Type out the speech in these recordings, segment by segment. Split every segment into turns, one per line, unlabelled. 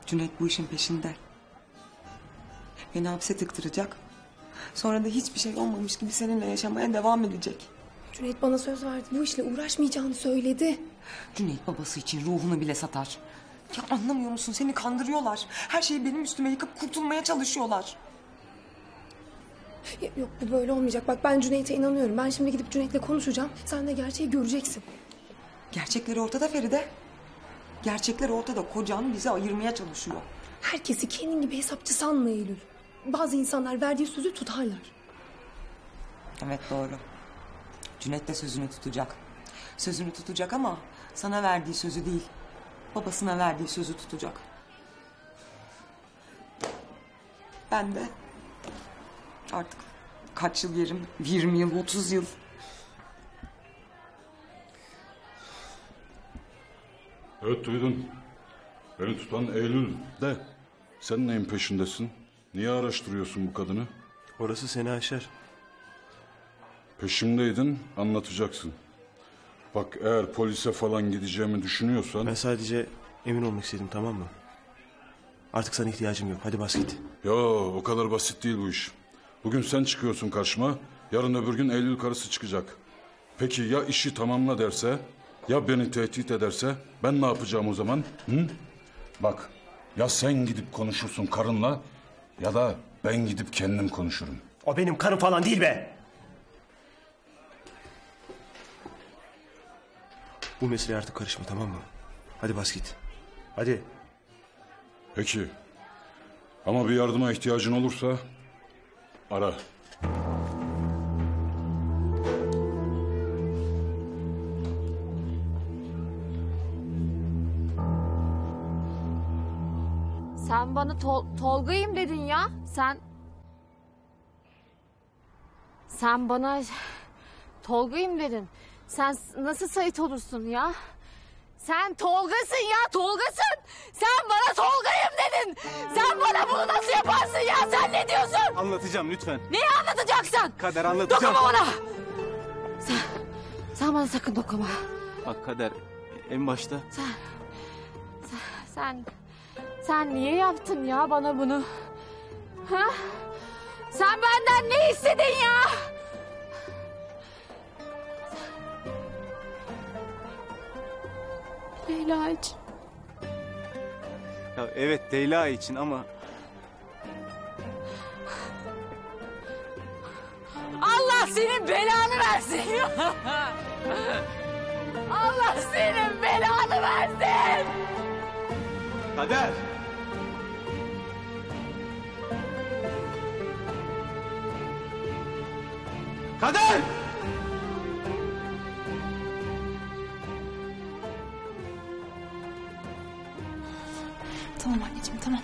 Cüneyt bu işin peşinde. Beni hapse tıktıracak. Sonra da hiçbir şey olmamış gibi seninle yaşamaya devam edecek.
Cüneyt bana söz verdi. Bu işle uğraşmayacağını söyledi.
Cüneyt babası için ruhunu bile satar. Ya anlamıyor musun? Seni kandırıyorlar. Her şeyi benim üstüme yıkıp kurtulmaya çalışıyorlar.
Yok bu böyle olmayacak. Bak ben Cüneyt'e inanıyorum. Ben şimdi gidip Cüneyt'le konuşacağım. Sen de gerçeği göreceksin.
Gerçekleri ortada Feride. Gerçekler ortada. Kocan bizi ayırmaya çalışıyor.
Herkesi kendin gibi hesapçı sanma Eylül. Bazı insanlar verdiği sözü tutarlar.
Evet doğru. Cüneyt de sözünü tutacak. Sözünü tutacak ama sana verdiği sözü değil. Babasına verdiği sözü tutacak. Ben de artık kaç yıl yerim? 20 yıl, 30 yıl.
Evet duydun. Beni tutan Eylül de. Sen neyin peşindesin? Niye araştırıyorsun bu kadını?
Orası seni aşar.
Peşimdeydin, anlatacaksın. Bak eğer polise falan gideceğimi düşünüyorsan...
Ben sadece emin olmak istedim, tamam mı? Artık sana ihtiyacım yok. Hadi bas git.
Yo, o kadar basit değil bu iş. Bugün sen çıkıyorsun karşıma. Yarın öbür gün Eylül karısı çıkacak. Peki ya işi tamamla derse? Ya beni tehdit ederse? Ben ne yapacağım o zaman? Hı? Bak, ya sen gidip konuşursun karınla... ya da ben gidip kendim konuşurum.
O benim karım falan değil be! Bu meseleye artık karışma, tamam mı? Hadi bas git. Hadi.
Peki. Ama bir yardıma ihtiyacın olursa... ara.
Sen bana Tolga'yım dedin ya. Sen bana Tolga'yım dedin. Sen nasıl Sait olursun ya? Sen Tolga'sın ya, Tolga'sın. Sen bana Tolga'yım dedin. Sen bana bunu nasıl yaparsın ya? Sen ne diyorsun?
Anlatacağım lütfen.
Neyi anlatacaksın?
Kader anlatacağım.
Dokunma bana. Sen bana sakın dokunma.
Bak Kader, en başta...
Sen niye yaptın ya bana bunu? Ha? Sen benden ne istedin ya? Leyla için.
Ya evet Leyla için ama...
Allah senin belanı versin ya. Allah senin belanı versin.
Kader! Kader!
Tamam anneciğim tamam.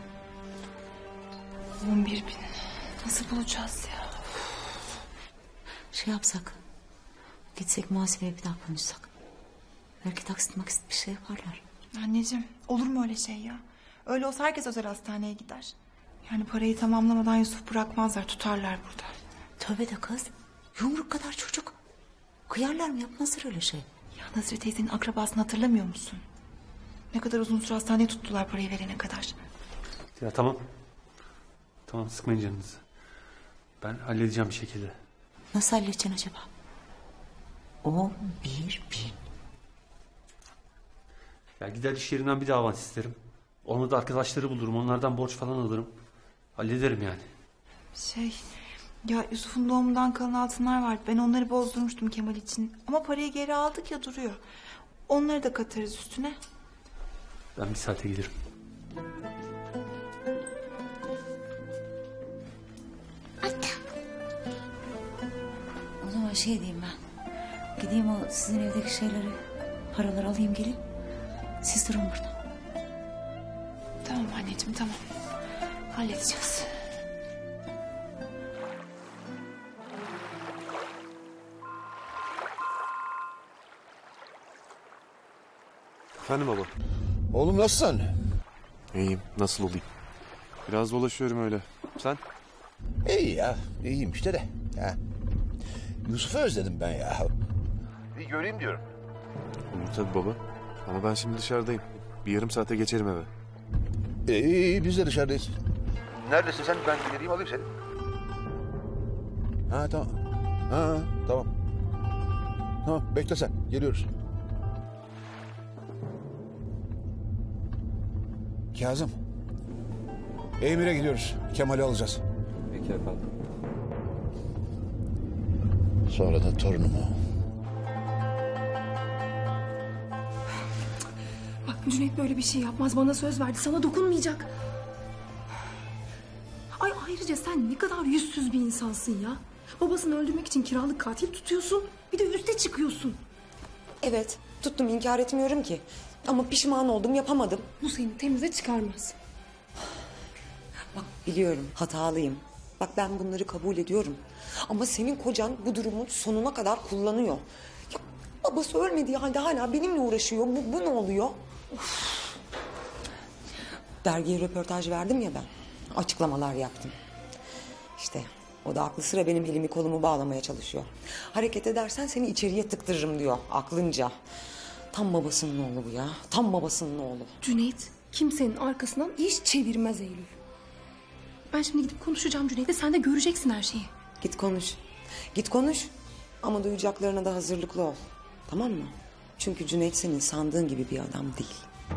11.000. Nasıl bulacağız ya?
Şey yapsak. Gitsek muhasebeye bir daha konuşsak. Belki taksit maksit bir şey yaparlar.
Anneciğim olur mu öyle şey ya? Öyle olsa herkes özel hastaneye gider. Yani parayı tamamlamadan Yusuf bırakmazlar, tutarlar burada.
Tövbe de kız. Yumruk kadar çocuk. Kıyarlar mı, yapmazlar öyle şey.
Ya Nazire teyzenin akrabasını hatırlamıyor musun? Ne kadar uzun süre hastaneye tuttular parayı verene kadar.
Ya tamam. Tamam, sıkmayın canınızı. Ben halledeceğim bir şekilde.
Nasıl halledeceksin acaba? 11.000.
Ya gider iş yerinden bir daha avans isterim. Onu da arkadaşları bulurum. Onlardan borç falan alırım. Hallederim yani.
Ya Yusuf'un doğumundan kalan altınlar vardı. Ben onları bozdurmuştum Kemal için. Ama parayı geri aldık ya, duruyor. Onları da katarız üstüne.
Ben bir saate gelirim.
O zaman şey diyeyim ben. Gideyim o sizin evdeki şeyleri, paraları alayım geleyim. Siz durun burada.
Tamam anneciğim tamam. Halledeceğiz.
Efendim baba.
Oğlum nasılsın?
İyiyim, nasıl olayım? Biraz dolaşıyorum öyle. Sen?
İyi ya, iyiyim işte de. Ha. Yusuf'u özledim ben ya. Bir göreyim diyorum.
Olur tabii baba. Ama ben şimdi dışarıdayım. Bir yarım saate geçerim eve.
İyi biz de dışarıdayız. Neredesin sen? Ben geleyim alayım seni. Ha tamam. Ha tamam. Tamam bekle sen. Geliyoruz. Kazım. Emir'e gidiyoruz. Kemal'i alacağız.
Peki efendim.
Sonra da torunumu.
Bak Cüneyt böyle bir şey yapmaz. Bana söz verdi. Sana dokunmayacak. Ay ayrıca sen ne kadar yüzsüz bir insansın ya. Babasını öldürmek için kiralık katil tutuyorsun. Bir de üste çıkıyorsun.
Evet, tuttum, inkar etmiyorum ki. Ama pişman oldum, yapamadım.
Bu seni temize çıkarmaz.
Bak biliyorum, hatalıyım. Bak ben bunları kabul ediyorum. Ama senin kocan bu durumu sonuna kadar kullanıyor. Ya, babası ölmediği halde hala benimle uğraşıyor. Bu ne oluyor? Of. Dergiye röportaj verdim ya ben. Açıklamalar yaptım. İşte o da aklı sıra benim elimi kolumu bağlamaya çalışıyor. Hareket edersen seni içeriye tıktırırım diyor aklınca. Tam babasının oğlu bu ya. Tam babasının oğlu.
Cüneyt kimsenin arkasından iş çevirmez Eylül. Ben şimdi gidip konuşacağım Cüneyt'le. Sen de göreceksin her şeyi.
Git konuş. Git konuş. Ama duyacaklarına da hazırlıklı ol. Tamam mı? Çünkü Cüneyt senin sandığın gibi bir adam değil.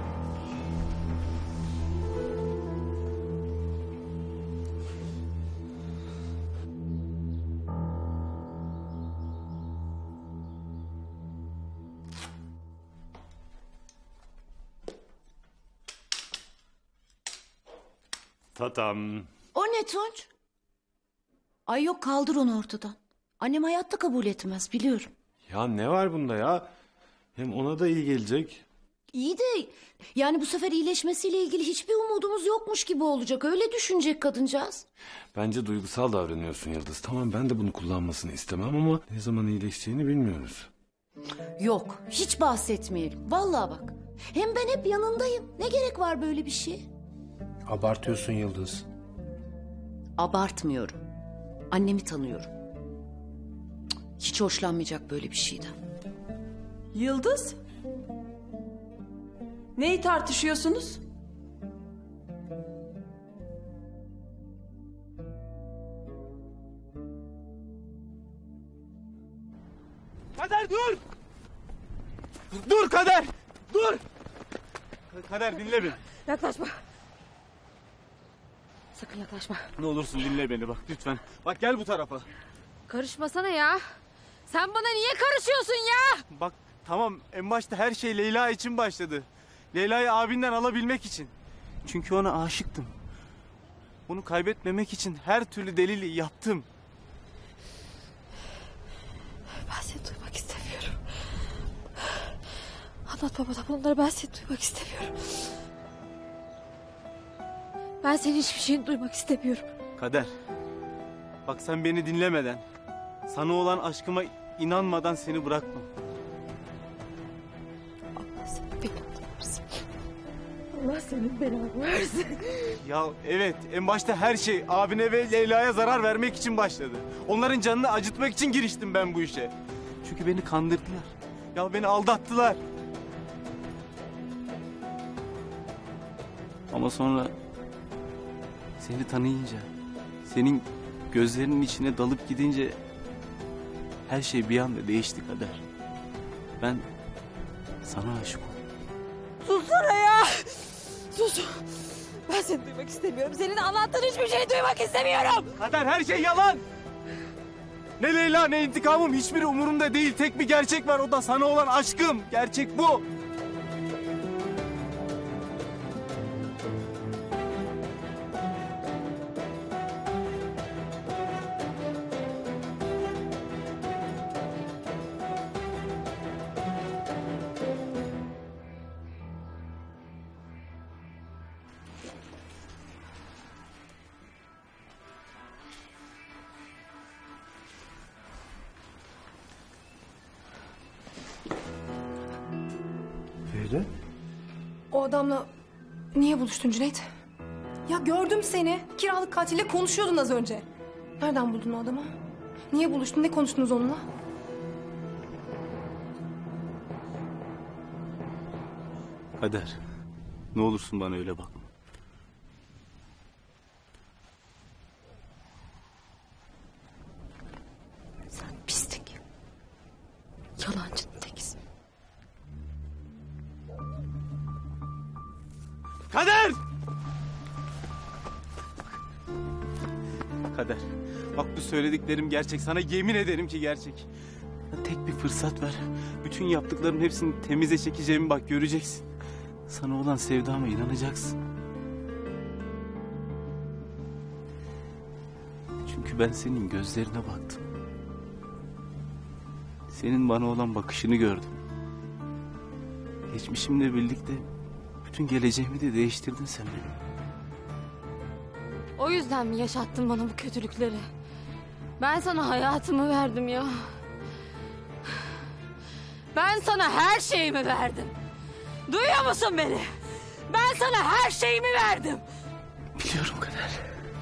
Tatam.
O ne Tunç? Ay yok kaldır onu ortadan. Annem hayatta kabul etmez biliyorum.
Ya ne var bunda ya? Hem ona da iyi gelecek.
İyi de yani bu sefer iyileşmesiyle ilgili hiçbir umudumuz yokmuş gibi olacak. Öyle düşünecek kadıncağız.
Bence duygusal davranıyorsun Yıldız. Tamam ben de bunu kullanmasını istemem ama ne zaman iyileşeceğini bilmiyoruz.
Yok hiç bahsetmeyelim. Vallahi bak. Hem ben hep yanındayım. Ne gerek var böyle bir şey?
Abartıyorsun Yıldız.
Abartmıyorum. Annemi tanıyorum. Hiç hoşlanmayacak böyle bir şeyden.
Yıldız? Neyi tartışıyorsunuz?
Kader dur! Dur Kader! Dur! Kader dinle beni.
Yaklaşma. Sakın yaklaşma.
Ne olursun dinle beni bak lütfen. Bak gel bu tarafa.
Karışmasana ya. Sen bana niye karışıyorsun ya?
Bak tamam en başta her şey Leyla için başladı. Leyla'yı abinden alabilmek için. Çünkü ona aşıktım. Onu kaybetmemek için her türlü delili yaptım.
Ben seni duymak istemiyorum. Anlat baba da bunları ben seni duymak istemiyorum. Ben senin hiçbir şeyini duymak istemiyorum.
Kader. Bak sen beni dinlemeden, sana olan aşkıma inanmadan seni bırakmam.
Allah senin belanı versin. Allah senin belanı versin.
Ya evet en başta her şey abine ve Leyla'ya zarar vermek için başladı. Onların canını acıtmak için giriştim ben bu işe. Çünkü beni kandırdılar. Ya beni aldattılar. Ama sonra seni tanıyınca, senin gözlerinin içine dalıp gidince her şey bir anda değişti Kader. Ben sana aşık oldum.
Sussana ya. Sus. Ben seni duymak istemiyorum. Senin anlattığın hiçbir şeyi duymak istemiyorum.
Kader her şey yalan. Ne Leyla ne intikamım hiçbiri umurumda değil. Tek bir gerçek var o da sana olan aşkım. Gerçek bu. Feride?
O adamla niye buluştun Cüneyt? Ya gördüm seni. Kiralık katille konuşuyordun az önce. Nereden buldun o adamı? Niye buluştun? Ne konuştunuz onunla?
Kader. Ne olursun bana öyle bakma. Kader! Kader, bak bu söylediklerim gerçek. Sana yemin ederim ki gerçek. Tek bir fırsat ver. Bütün yaptıklarımın hepsini temize çekeceğimi bak göreceksin. Sana olan sevdama inanacaksın. Çünkü ben senin gözlerine baktım. Senin bana olan bakışını gördüm. Geçmişimle birlikte bütün geleceğimi de değiştirdin sen benim.
O yüzden mi yaşattın bana bu kötülükleri? Ben sana hayatımı verdim ya. Ben sana her şeyimi verdim. Duyuyor musun beni? Ben sana her şeyimi verdim.
Biliyorum Kader.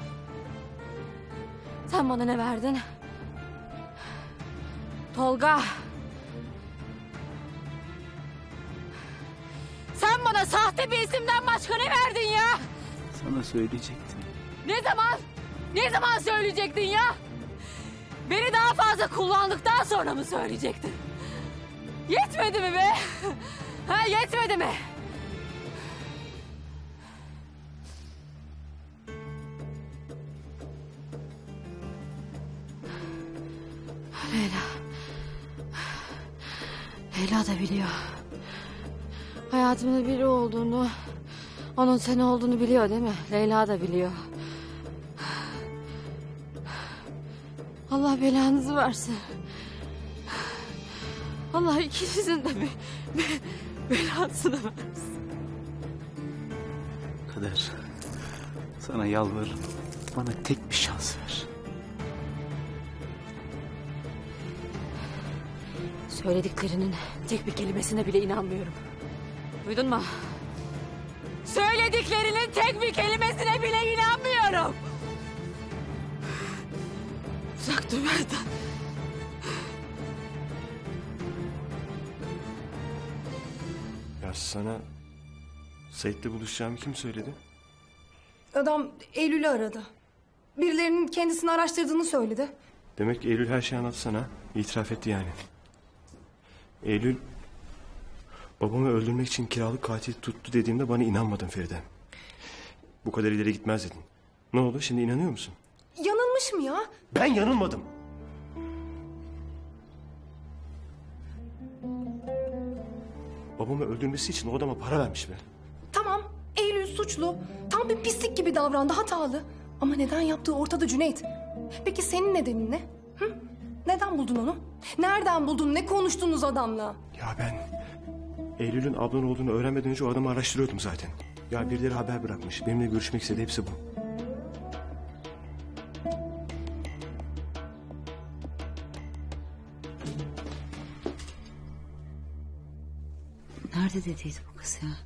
Sen bana ne verdin? Tolga. Sen bana sahte bir isimden başka ne verdin ya?
Sana söyleyecektim.
Ne zaman? Ne zaman söyleyecektin ya? Beni daha fazla kullandıktan sonra mı söyleyecektin? Yetmedi mi be? Ha, yetmedi mi? Leyla. Leyla da biliyor. Hayatımda biri olduğunu, onun sen olduğunu biliyor değil mi? Leyla da biliyor. Allah belanızı versin. Allah ikinizin de belasını versin.
Kader, sana yalvarırım. Bana tek bir şans ver.
Söylediklerinin tek bir kelimesine bile inanmıyorum. Duydun mu? Söylediklerinin tek bir kelimesine bile inanmıyorum. Uzak dur benden.
Ya sana Sait'le buluşacağımı kim söyledi?
Adam Eylül'ü aradı. Birilerinin kendisini araştırdığını söyledi.
Demek Eylül her şeyi anlattı sana. İtiraf etti yani. Eylül babamı öldürmek için kiralık katil tuttu dediğimde bana inanmadın Feride. Bu kadar ileri gitmez dedin. Ne oldu, şimdi inanıyor musun?
Yanılmışım ya.
Ben yanılmadım. Babamı öldürmesi için o adama para vermiş be.
Tamam, Eylül suçlu. Tam bir pislik gibi davrandı, hatalı. Ama neden yaptığı ortada Cüneyt. Peki senin nedenin ne? Hı? Neden buldun onu? Nereden buldun? Ne konuştunuz adamla?
Ya ben Eylül'ün ablan olduğunu öğrenmeden önce o adamı araştırıyordum zaten. Ya birileri haber bırakmış. Benimle görüşmek istedi, hepsi bu.
Nerede dediydi bu kız ya?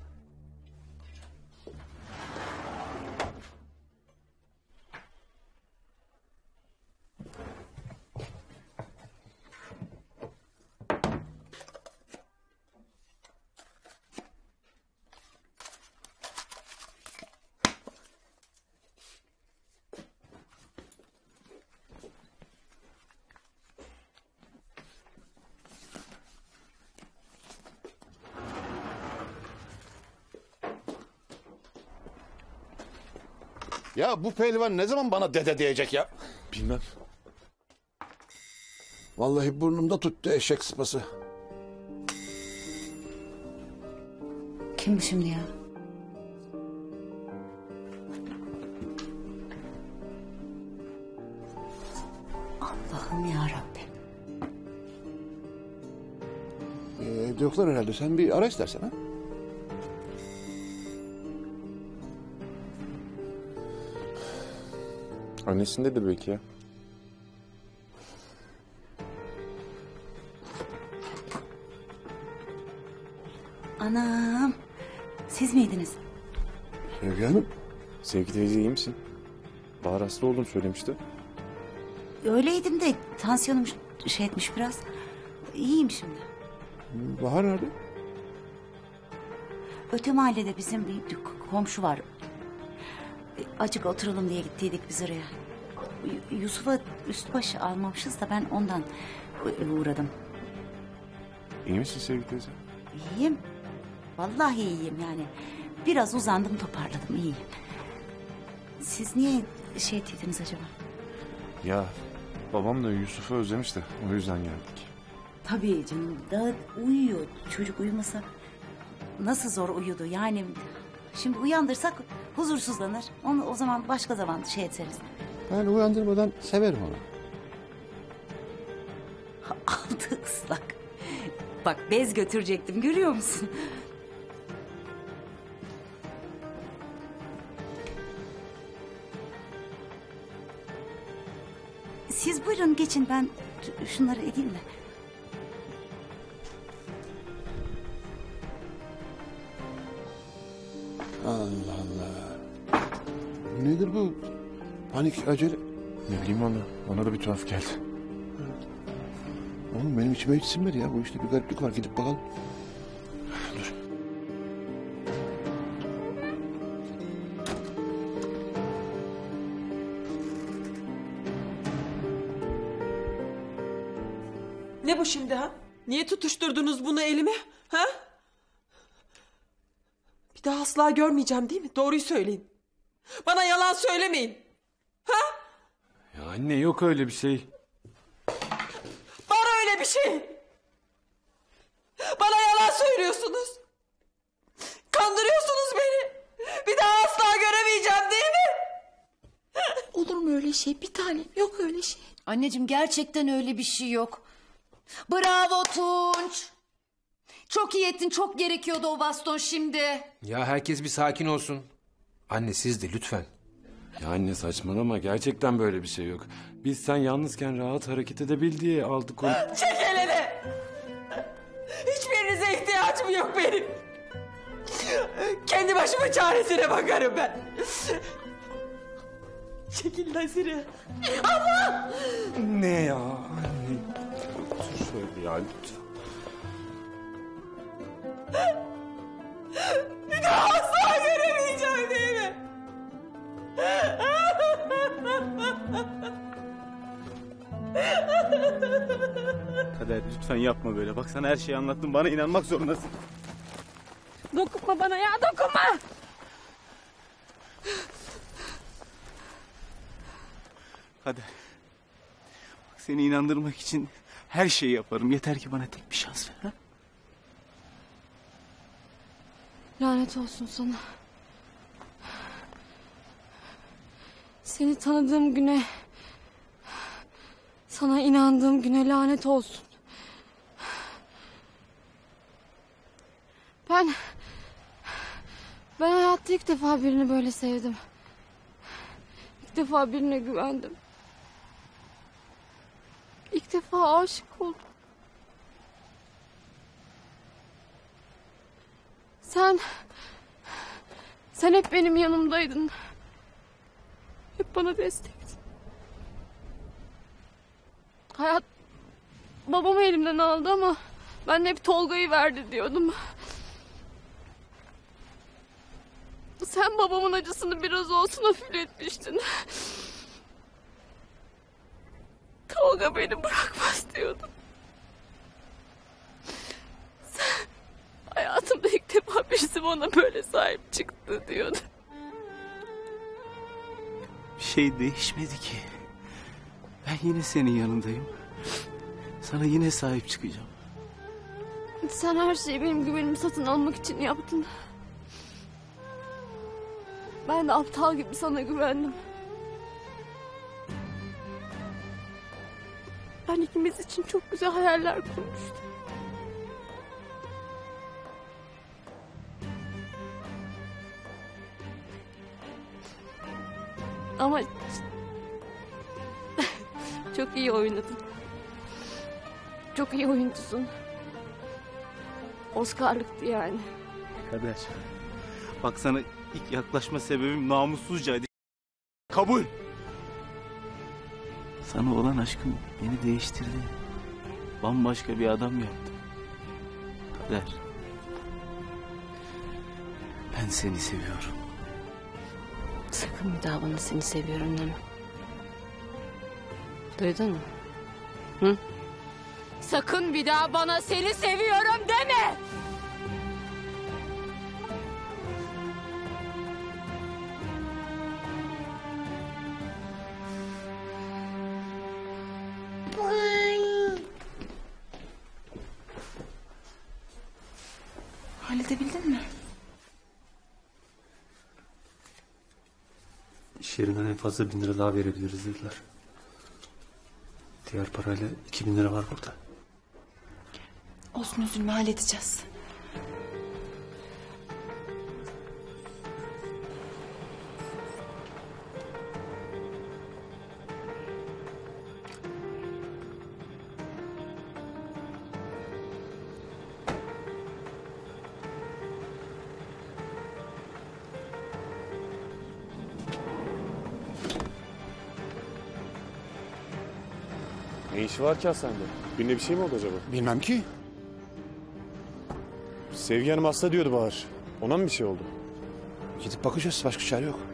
Ya bu pehlivan ne zaman bana dede diyecek ya?
Bilmem.
Vallahi burnumda tuttu eşek sıpası.
Kim bu şimdi ya? Allah'ım yarabbim.
Evde yoklar herhalde. Sen bir ara istersen ha.
Annesindedir belki ya.
Anam. Siz miydiniz?
Sevgi Hanım.
Sevgi teyze iyi misin? Bahar hasta oldum söylemişti.
Öyleydim de tansiyonum şey etmiş biraz. İyiyim şimdi.
Bahar nerede?
Öte mahallede bizim bir komşu var. Acık oturalım diye gittiydik biz oraya. Yusuf'a üst baş almamışız da ben ondan uğradım.
İyi misin Sevgi teyze?
İyiyim. Vallahi iyiyim yani. Biraz uzandım, toparladım, iyiyim. Siz niye şey ettiydiniz acaba?
Ya babam da Yusuf'u özlemiş de o yüzden geldik.
Tabii canım, daha uyuyor. Çocuk uyumasa nasıl zor uyudu yani. Şimdi uyandırsak huzursuzlanır. Onu o zaman başka zaman şey ederiz.
Ben uyandırmadan severim onu.
Altı ıslak. Bak bez götürecektim, görüyor musun? Siz buyurun geçin, ben şunları edeyim de.
Allah Allah. Nedir bu? Panik, acele.
Ne bileyim onu. Bana da bir tuhaf geldi.
Oğlum benim içime hiç sinmedi ya. Bu işte bir gariplik var. Gidip bakalım.
Dur.
Ne bu şimdi ha? Niye tutuşturdunuz bunu elime? Ha? Bir daha asla görmeyeceğim değil mi? Doğruyu söyleyin. Bana yalan söylemeyin. Ha?
Ya anne yok öyle bir şey.
Var öyle bir şey. Bana yalan söylüyorsunuz. Kandırıyorsunuz beni. Bir daha asla göremeyeceğim değil mi?
Olur mu öyle şey? Bir tanem yok öyle şey.
Anneciğim gerçekten öyle bir şey yok. Bravo Tunç. Çok iyi ettin, çok gerekiyordu o baston şimdi.
Ya herkes bir sakin olsun. Anne siz de lütfen.
Ya anne saçmalama, gerçekten böyle bir şey yok. Biz sen yalnızken rahat hareket edebil diye aldık onu.
Çek elini. Hiçbirinize ihtiyacım yok benim. Kendi başımın çaresine bakarım ben. Çekil Nazire. Allah!
Ne ya anne? Otur şöyle ya lütfen.
Bir daha asla göremeyeceğim değil mi?
Kader lütfen yapma böyle. Bak sana her şeyi anlattım. Bana inanmak zorundasın.
Dokunma bana ya, dokunma.
Kader. Bak seni inandırmak için her şeyi yaparım. Yeter ki bana tek bir şans ver. Ha?
Lanet olsun sana. Seni tanıdığım güne, sana inandığım güne lanet olsun. Ben hayatta ilk defa birini böyle sevdim. İlk defa birine güvendim. İlk defa aşık oldum. Sen hep benim yanımdaydın. Hep bana destektin. Hayat babamı elimden aldı ama ben hep Tolga'yı verdi diyordum. Sen babamın acısını biraz olsun hafifletmiştin. Tolga beni bırakmaz diyordum. Sen hayatımda ilk defa birisi bana böyle sahip çıktı diyordun.
Bir şey değişmedi ki. Ben yine senin yanındayım. Sana yine sahip çıkacağım.
Sen her şeyi benim güvenimi satın almak için yaptın. Ben de aptal gibi sana güvendim. Ben ikimiz için çok güzel hayaller kurmuştum. Ama çok iyi oynadın. Çok iyi oyuncusun. Oscar'lıktı yani.
Kader. Bak sana ilk yaklaşma sebebim namussuzcaydı. Kabul. Sana olan aşkım beni değiştirdi. Bambaşka bir adam yaptı. Kader. Ben seni seviyorum.
Sakın bir daha bana seni seviyorum deme. Duydun mu? Hı? Sakın bir daha bana seni seviyorum deme!
edebildin mi?
İş yerinden en fazla 1000 lira daha verebiliriz dediler. Diğer parayla 2000 lira var burada.
Olsun üzülme halledeceğiz.
Ne işi var ki Hasan'da? Birine bir şey mi oldu acaba?
Bilmem ki.
Sevgi Hanım hasta diyordu Bahar. Ona mı bir şey oldu?
Gidip bakacağız. Başka çare yok.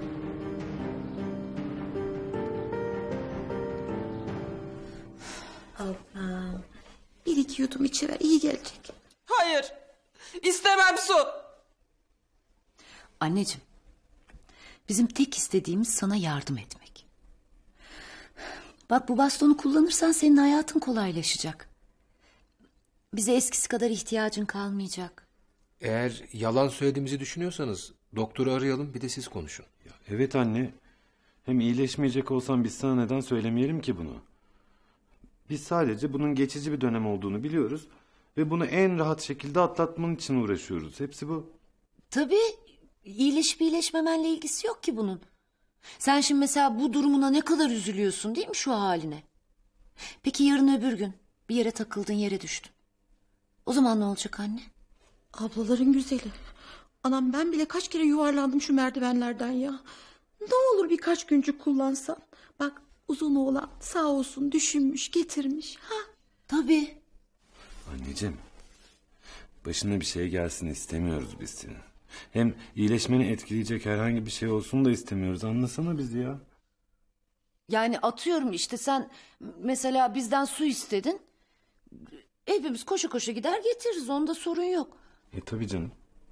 Allah'ım. Bir iki yudum içiver iyi gelecek.
Hayır. İstemem su.
Anneciğim, bizim tek istediğimiz sana yardım etmek. Bak bu bastonu kullanırsan senin hayatın kolaylaşacak. Bize eskisi kadar ihtiyacın kalmayacak.
Eğer yalan söylediğimizi düşünüyorsanız doktoru arayalım, bir de siz konuşun.
Evet anne. Hem iyileşmeyecek olsam biz sana neden söylemeyelim ki bunu? Biz sadece bunun geçici bir dönem olduğunu biliyoruz ve bunu en rahat şekilde atlatman için uğraşıyoruz. Hepsi bu.
Tabii iyileşip iyileşmemenle ilgisi yok ki bunun. Sen şimdi mesela bu durumuna ne kadar üzülüyorsun değil mi şu haline? Peki yarın öbür gün bir yere takıldın, yere düştün. O zaman ne olacak anne?
Ablaların güzeli. Anam ben bile kaç kere yuvarlandım şu merdivenlerden ya. Ne olur birkaç güncük kullansan. Bak uzun oğlan sağ olsun düşünmüş getirmiş. Ha?
Tabii.
Anneciğim, başına bir şey gelsin istemiyoruz biz senin. Hem iyileşmeni etkileyecek herhangi bir şey olsun da istemiyoruz. Anlasana bizi ya.
Yani atıyorum işte sen mesela bizden su istedin. Hepimiz koşa koşa gider getiririz, onda sorun yok.
Tabii canım.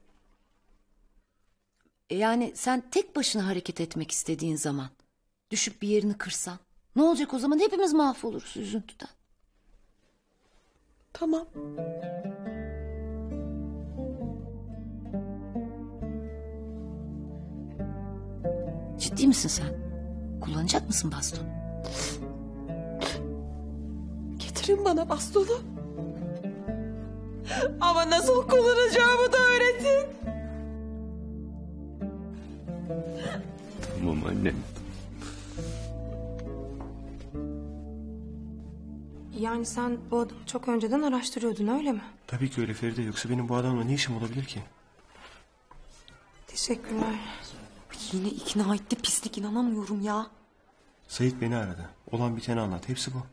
Yani sen tek başına hareket etmek istediğin zaman düşüp bir yerini kırsan ne olacak o zaman? Hepimiz mahvoluruz üzüntüden.
Tamam.
Ciddi misin sen? Kullanacak mısın bastonu?
Getirin bana bastonu. Ama nasıl kullanacağımı da öğretin.
Tamam annem.
Yani sen bu adamı çok önceden araştırıyordun öyle mi?
Tabii ki öyle Feride. Yoksa benim bu adamla ne işim olabilir ki?
Teşekkürler.
Yine ikna etti pislik, inanamıyorum ya.
Sait beni aradı. Olan biteni anlat. Hepsi bu.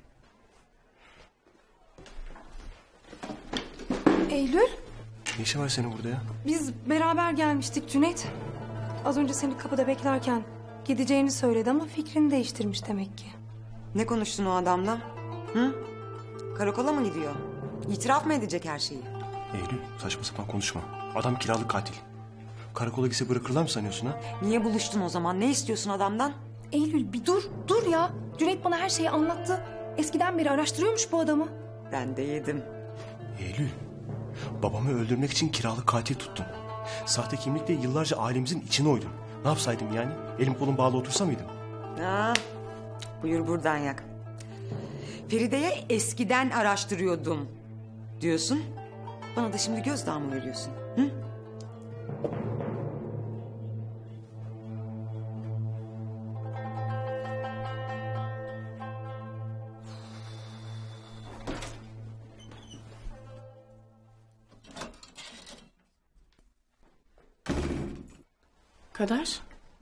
Eylül,
Ne işi var senin burada ya?
biz beraber gelmiştik Cüneyt. Az önce seni kapıda beklerken gideceğini söyledi ama fikrini değiştirmiş demek ki.
Ne konuştun o adamla? Hı? Karakola mı gidiyor? İtiraf mı edecek her şeyi?
Eylül saçma sapan konuşma. Adam kiralık katil. Karakola gitse bırakırlar mı sanıyorsun ha?
Niye buluştun o zaman? Ne istiyorsun adamdan?
Eylül bir dur ya. Cüneyt bana her şeyi anlattı. Eskiden beri araştırıyormuş bu adamı.
Ben de yedim.
Eylül, babamı öldürmek için kiralık katil tuttun. Sahte kimlikle yıllarca ailemizin içine oydun. Ne yapsaydım yani? Elim kolum bağlı otursa mıydım?
Ha, buyur buradan yak. Feride'ye eskiden araştırıyordum diyorsun. Bana da şimdi gözdağı mı veriyorsun? Hı?
Kader?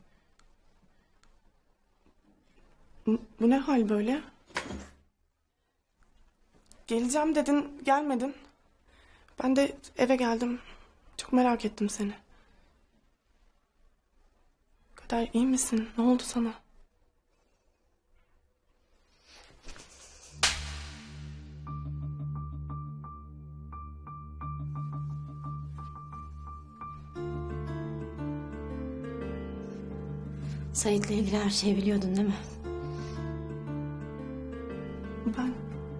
Bu ne hal böyle? Geleceğim dedin, gelmedin. Ben de eve geldim. Çok merak ettim seni. Kader iyi misin? Ne oldu sana?
Sait'le ilgili her şeyi biliyordun değil mi?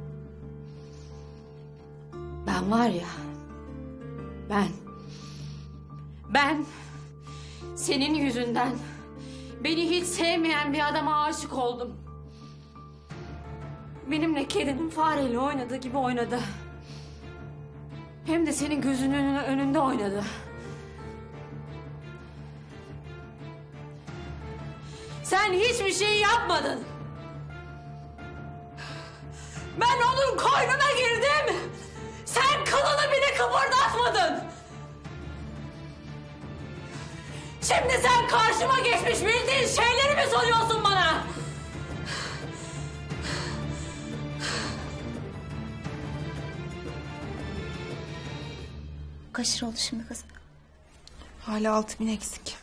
Ben
Ben var ya...
Ben senin yüzünden beni hiç sevmeyen bir adama aşık oldum. Benimle kedinin fareyle oynadığı gibi oynadı. Hem de senin gözünün önünde oynadı. Sen hiçbir şey yapmadın. Ben onun koynuna girdim. Sen kılını bile kıpırdatmadın. Şimdi sen karşıma geçmiş bildiğin şeyleri mi soruyorsun bana?
Kaç lira oldu şimdi kız?
Hala 6.000 eksik.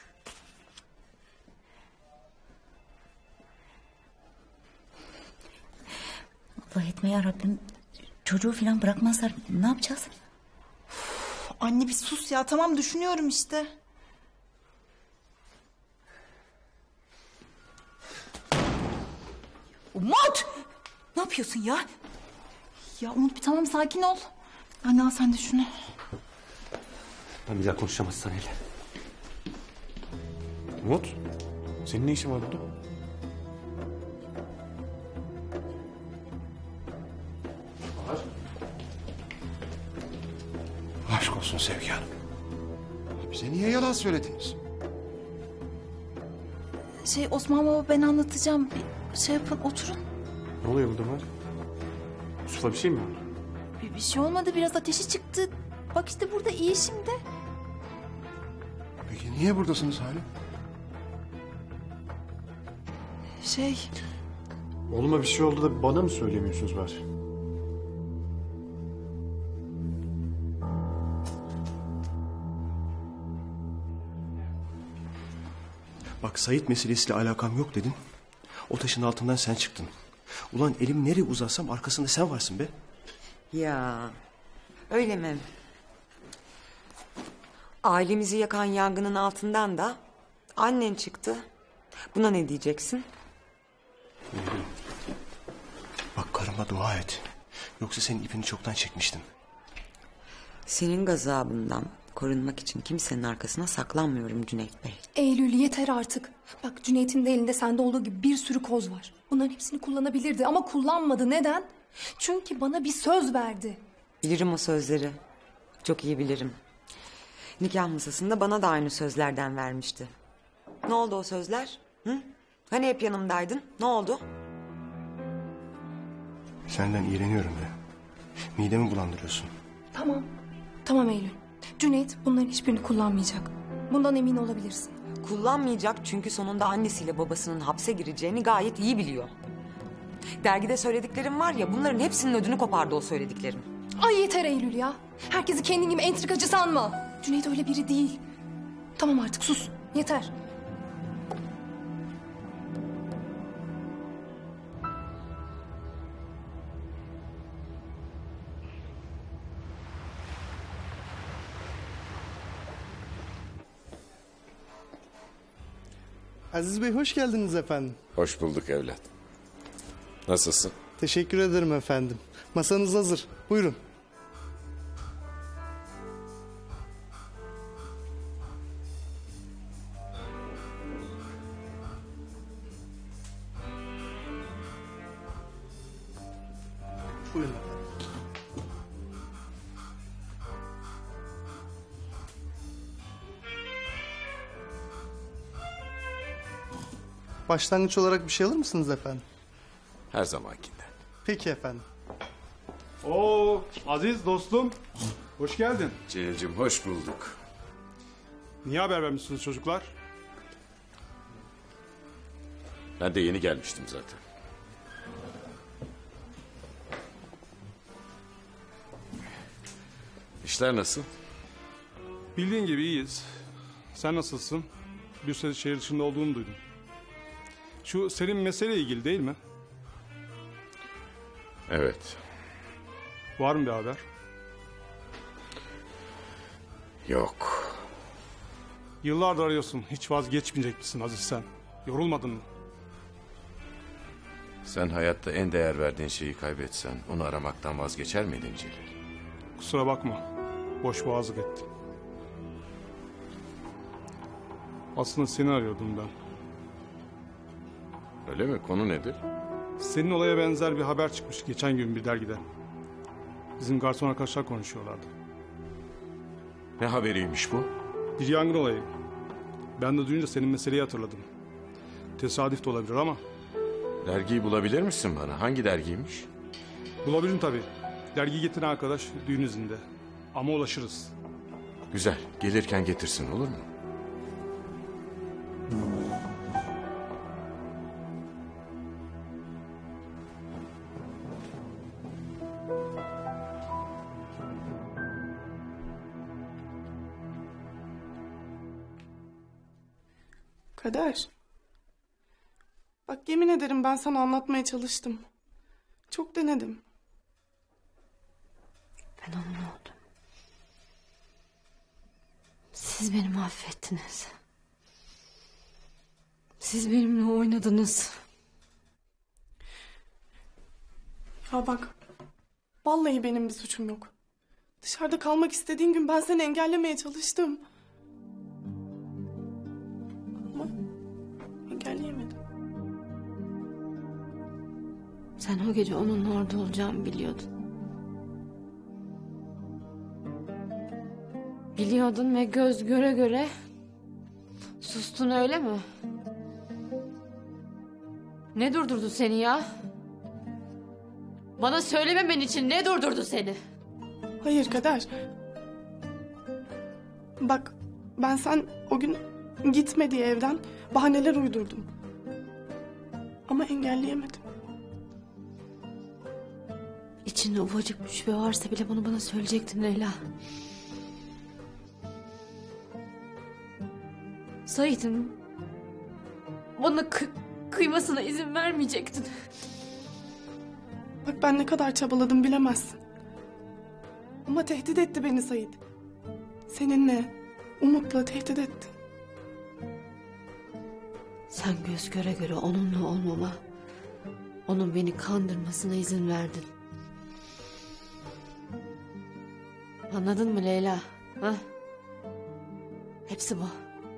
Allah etme ya Rabbim. Çocuğu falan bırakmazlar. Ne yapacağız?
Anne bir sus ya. Tamam düşünüyorum işte.
Umut! Ne yapıyorsun ya?
Ya Umut bir tamam sakin ol. Anne al sen de şunu.
Ben bir daha konuşamaz Sanel.
Umut, senin ne işin var burada?
Aşk olsun Sevgi Hanım. Bize niye yalan söylediniz?
Osman baba ben anlatacağım. Bir yapın oturun.
Ne oluyor burada var? Yusuf'a bir şey mi oldu?
Bir şey olmadı biraz ateşi çıktı. Bak işte burada iyi şimdi.
Peki niye buradasınız hala?
Oğluma bir şey oldu da bana mı söylemiyorsunuz bari? Bak Sait meselesiyle alakam yok dedin. O taşın altından sen çıktın. Ulan elimi nereye uzatsam arkasında sen varsın be.
Ya öyle mi? Ailemizi yakan yangının altından da annen çıktı. Buna ne diyeceksin?
Bak karıma dua et. Yoksa senin ipini çoktan çekmiştim.
Senin gazabından korunmak için kimsenin arkasına saklanmıyorum Cüneyt Bey.
Eylül yeter artık. Bak Cüneyt'in de elinde sende olduğu gibi bir sürü koz var. Bunların hepsini kullanabilirdi ama kullanmadı. Neden? Çünkü bana bir söz verdi.
Bilirim o sözleri. Çok iyi bilirim. Nikah masasında bana da aynı sözlerden vermişti. Ne oldu o sözler? Hı? Hani hep yanımdaydın? Ne oldu?
Senden iğreniyorum be. Midemi bulandırıyorsun.
Tamam. Tamam Eylül. Cüneyt bunların hiçbirini kullanmayacak. Bundan emin olabilirsin.
Kullanmayacak çünkü sonunda annesiyle babasının hapse gireceğini gayet iyi biliyor. Dergide söylediklerim var ya, bunların hepsinin ödünü kopardı o söylediklerim.
Ay yeter Eylül ya. Herkesi kendin gibi entrikacı sanma. Cüneyt öyle biri değil. Tamam artık sus. Yeter.
Aziz Bey hoş geldiniz efendim.
Hoş bulduk evlat. Nasılsın?
Teşekkür ederim efendim. Masanız hazır. Buyurun. Buyurun efendim. Başlangıç olarak bir şey alır mısınız efendim?
Her zamankinden.
Peki efendim.
Oo, Aziz dostum. Hoş geldin.
Celil'cim hoş bulduk.
Niye haber vermişsiniz çocuklar?
Ben de yeni gelmiştim zaten. İşler nasıl?
Bildiğin gibi iyiyiz. Sen nasılsın? Bir süre şehir dışında olduğunu duydum. Şu senin mesele ilgili değil mi?
Evet.
Var mı bir haber?
Yok.
Yıllardır arıyorsun. Hiç vazgeçmeyecek misin Aziz sen? Yorulmadın mı?
Sen hayatta en değer verdiğin şeyi kaybetsen onu aramaktan vazgeçer miydin Celil?
Kusura bakma. Boş boğazlık ettim. Aslında seni arıyordum ben.
Öyle mi? Konu nedir?
Senin olaya benzer bir haber çıkmış geçen gün bir dergide. Bizim garson arkadaşlar konuşuyorlardı.
Ne haberiymiş bu?
Bir yangın olayı. Ben de duyunca senin meseleyi hatırladım. Tesadüf de olabilir ama.
Dergiyi bulabilir misin bana? Hangi dergiymiş?
Bulabilirim tabii. Dergiyi getiren arkadaş düğün izinde. Ama ulaşırız.
Güzel. Gelirken getirsin, olur mu?
Kader. Bak yemin ederim ben sana anlatmaya çalıştım. Çok denedim.
Ben onun oldum. Siz beni mahvettiniz. Siz benimle oynadınız.
Ya bak. Vallahi benim bir suçum yok. Dışarıda kalmak istediğin gün ben seni engellemeye çalıştım. Ama engelleyemedim.
Sen o gece onunla orada olacağımı biliyordun. Biliyordun ve göz göre göre sustun, öyle mi? Ne durdurdu seni ya? Bana söylememen için ne durdurdu seni?
Hayır Kader. Bak ben sen o gün gitme diye evden bahaneler uydurdum. Ama engelleyemedim.
İçinde ufacık bir şüphe varsa bile bunu bana söyleyecektin Leyla. Sait'in bana kıymasına izin vermeyecektin.
Bak ben ne kadar çabaladım bilemezsin. Ama tehdit etti beni Sait. Seninle, Umut'la tehdit etti.
Sen göz göre göre onunla olmama, onun beni kandırmasına izin verdin. Anladın mı Leyla? Ha? Hepsi bu.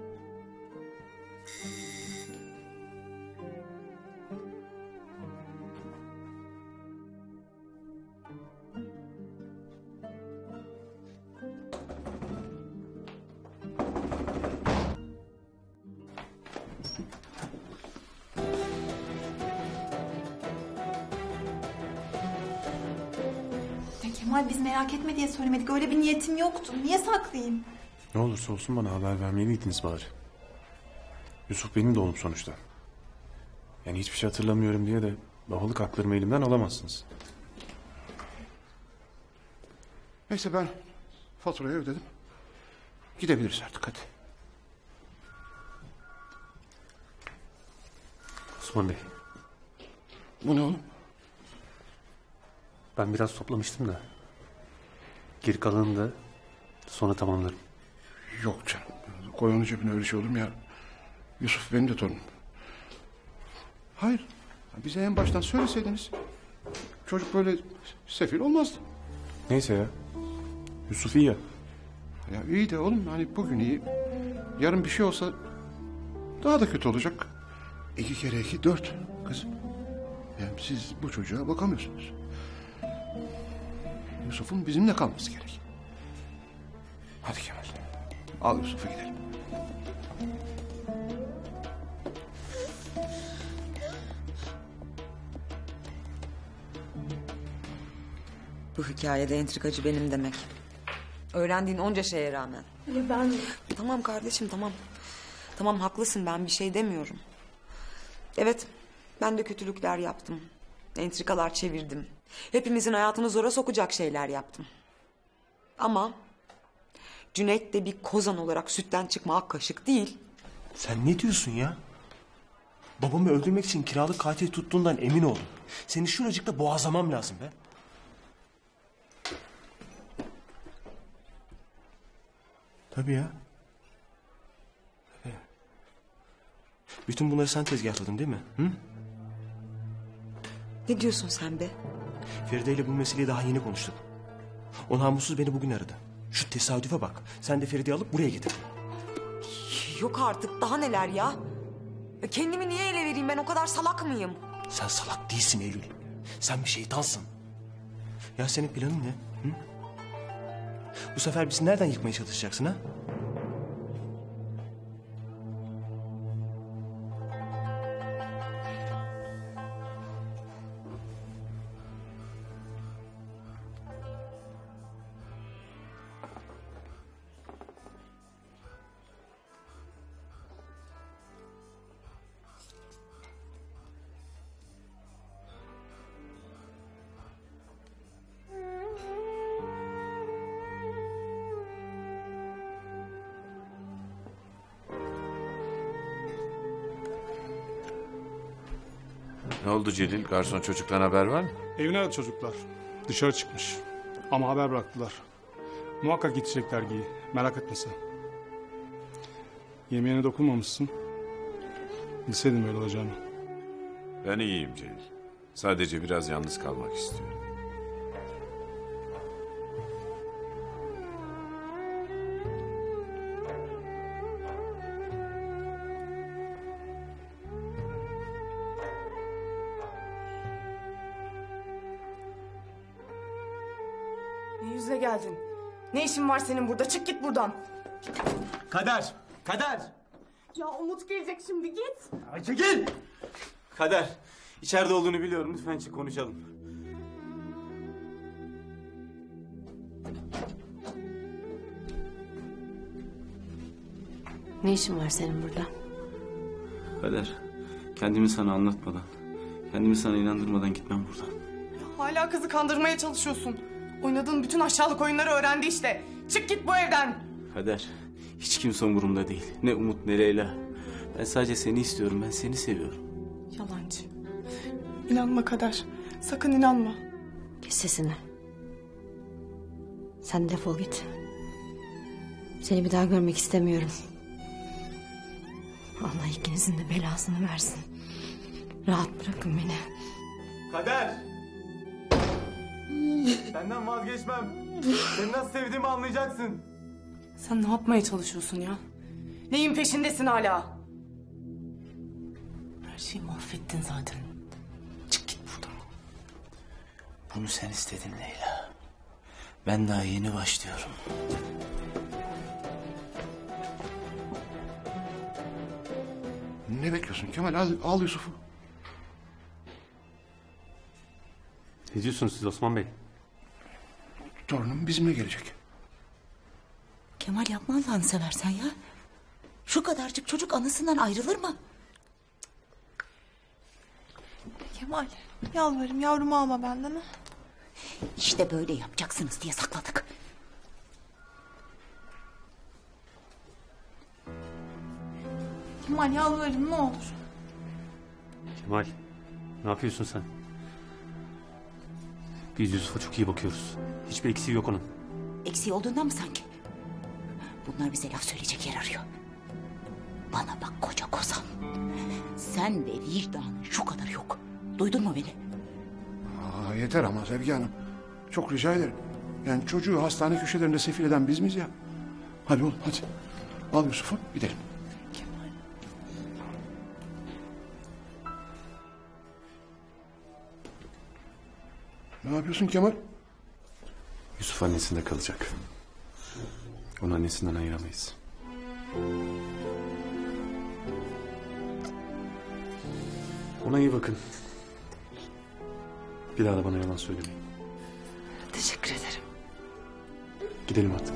Ya Kemal biz merak etme diye söylemedik. Öyle bir niyetim yoktu. Niye saklayayım?
Ne olursa olsun bana haber vermeliydiniz bari. Yusuf benim de oğlum sonuçta. Yani hiçbir şey hatırlamıyorum diye de babalık haklarımı elimden alamazsınız.
Neyse ben faturayı ödedim. Gidebiliriz artık hadi.
Osman Bey.
Bu ne oğlum?
Ben biraz toplamıştım da. Geri kalanını da sonra tamamlarım.
Yok canım. Koy onu cebine, öyle şey olur mu ya? Yusuf benim de torunum. Hayır. Bize en baştan söyleseydiniz çocuk böyle sefil olmazdı.
Neyse ya. Yusuf iyi ya.
Ya iyi de oğlum, hani bugün iyi. Yarın bir şey olsa daha da kötü olacak. 2 kere 2 4 kızım. Yani siz bu çocuğa bakamıyorsunuz. Yusuf'un bizimle kalması gerek. Hadi Kemal. Al Yusuf'u, gidelim.
Bu hikayede entrikacı benim demek. Öğrendiğin onca şeye rağmen.
Ya ben...
Tamam kardeşim, tamam. Tamam haklısın, ben bir şey demiyorum. Evet, ben de kötülükler yaptım. Entrikalar çevirdim. Hepimizin hayatını zora sokacak şeyler yaptım. Ama Cüneyt de bir kozan olarak sütten çıkma ak kaşık değil.
Sen ne diyorsun ya? Babamı öldürmek için kiralık katil tuttuğundan emin oldum. Seni şuracıkta boğazlamam lazım be. Tabii ya. Tabii. Bütün bunları sen tezgahladın değil mi? Hı?
Ne diyorsun sen be?
Feride ile bu meseleyi daha yeni konuştuk. O namussuz beni bugün aradı. Şu tesadüfe bak. Sen de Feride'yi alıp buraya getirdin.
Yok artık, daha neler ya? Kendimi niye ele vereyim, ben o kadar salak mıyım?
Sen salak değilsin Eylül. Sen bir şeytansın. Ya senin planın ne? Hı? Bu sefer bizi nereden yıkmaya çalışacaksın ha?
Ne oldu Celil? Garson çocuktan haber var mı?
Evine de çocuklar. Dışarı çıkmış. Ama haber bıraktılar. Muhakkak gidecekler Giyi. Merak etme sen. Yemeğine dokunmamışsın. Bilseydim böyle olacağını.
Ben iyiyim Celil. Sadece biraz yalnız kalmak istiyorum.
Ne yüzle geldin? Ne işin var senin burada? Çık git buradan.
Kader! Kader!
Ya Umut gelecek şimdi, git.
Ay çekil! Kader, içeride olduğunu biliyorum. Lütfen çık konuşalım.
Ne işin var senin burada?
Kader, kendimi sana anlatmadan, kendimi sana inandırmadan gitmem buradan.
Hala kızı kandırmaya çalışıyorsun. Oynadığın bütün aşağılık oyunları öğrendi işte. Çık git bu evden.
Kader, hiç kimse umurumda değil. Ne Umut ne Leyla. Ben sadece seni istiyorum, ben seni seviyorum.
Yalancı. İnanma Kader. Sakın inanma.
Kes sesini. Sen defol git. Seni bir daha görmek istemiyorum. Allah ikinizin de belasını versin. Rahat bırakın beni.
Kader! Senden vazgeçmem. Seni nasıl sevdiğimi anlayacaksın.
Sen ne yapmaya çalışıyorsun ya? Neyin peşindesin hala? Her şeyi mahvettin zaten. Çık git buradan.
Bunu sen istedin Leyla. Ben daha yeni başlıyorum.
Ne bekliyorsun Kemal? Al Yusuf'u.
Ne diyorsunuz siz Osman Bey?
Torunum bizimle gelecek.
Kemal yapma Allah'ını seversen ya. Şu kadarcık çocuk anasından ayrılır mı?
Kemal, yalvarırım yavrumu alma benden ha.
İşte böyle yapacaksınız diye sakladık.
Kemal yalvarırım ne olur.
Kemal, ne yapıyorsun sen? Biz Yusuf'a çok iyi bakıyoruz. Hiçbir eksiği yok onun.
Eksiği olduğundan mı sanki? Bunlar bize laf söyleyecek yer arıyor. Bana bak koca kozan. Sen de vicdanın şu kadar yok. Duydun mu beni?
Yeter ama Sevgi Hanım. Çok rica ederim. Yani çocuğu hastane köşelerinde sefil eden biz miyiz ya? Hadi oğlum hadi. Al Yusuf'u gidelim. Ne yapıyorsun Kemal?
Yusuf annesinde kalacak. Onu annesinden ayıramayız. Ona iyi bakın. Bir daha da bana yalan söylemeyin.
Teşekkür ederim.
Gidelim artık.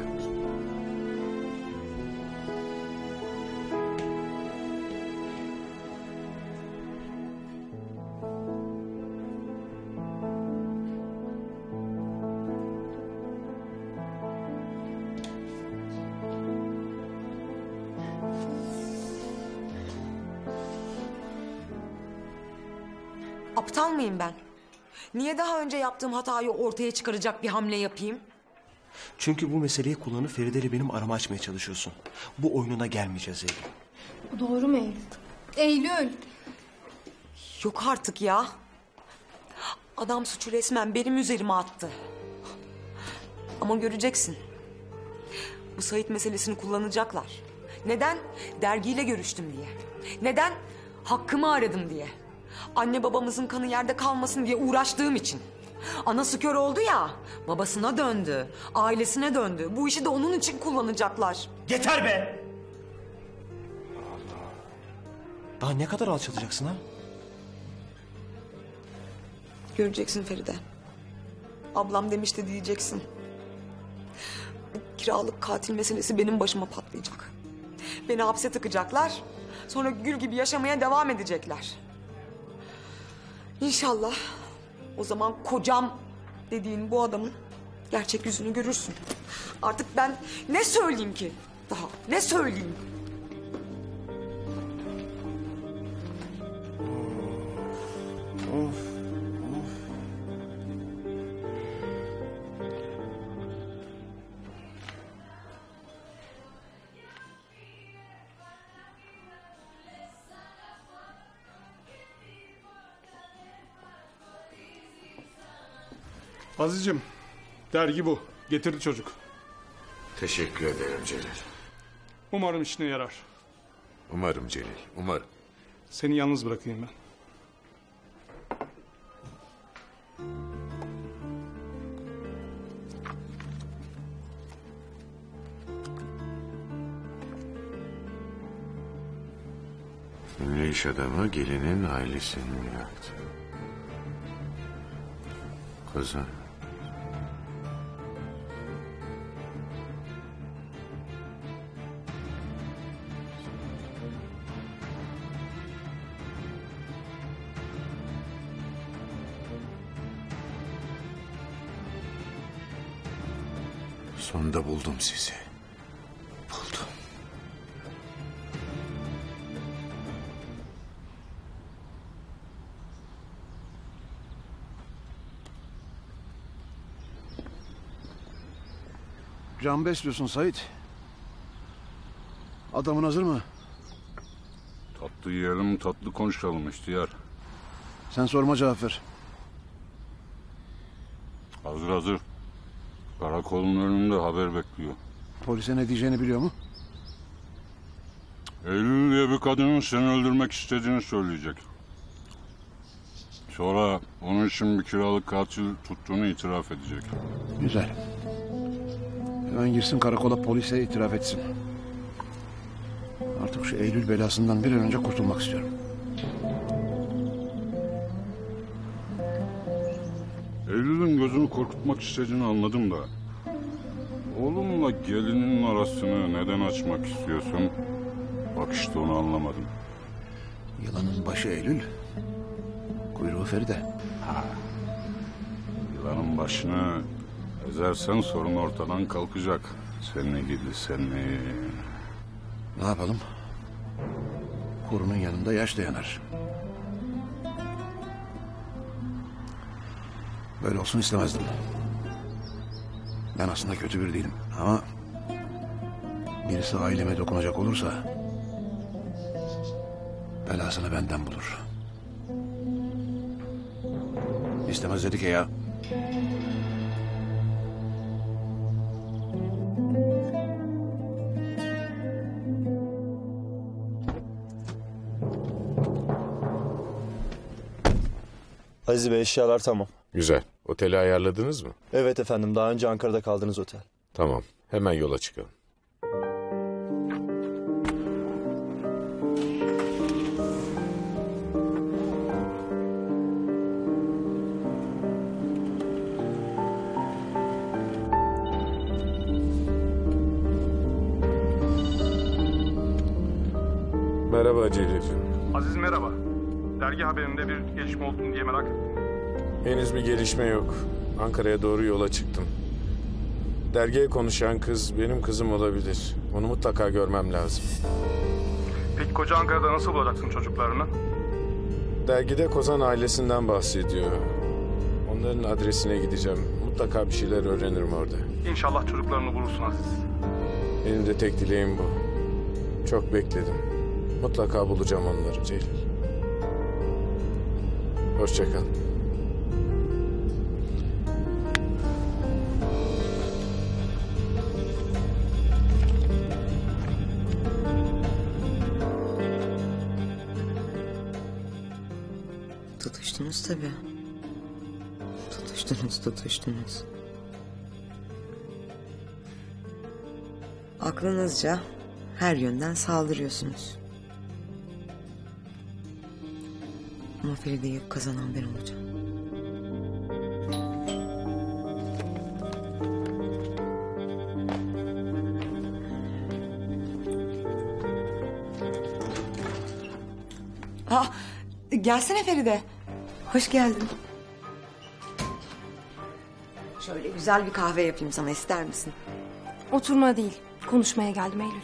Aptal mıyım ben? Niye daha önce yaptığım hatayı ortaya çıkaracak bir hamle yapayım?
Çünkü bu meseleyi kullanıp Feride ile benim aramı açmaya çalışıyorsun. Bu oyununa gelmeyeceğiz Eylül.
Bu doğru mu Eylül? Eylül!
Yok artık ya. Adam suçu resmen benim üzerime attı. Ama göreceksin. Bu Sait meselesini kullanacaklar. Neden? Dergiyle görüştüm diye. Neden? Hakkımı aradım diye. Anne babamızın kanı yerde kalmasın diye uğraştığım için. Anası kör oldu ya, babasına döndü, ailesine döndü. Bu işi de onun için kullanacaklar.
Yeter be! Daha ne kadar alçalacaksın ha?
Göreceksin Feride. Ablam demişti diyeceksin. Bu kiralık katil meselesi benim başıma patlayacak. Beni hapse tıkacaklar. Sonra gül gibi yaşamaya devam edecekler. İnşallah o zaman kocam dediğin bu adamın gerçek yüzünü görürsün. Artık ben ne söyleyeyim ki? Daha ne söyleyeyim?
Of.
Aziz'cim, dergi bu. Getirdi çocuk.
Teşekkür ederim Celil.
Umarım işine yarar.
Umarım Celil, umarım.
Seni yalnız bırakayım ben.
Ünlü iş adamı gelinin ailesini yaktı. Kızım. Sonunda buldum sizi. Buldum.
Can besliyorsun Sait. Adamın hazır mı?
Tatlı yiyelim, tatlı konuşalım ihtiyar.
Sen sorma cevap ver.
Hazır hazır. Karakolun önünde haber bekliyor.
Polise ne diyeceğini biliyor mu?
Eylül diye bir kadının seni öldürmek istediğini söyleyecek. Sonra onun için bir kiralık katil tuttuğunu itiraf edecek.
Güzel. Hemen girsin karakola, polise itiraf etsin. Artık şu Eylül belasından bir an önce kurtulmak istiyorum.
Eylül'ün gözünü korkutmak istediğini anladım da... oğlumla gelinin arasını neden açmak istiyorsun? Bak işte onu anlamadım.
Yılanın başı Eylül, kuyruğu Feride.
Ha. Yılanın başını ezersen sorun ortadan kalkacak. Seni gidi seni.
Ne yapalım? Kurunun yanında yaş da yanar. Böyle olsun istemezdim. Ben aslında kötü biri değilim ama... birisi aileme dokunacak olursa... belasını benden bulur. İstemez dedik ya.
Aziz Bey, eşyalar tamam.
Güzel. Oteli ayarladınız mı?
Evet efendim, daha önce Ankara'da kaldığınız otel.
Tamam. Hemen yola çıkalım. Merhaba Celil.
Aziz merhaba. Dergi haberinde bir gelişme olduğunu diye merak ettim.
Henüz bir gelişme yok. Ankara'ya doğru yola çıktım. Dergiye konuşan kız benim kızım olabilir. Onu mutlaka görmem lazım.
Peki koca Ankara'da nasıl bulacaksın çocuklarını?
Dergide Kozan ailesinden bahsediyor. Onların adresine gideceğim. Mutlaka bir şeyler öğrenirim orada.
İnşallah çocuklarını bulursun Aziz.
Benim de tek dileğim bu. Çok bekledim. Mutlaka bulacağım onları Celil. Hoşça kal.
Tutuştunuz tabii. Tutuştunuz. Aklınızca her yönden saldırıyorsunuz. Ama Feride'yi kazanan ben olacağım. Gelsene Feride. Hoş geldin. Şöyle güzel bir kahve yapayım sana, ister misin?
Oturma değil, konuşmaya geldim Eylül.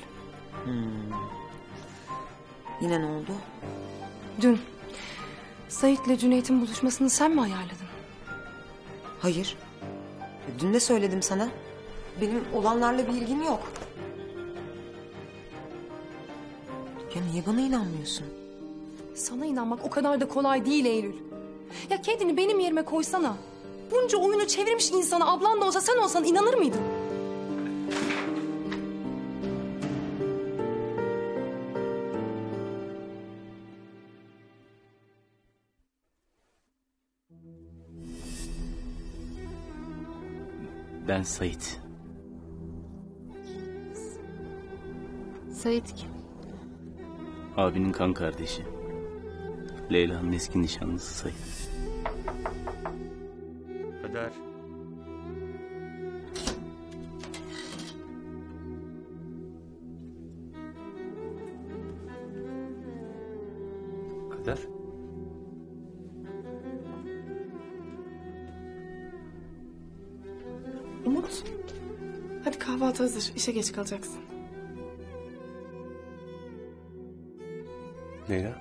Yine ne oldu?
Dün Sait'le Cüneyt'in buluşmasını sen mi ayarladın?
Hayır. Dün de söyledim sana. Benim olanlarla bir ilgim yok. Ya niye bana inanmıyorsun?
Sana inanmak o kadar da kolay değil Eylül. Ya kendini benim yerime koysana. Bunca oyunu çevirmiş insana ablan da olsa sen olsan inanır mıydın?
Ben Sait.
Sait kim?
Abinin kan kardeşi. Leyla'nın eski nişanlısı Sait.
Kader. Kader.
Umut. Hadi kahvaltı hazır. İşe geç kalacaksın.
Leyla.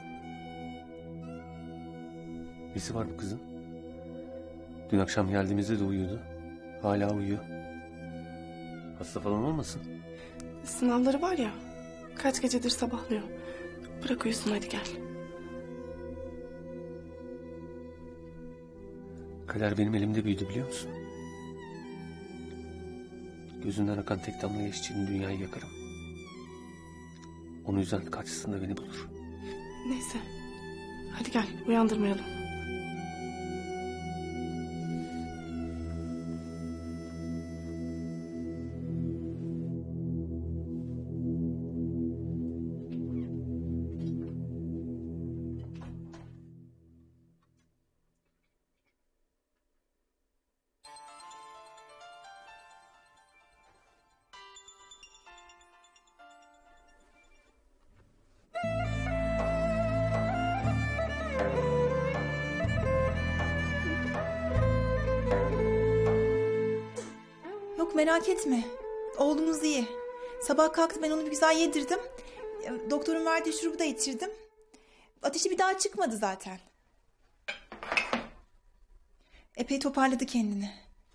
Nesi var bu kızın? Dün akşam geldiğimizde de uyuyordu. Hala uyuyor. Hasta falan olmasın?
Sınavları var ya. Kaç gecedir sabahlıyor. Bırak uyusun hadi gel.
Kader benim elimde büyüdü biliyor musun? Gözünden akan tek damla yaş için dünyayı yakarım. Onu yüzden karşısında beni bulur.
Neyse. Hadi gel uyandırmayalım.
Yok merak etme. Oğlumuz iyi. Sabah kalktı ben onu bir güzel yedirdim. Doktorun verdiği şurubu da içirdim. Ateşi bir daha çıkmadı zaten. Epey toparladı kendini.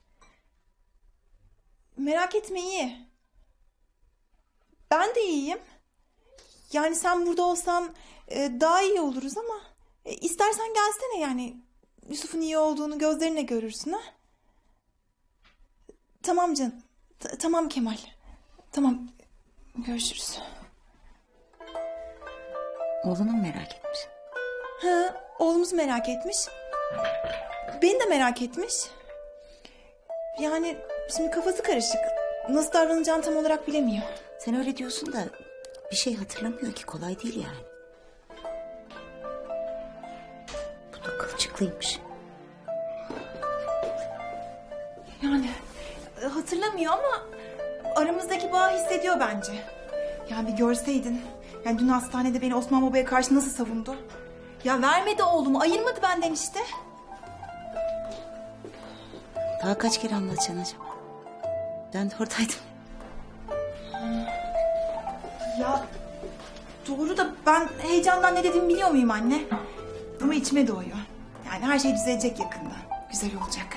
Merak etme iyi. Ben de iyiyim. Yani sen burada olsan daha iyi oluruz ama... istersen gelsene yani. Yusuf'un iyi olduğunu gözlerine görürsün ha. Tamam canım. Tamam Kemal. Tamam. Görüşürüz.
Oğlunu mu merak etmiş?
Ha, oğlumuzu merak etmiş. Beni de merak etmiş. Yani şimdi kafası karışık. Nasıl davranacağını tam olarak bilemiyor.
Sen öyle diyorsun da bir şey hatırlamıyor ki, kolay değil yani. Bu da kılçıklıymış.
Yani hatırlamıyor ama aramızdaki bağı hissediyor bence. Ya bir görseydin. Yani dün hastanede beni Osman Baba'ya karşı nasıl savundu? Ya vermedi oğlumu, ayırmadı benden işte.
Daha kaç kere anlatacaksın acaba? Ben de oradaydım.
Ya doğru da ben heyecandan ne dediğimi biliyor muyum anne? Ama içime doğuyor. Yani her şey düzelecek yakında. Güzel olacak.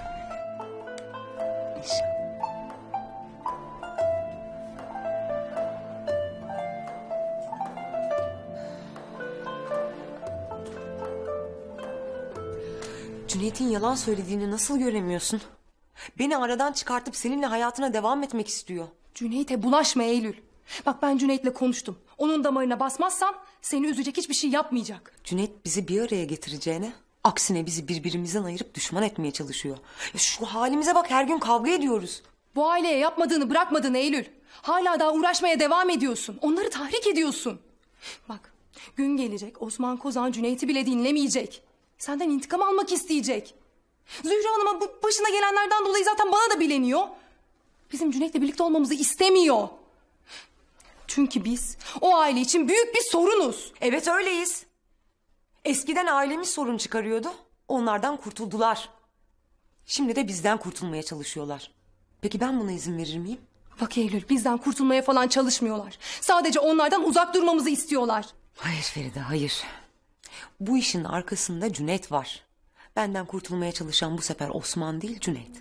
Cüneyt'in yalan söylediğini nasıl göremiyorsun? Beni aradan çıkartıp seninle hayatına devam etmek istiyor.
Cüneyt'e bulaşma Eylül. Bak ben Cüneyt'le konuştum. Onun damarına basmazsan seni üzecek hiçbir şey yapmayacak.
Cüneyt bizi bir araya getireceğine Aksine bizi birbirimizden ayırıp düşman etmeye çalışıyor. Ya şu halimize bak, her gün kavga ediyoruz.
Bu aileye yapmadığını bırakmadın Eylül. Hala daha uğraşmaya devam ediyorsun. Onları tahrik ediyorsun. Bak, gün gelecek Osman Kozan Cüneyt'i bile dinlemeyecek. Senden intikam almak isteyecek. Zühre Hanım'a bu başına gelenlerden dolayı zaten bana da bileniyor. Bizim Cüneyt'le birlikte olmamızı istemiyor. Çünkü biz o aile için büyük bir sorunuz.
Evet, öyleyiz. Eskiden ailemiz sorun çıkarıyordu. Onlardan kurtuldular. Şimdi de bizden kurtulmaya çalışıyorlar. Peki ben buna izin verir miyim?
Bak Eylül, bizden kurtulmaya falan çalışmıyorlar. Sadece onlardan uzak durmamızı istiyorlar.
Hayır Feride, hayır. Bu işin arkasında Cüneyt var. Benden kurtulmaya çalışan bu sefer Osman değil, Cüneyt.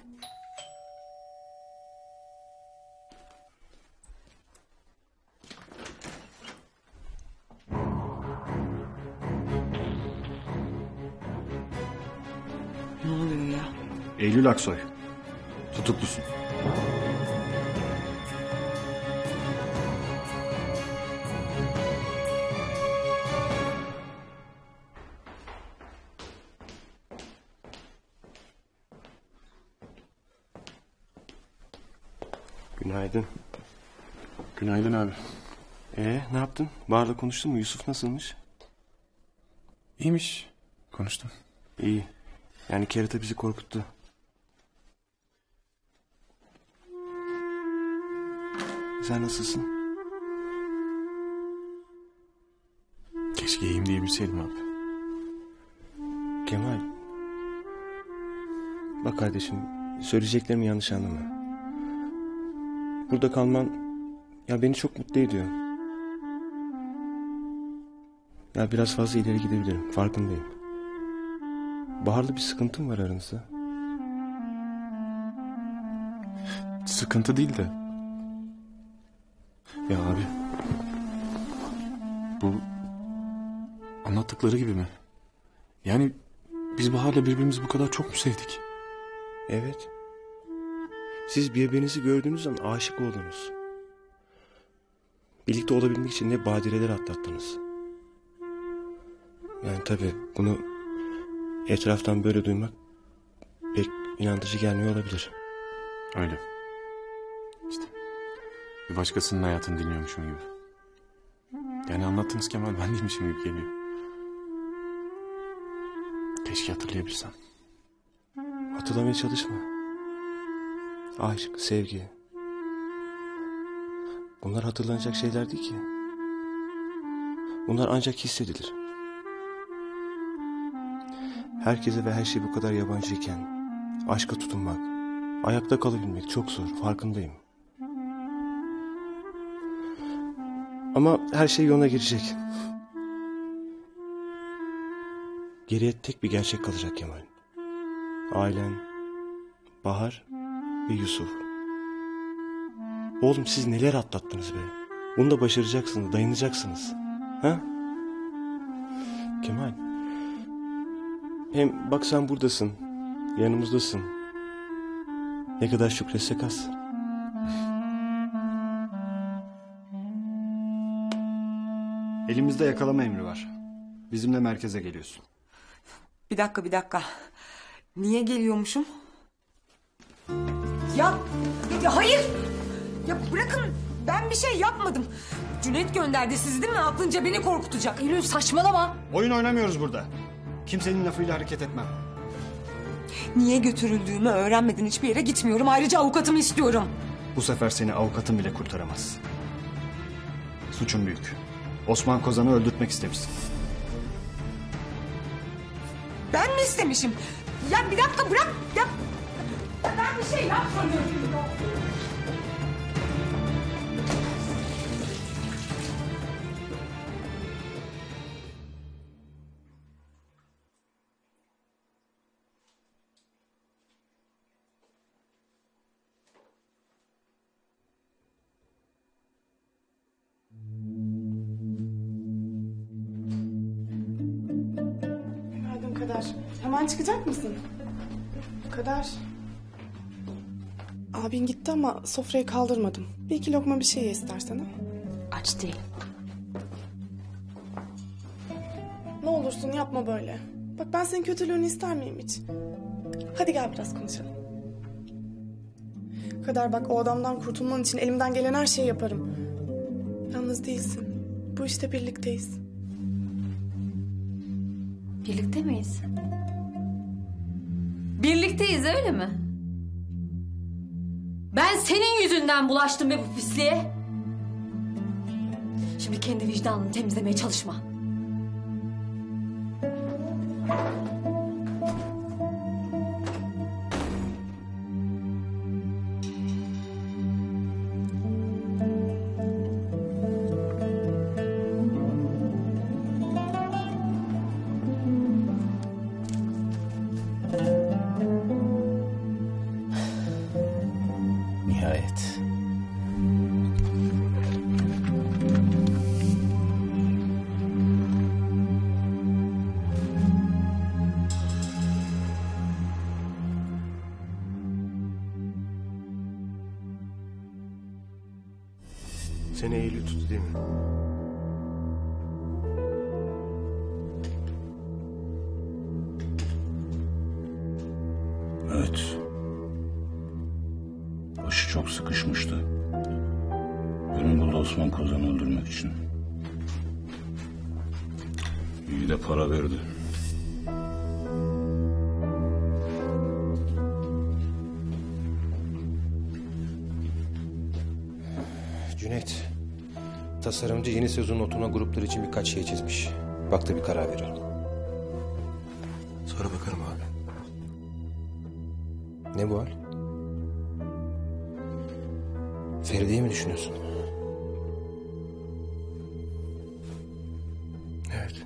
Ne oluyor ya?
Eylül Aksoy. Tutuklusun.
Günaydın.
Günaydın abi.
Ne yaptın? Bahar'la konuştun mu? Yusuf nasılmış?
İyiymiş. Konuştum.
İyi. Yani kerata bizi korkuttu. Sen nasılsın?
Keşke iyiyim diyebilseydim abi.
Kemal. Bak kardeşim, söyleyeceklerimi yanlış anlama. Burada kalman ya beni çok mutlu ediyor. Ya biraz fazla ileri gidebilirim, farkındayım. Bahar'la bir sıkıntım var aranızda.
Sıkıntı değil de. Ya abi. Bu anlattıkları gibi mi? Yani biz Bahar'la birbirimizi bu kadar çok mu sevdik?
Evet. Siz birbirinizi gördüğünüz an aşık oldunuz. Birlikte olabilmek için ne badireler atlattınız. Yani tabii bunu etraftan böyle duymak pek inandırıcı gelmiyor olabilir.
Öyle. İşte bir başkasının hayatını dinliyormuşum gibi. Yani anlattınız Kemal, ben değilmişim gibi geliyor. Keşke hatırlayabilsem.
Hatırlamaya çalışma. Aşk, sevgi. Bunlar hatırlanacak şeyler değil ki. Bunlar ancak hissedilir. Herkese ve her şey bu kadar yabancıyken aşka tutunmak, ayakta kalabilmek çok zor, farkındayım. Ama her şey yoluna girecek. Geriye tek bir gerçek kalacak Kemal. Ailen, Bahar ve Yusuf. Oğlum siz neler atlattınız be. Bunu da başaracaksınız, dayanacaksınız. Ha? Kemal. Hem bak sen buradasın, yanımızdasın. Ne kadar şükretsek az.
Elimizde yakalama emri var. Bizimle merkeze geliyorsun.
Bir dakika. Niye geliyormuşum? Ya hayır. Ya bırakın, ben bir şey yapmadım. Cüneyt gönderdi sizi değil mi? Aklınca beni korkutacak.
Eylül saçmalama.
Oyun oynamıyoruz burada. Kimsenin lafıyla hareket etmem.
Niye götürüldüğümü öğrenmeden hiçbir yere gitmiyorum. Ayrıca avukatımı istiyorum.
Bu sefer seni avukatın bile kurtaramaz. Suçun büyük. Osman Kozan'ı öldürtmek istemişsin.
Ben mi istemişim? Ya bir dakika bırak. Ya ben bir şey yapmadım.
Günaydın Kader. Hemen çıkacak mısın? Kader. Abin gitti ama sofrayı kaldırmadım. Bir iki lokma bir şey ye istersen ha.
Aç değilim.
Ne olursun yapma böyle. Bak ben senin kötülüğünü ister miyim hiç? Hadi gel biraz konuşalım. Kader bak o adamdan kurtulman için elimden gelen her şeyi yaparım. Yalnız değilsin. Bu işte birlikteyiz.
Birlikte miyiz? Birlikteyiz öyle mi? Ben senin yüzünden bulaştım be bu pisliğe. Şimdi kendi vicdanını temizlemeye çalışma.
Nihayet.
Seni Eylül tuttu değil mi?
Evet. Başı çok sıkışmıştı. Beni buldu Osman Kozan'ı öldürmek için. İyi de para verdi.
Cüneyt, tasarımcı yeni sezon oturma grupları için birkaç şey çizmiş. Bak da bir karar verelim.
Sonra bakarım abi.
Ne bu hal? Feride'yi mi düşünüyorsun?
Evet.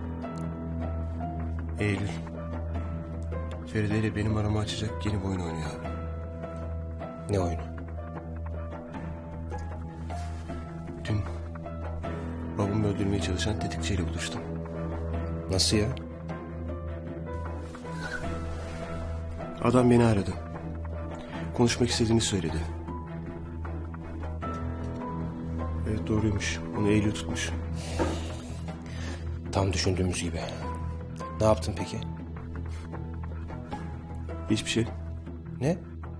Eylül. Feride ile benim aramı açacak yeni bir oyun oynuyor abi.
Ne oyunu?
Dün babamı öldürmeye çalışan tetikçiyle buluştum.
Nasıl ya?
Adam beni aradı. Konuşmak istediğini söyledi. Evet doğruymuş. Onu Eylül tutmuş.
Tam düşündüğümüz gibi. Ne yaptın peki?
Hiçbir şey.
Ne?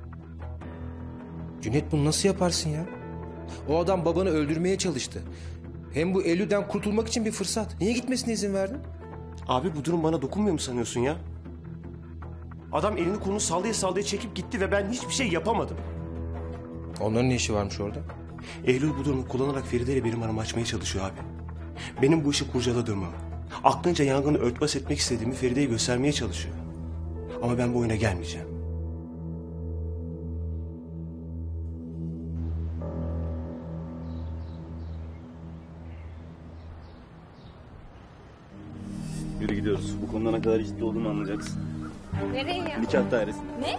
Cüneyt bunu nasıl yaparsın ya? O adam babanı öldürmeye çalıştı. Hem bu Eylül'den kurtulmak için bir fırsat. Niye gitmesine izin verdin?
Abi bu durum bana dokunmuyor mu sanıyorsun ya? Adam elini kolunu sallaya sallaya çekip gitti ve ben hiçbir şey yapamadım.
Onların ne işi varmış orada?
Eylül bu durumu kullanarak Feride ile benim aramı açmaya çalışıyor abi. Benim bu işi kurcaladığımı, aklınca yangını örtbas etmek istediğimi Feride'ye göstermeye çalışıyor. Ama ben bu oyuna gelmeyeceğim.
Yürü gidiyoruz. Bu konuda ne kadar ciddi olduğumu anlayacaksın.
Nereye ya?
Nikah dairesine.
Ne?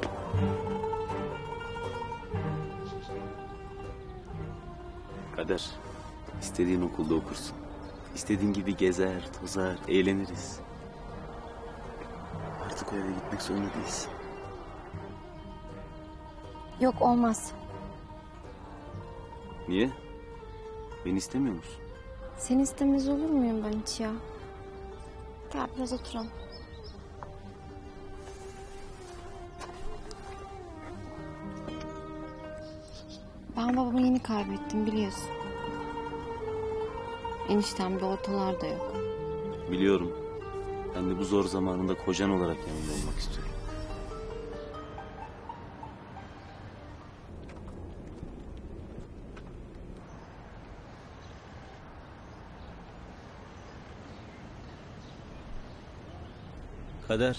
Kader. İstediğin okulda okursun. İstediğin gibi gezer, tozar, eğleniriz. Artık o eve gitmek zorunda değilsin.
Yok olmaz.
Niye? Beni istemiyor musun?
Seni istemez olur muyum ben hiç ya? Gel biraz oturalım. Ben babamı yeni kaybettim biliyorsun. Eniştem de ortalarda yok.
Biliyorum. Ben de bu zor zamanında kocan olarak yanında olmak istiyorum. Kader.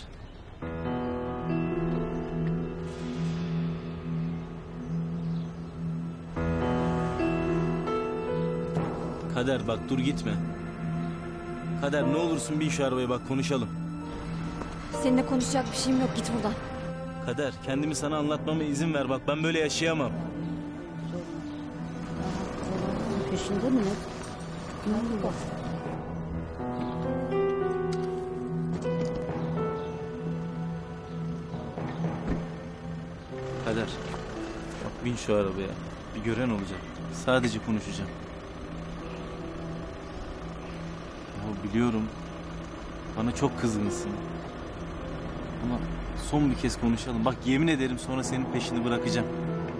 Kader bak dur gitme. Kader ne olursun bin şu arabaya bak konuşalım.
Seninle konuşacak bir şeyim yok git buradan.
Kader kendimi sana anlatmama izin ver bak ben böyle yaşayamam.
Peşinde mi? Ne oldu?
Kader bak bin şu arabaya. Bir gören olacak. Sadece konuşacağım. Ya biliyorum bana çok kızgınsın. Ama son bir kez konuşalım. Bak yemin ederim sonra senin peşini bırakacağım.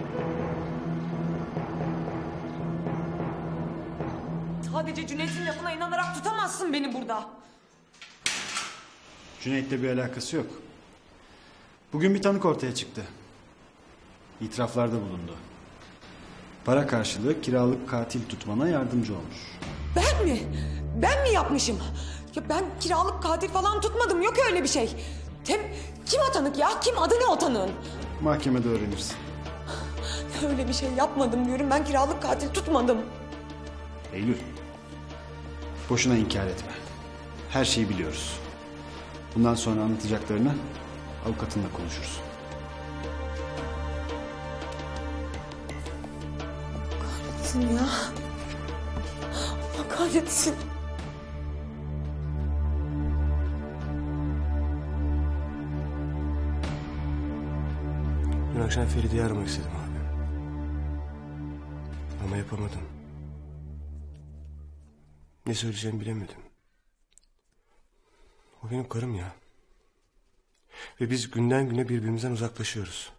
Sadece Cüneyt'in lafına inanarak tutamazsın beni burada.
Cüneyt'le bir alakası yok. Bugün bir tanık ortaya çıktı. İtiraflarda bulundu. Para karşılığı kiralık katil tutmana yardımcı olmuş.
Ben mi? Ben mi yapmışım? Ya ben kiralık katil falan tutmadım. Yok öyle bir şey. Hem kim o tanık ya? Kim? Adı ne o tanığın?
Mahkemede öğrenirsin.
Öyle bir şey yapmadım diyorum. Ben kiralık katil tutmadım.
Eylül. Boşuna inkar etme. Her şeyi biliyoruz. Bundan sonra anlatacaklarını avukatınla konuşursun.
Kahretsin ya. Allah kahretsin.
Dün akşam Feride'yi aramak istedim abi. Ama yapamadım. Ne söyleyeceğimi bilemedim. O benim karım ya. Ve biz günden güne birbirimizden uzaklaşıyoruz.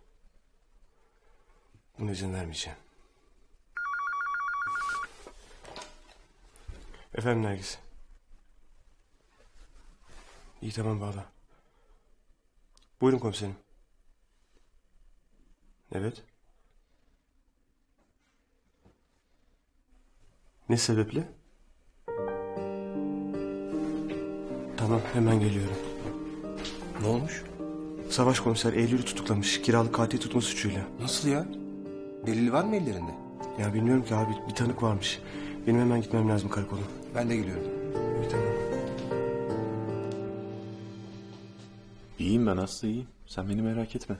Buna izin vermeyeceğim. Efendim Nergis. İyi tamam bağla. Buyurun komiserim. Evet. Ne sebeple? Tamam hemen geliyorum.
Ne olmuş?
Savaş komiser Eylül'ü tutuklamış. Kiralık katil tutma suçuyla.
Nasıl ya? Delili var mı ellerinde?
Ya bilmiyorum ki abi bir tanık varmış. Benim hemen gitmem lazım karakola.
Ben de geliyorum.
İyi tamam.
İyiyim ben Aslı iyiyim. Sen beni merak etme.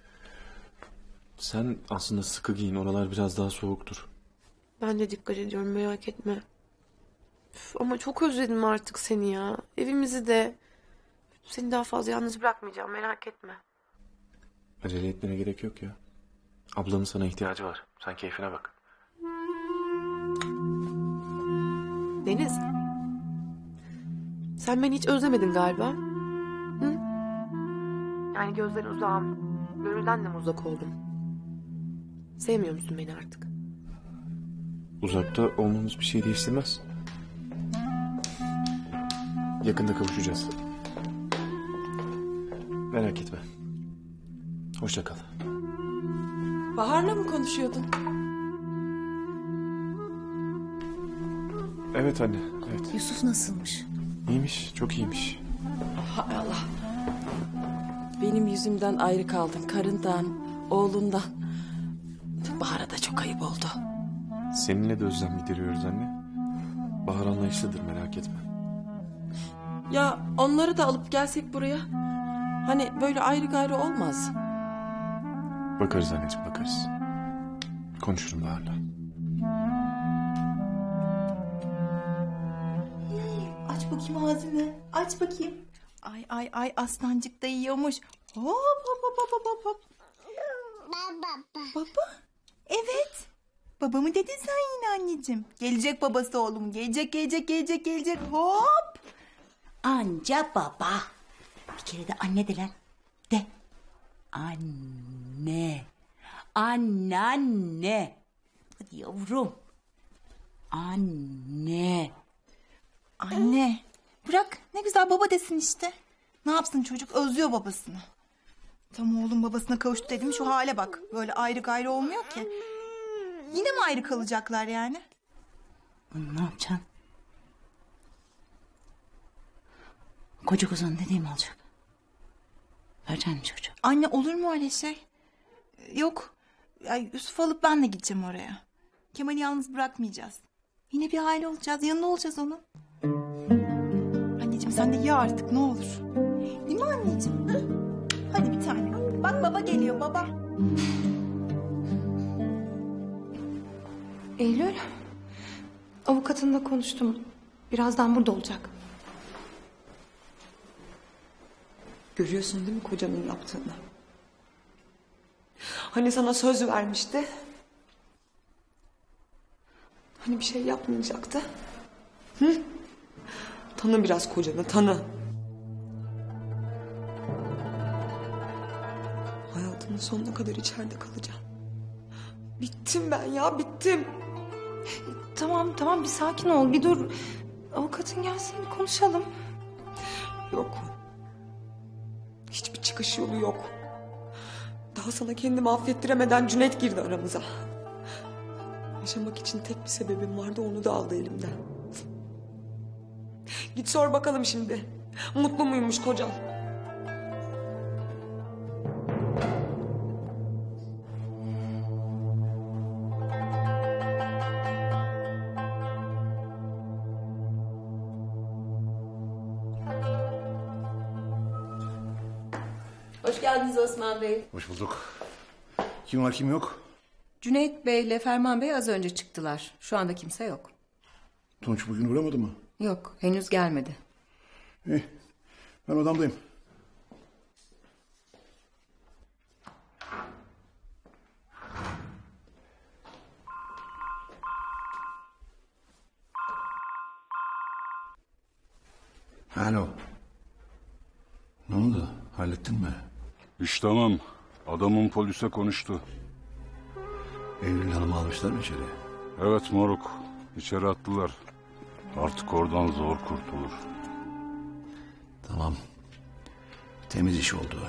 Sen aslında sıkı giyin. Oralar biraz daha soğuktur.
Ben de dikkat ediyorum merak etme. Üf, ama çok özledim artık seni ya. Evimizi de. Seni daha fazla yalnız bırakmayacağım merak etme.
Acele etmene gerek yok ya. Ablanın sana ihtiyacı var. Sen keyfine bak.
Deniz. Sen beni hiç özlemedin galiba. Hı? Yani gözden uzağım. Gönülden de mi uzak oldum? Sevmiyor musun beni artık?
Uzakta olmamız bir şey değiştirmez. Yakında kavuşacağız. Merak etme. Hoşça kal.
Bahar'la mı konuşuyordun?
Evet anne, evet.
Yusuf nasılmış?
İyiymiş, çok iyiymiş.
Hay Allah. Benim yüzümden ayrı kaldın. Karından, oğlundan. Bahar'a da çok ayıp oldu.
Seninle de özlem gideriyoruz anne. Bahar anlayışlıdır, merak etme.
Ya onları da alıp gelsek buraya. Hani böyle ayrı gayrı olmaz.
Bakarız anneciğim, bakarız. Konuşurum Bahar'la.
Aç bakayım ağzını. Aç bakayım. Ay ay ay aslancık da yiyormuş. Hop hop hop hop hop hop. Baba. Evet. Baba mı dedin sen yine anneciğim? Gelecek babası oğlum. Gelecek. Hop.
Anca baba. Bir kere de anne de lan. De. Anne. Anne. Hadi yavrum. Anne.
Anne. Bırak ne güzel baba desin işte. Ne yapsın çocuk özlüyor babasını. Tam oğlum babasına kavuştu dedim şu hale bak. Böyle ayrı gayrı olmuyor ki. Yine mi ayrı kalacaklar yani?
Ne yapacaksın? Koca kozan dediğim olacak. Vereceksin mi çocuğu?
Anne olur mu öyle şey? Yok. Ya Yusuf alıp ben de gideceğim oraya. Kemal'i yalnız bırakmayacağız. Yine bir aile olacağız. Yanında olacağız onun. Anneciğim sen de ye artık ne olur. Değil mi anneciğim? Hı? Hadi bir tane. Bak baba geliyor baba.
Eylül, avukatınla konuştum. Birazdan burada olacak.
Görüyorsun değil mi kocanın yaptığını? Hani sana söz vermişti? Hani bir şey yapmayacaktı? Hı? Tanı biraz kocanı, tanı. hayatımın sonuna kadar içeride kalacağım. Bittim ben ya, bittim.
Tamam bir sakin ol, bir dur. Avukatın gelsin, bir konuşalım.
Yok. Hiçbir çıkış yolu yok. Daha sana kendimi affettiremeden Cüneyt girdi aramıza. Yaşamak için tek bir sebebim vardı, onu da aldı elimden. Git sor bakalım şimdi. Mutlu muymuş kocan?
Hoş geldiniz Osman Bey.
Hoş bulduk. Kim var kim yok?
Cüneyt Bey ile Ferman Bey az önce çıktılar. Şu anda kimse yok.
Tunç bugün uğramadı mı?
Yok, henüz gelmedi.
İyi. Ben odamdayım. Alo. Ne oldu? Hallettin mi?
İş tamam. Adamın polise konuştu.
Eylül Hanım'ı almışlar mı içeri?
Evet moruk. İçeri attılar. Artık oradan zor kurtulur.
Tamam. Temiz iş oldu.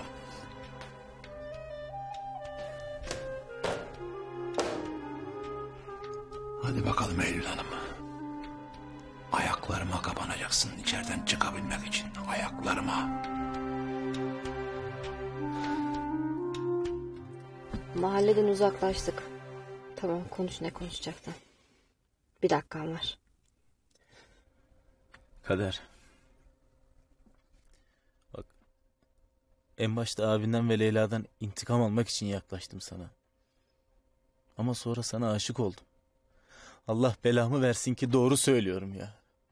Hadi bakalım Eylül Hanım. Ayaklarıma kapanacaksın içeriden çıkabilmek için. Ayaklarıma.
Mahalleden uzaklaştık. Tamam, konuş ne konuşacaktın. Bir dakikan var.
Kader. Bak. En başta abinden ve Leyla'dan intikam almak için yaklaştım sana. Ama sonra sana aşık oldum. Allah belamı versin ki doğru söylüyorum ya.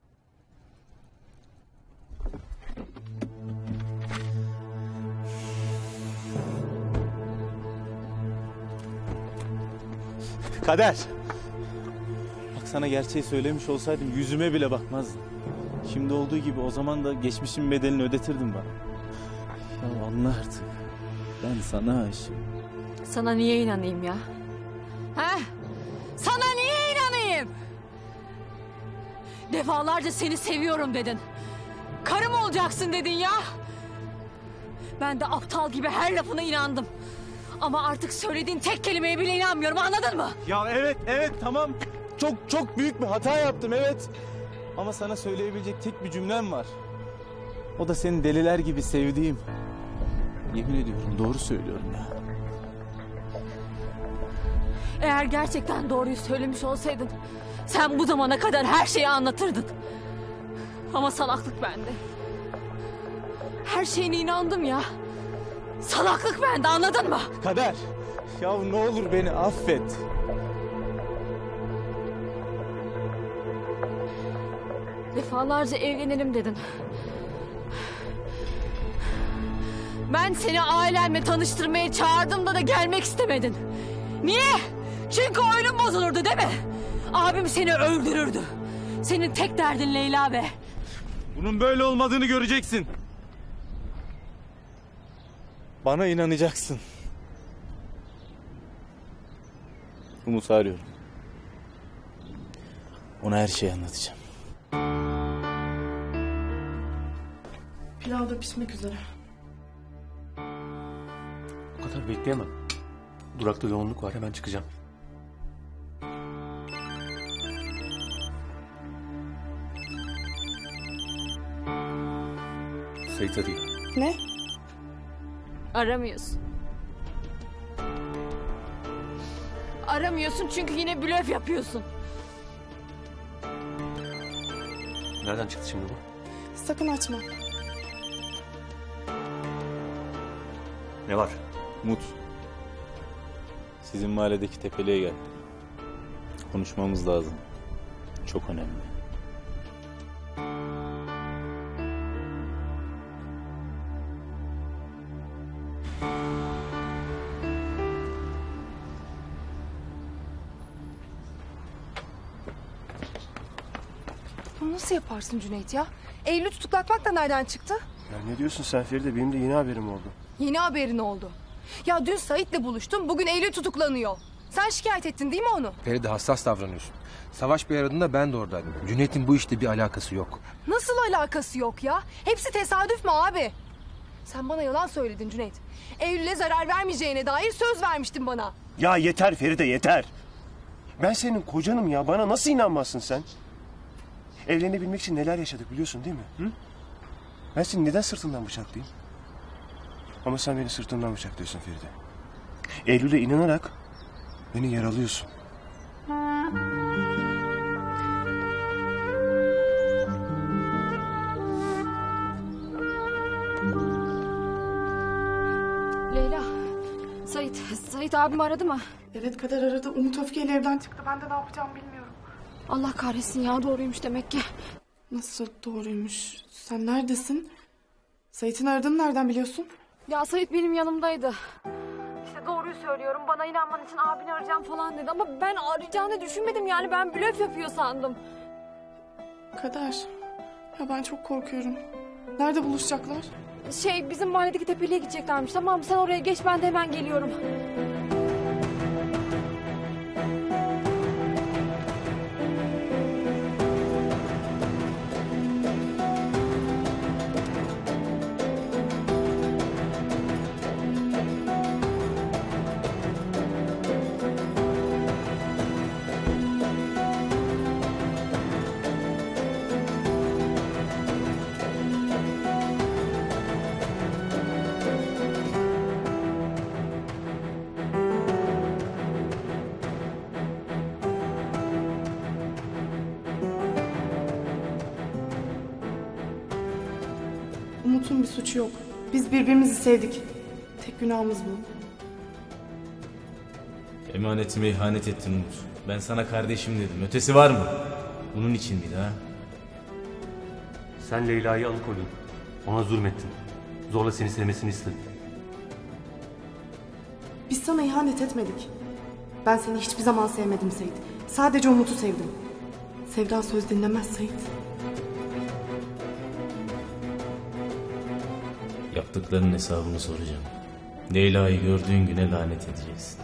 Kader. Bak sana gerçeği söylemiş olsaydım yüzüme bile bakmazdın. Şimdi olduğu gibi o zaman da geçmişin bedelini ödetirdin bana. Ya anla artık. Ben sana aşığım.
Sana niye inanayım ya? He? Sana niye inanayım? Defalarca seni seviyorum dedin. Karım olacaksın dedin ya. Ben de aptal gibi her lafına inandım. Ama artık söylediğin tek kelimeye bile inanmıyorum, anladın mı?
Ya evet tamam. Çok büyük bir hata yaptım evet. Ama sana söyleyebilecek tek bir cümlem var. O da seni deliler gibi sevdiğim. Yemin ediyorum doğru söylüyorum ya.
Eğer gerçekten doğruyu söylemiş olsaydın sen bu zamana kadar her şeyi anlatırdın. Ama salaklık bende. Her şeyine inandım ya. Salaklık bende, anladın mı?
Kader. Ya ne olur beni affet.
Defalarca evlenelim dedin. Ben seni ailemle tanıştırmaya çağırdığımda da gelmek istemedin. Niye? Çünkü oyunun bozulurdu değil mi? Abim seni öldürürdü. Senin tek derdin Leyla be.
Bunun böyle olmadığını göreceksin. Bana inanacaksın. Umut'u arıyorum. Ona her şeyi anlatacağım.
Pilav da pişmek üzere.
O kadar bekleyemem. Durakta yoğunluk var, hemen çıkacağım. Sait arıyor.
Ne?
Aramıyorsun. Aramıyorsun çünkü yine blöf yapıyorsun.
Nereden çıktı şimdi bu?
Sakın açma.
Ne var?
Umut. Sizin mahalledeki tepeliğe gel. Konuşmamız lazım. Çok önemli.
Bunu nasıl yaparsın Cüneyt ya? Eylül'ü tutuklatmak da nereden çıktı?
Ya ne diyorsun sen Feride? Benim de yeni haberim oldu.
Yeni haberin oldu. Ya dün Sait'le buluştum, bugün Eylül tutuklanıyor. Sen şikayet ettin değil mi onu?
Feride hassas davranıyorsun. Savaş Bey aradığında ben de oradaydım. Cüneyt'in bu işte bir alakası yok.
Nasıl alakası yok ya? Hepsi tesadüf mü abi? Sen bana yalan söyledin Cüneyt. Eylül'e zarar vermeyeceğine dair söz vermiştin bana.
Ya yeter Feride yeter. Ben senin kocanım ya. Bana nasıl inanmazsın sen? Evlenebilmek için neler yaşadık biliyorsun değil mi? Hı? Ben seni neden sırtından bıçaklayayım? Ama sen beni sırtından bıçaklıyorsun Feride. Eylül'e inanarak beni yaralıyorsun.
Leyla, Sait abim aradı mı?
Evet Kader aradı. Umut öfkeyle evden çıktı. Ben de ne yapacağımı bilmiyorum.
Allah kahretsin ya, doğruymuş demek ki.
Nasıl doğruymuş? Sen neredesin? Sait'in aradığını nereden biliyorsun?
Ya Sait benim yanımdaydı. İşte doğruyu söylüyorum, bana inanman için abini arayacağım falan dedi. Ama ben arayacağını düşünmedim yani, ben blöf yapıyor sandım.
Kader, ya ben çok korkuyorum. Nerede buluşacaklar?
Bizim mahalledeki tepeliğe gideceklermiş, tamam mı? Sen oraya geç, ben de hemen geliyorum.
Umut'un bir suçu yok. Biz birbirimizi sevdik. Tek günahımız bu.
Emanetime ihanet ettin Umut. Ben sana kardeşim dedim. Ötesi var mı? Bunun için miydi ha?
Sen Leyla'yı alıkoydun. Ona zulmettin. Zorla seni sevmesini istedin.
Biz sana ihanet etmedik. Ben seni hiçbir zaman sevmedim Sait. Sadece Umut'u sevdim. Sevdan söz dinlemez Sait.
Yaptıklarının hesabını soracağım. Leyla'yı gördüğün güne lanet edeceksin.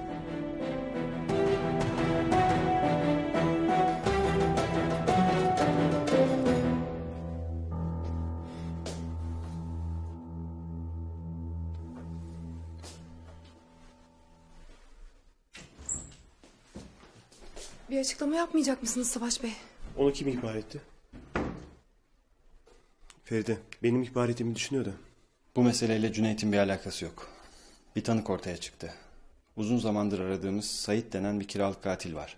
Bir açıklama yapmayacak mısınız Savaş Bey?
Onu kim ihbar etti? Feride, benim ihbar ettiğimi düşünüyor da.
Bu meseleyle Cüneyt'in bir alakası yok. Bir tanık ortaya çıktı. Uzun zamandır aradığımız Sait denen bir kiralık katil var.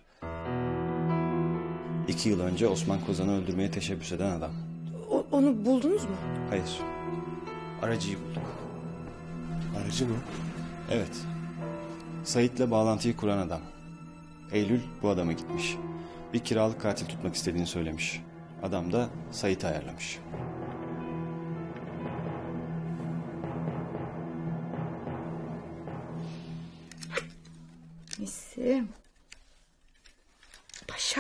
2 yıl önce Osman Kozan'ı öldürmeye teşebbüs eden adam.
Onu buldunuz mu?
Hayır. Aracıyı bulduk.
Aracı mı?
Evet. Sait'le bağlantıyı kuran adam. Eylül bu adama gitmiş. Bir kiralık katil tutmak istediğini söylemiş. Adam da Sait'i ayarlamış.
Misim. Paşam.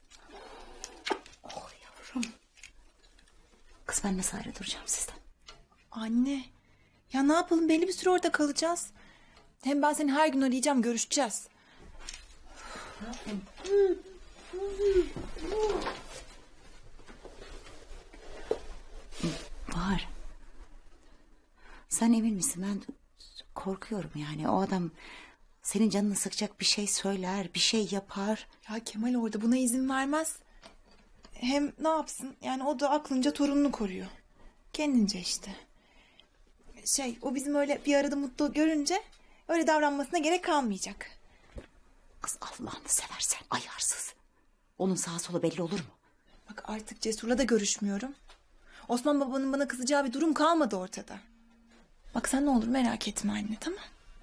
Oh yavrum. Kız ben nasıl ayrı duracağım sizden?
Anne. Ya ne yapalım, belli bir süre orada kalacağız. Hem ben seni her gün arayacağım, görüşeceğiz.
Bahar. Sen emin misin? Ben korkuyorum yani. O adam senin canını sıkacak bir şey söyler, bir şey yapar.
Ya Kemal orada buna izin vermez. Hem ne yapsın? Yani o da aklınca torununu koruyor. Kendince işte. O bizim öyle bir arada mutlu görünce öyle davranmasına gerek kalmayacak.
Kız Allah'ını seversen ayarsız. Onun sağa sola belli olur mu?
Bak artık Cesur'la da görüşmüyorum. Osman babanın bana kızacağı bir durum kalmadı ortada. Bak sen ne olur merak etme anne, tamam?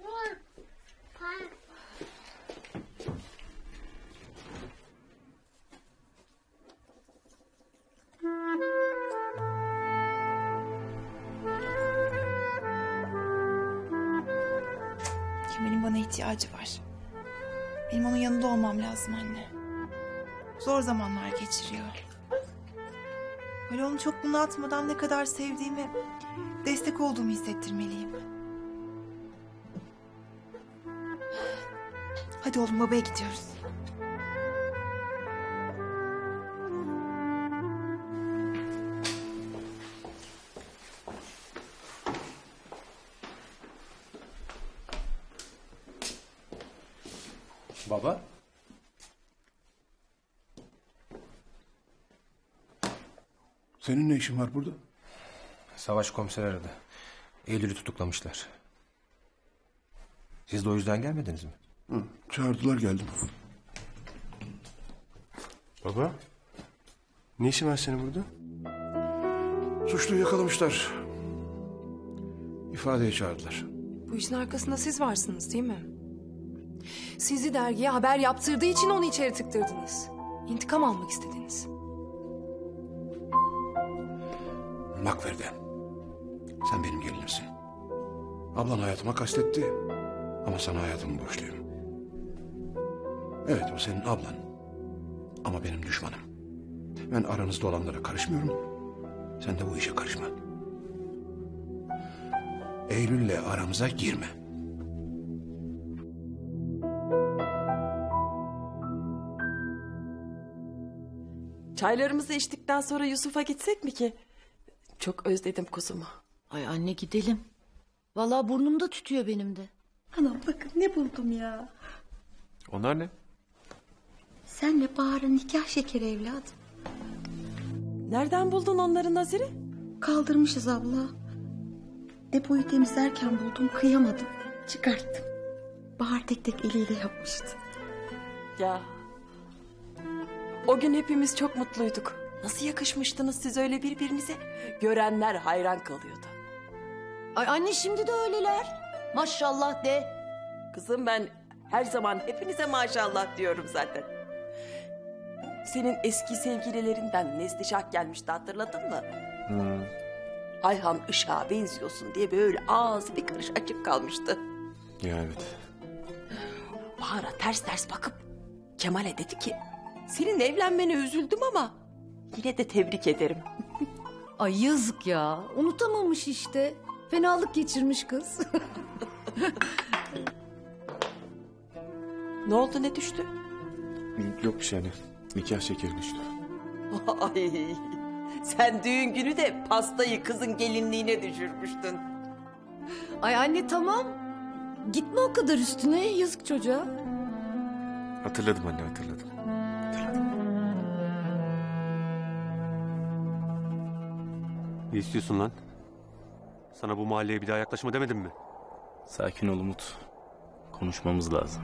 Kemal'in bana ihtiyacı var. Benim onun yanında olmam lazım anne. Zor zamanlar geçiriyor. Böyle onu çok bunaltmadan ne kadar sevdiğimi, destek olduğumu hissettirmeliyim. Hadi oğlum babaya gidiyoruz.
Baba?
Senin ne işin var burada?
Savaş komiser aradı. Eylül'ü tutuklamışlar. Siz de o yüzden gelmediniz mi?
Hı, çağırdılar geldim.
Baba? Ne işin var senin burada?
Suçluyu yakalamışlar. İfadeye çağırdılar.
Bu işin arkasında siz varsınız değil mi? Sizi dergiye haber yaptırdığı için onu içeri tıktırdınız. İntikam almak istediniz.
Bak Feride, sen benim gelinimsin. Ablan hayatıma kastetti ama sana hayatımı borçluyum. Evet, o senin ablan ama benim düşmanım. Ben aranızda olanlara karışmıyorum, sen de bu işe karışma. Eylül'le aramıza girme.
Çaylarımızı içtikten sonra Yusuf'a gitsek mi ki? Çok özledim kuzumu.
Ay anne gidelim. Vallahi burnumda tütüyor benim de.
Anam bakın ne buldum ya.
Onlar ne?
Senle Bahar'ın nikah şekeri evladım.
Nereden buldun onları Nazire?
Kaldırmışız abla. Depoyu temizlerken buldum, kıyamadım. Çıkarttım. Bahar tek tek eliyle yapmıştı.
Ya. O gün hepimiz çok mutluyduk. Nasıl yakışmıştınız siz öyle birbirinize? Görenler hayran kalıyordu.
Ay anne şimdi de öyleler. Maşallah de.
Kızım ben her zaman hepinize maşallah diyorum zaten. Senin eski sevgililerinden Neslişah gelmişti, hatırladın mı? Ayhan Işık'a benziyorsun diye böyle ağzı bir karış açık kalmıştı.
Ya evet.
Bahar'a ters ters bakıp Kemal'e dedi ki... Senin evlenmene üzüldüm ama yine de tebrik ederim.
Ay yazık ya. Unutamamış işte. Fenalık geçirmiş kız.
Ne oldu, ne düştü?
Yok bir şey anne. Nikah şekeri düştü.
Ay, sen düğün günü de pastayı kızın gelinliğine düşürmüştün.
Ay anne tamam. Gitme o kadar üstüne. Yazık çocuğa.
Hatırladım anne, hatırladım.
Ne istiyorsun lan? Sana bu mahalleye bir daha yaklaşma demedim mi?
Sakin ol Umut. Konuşmamız lazım.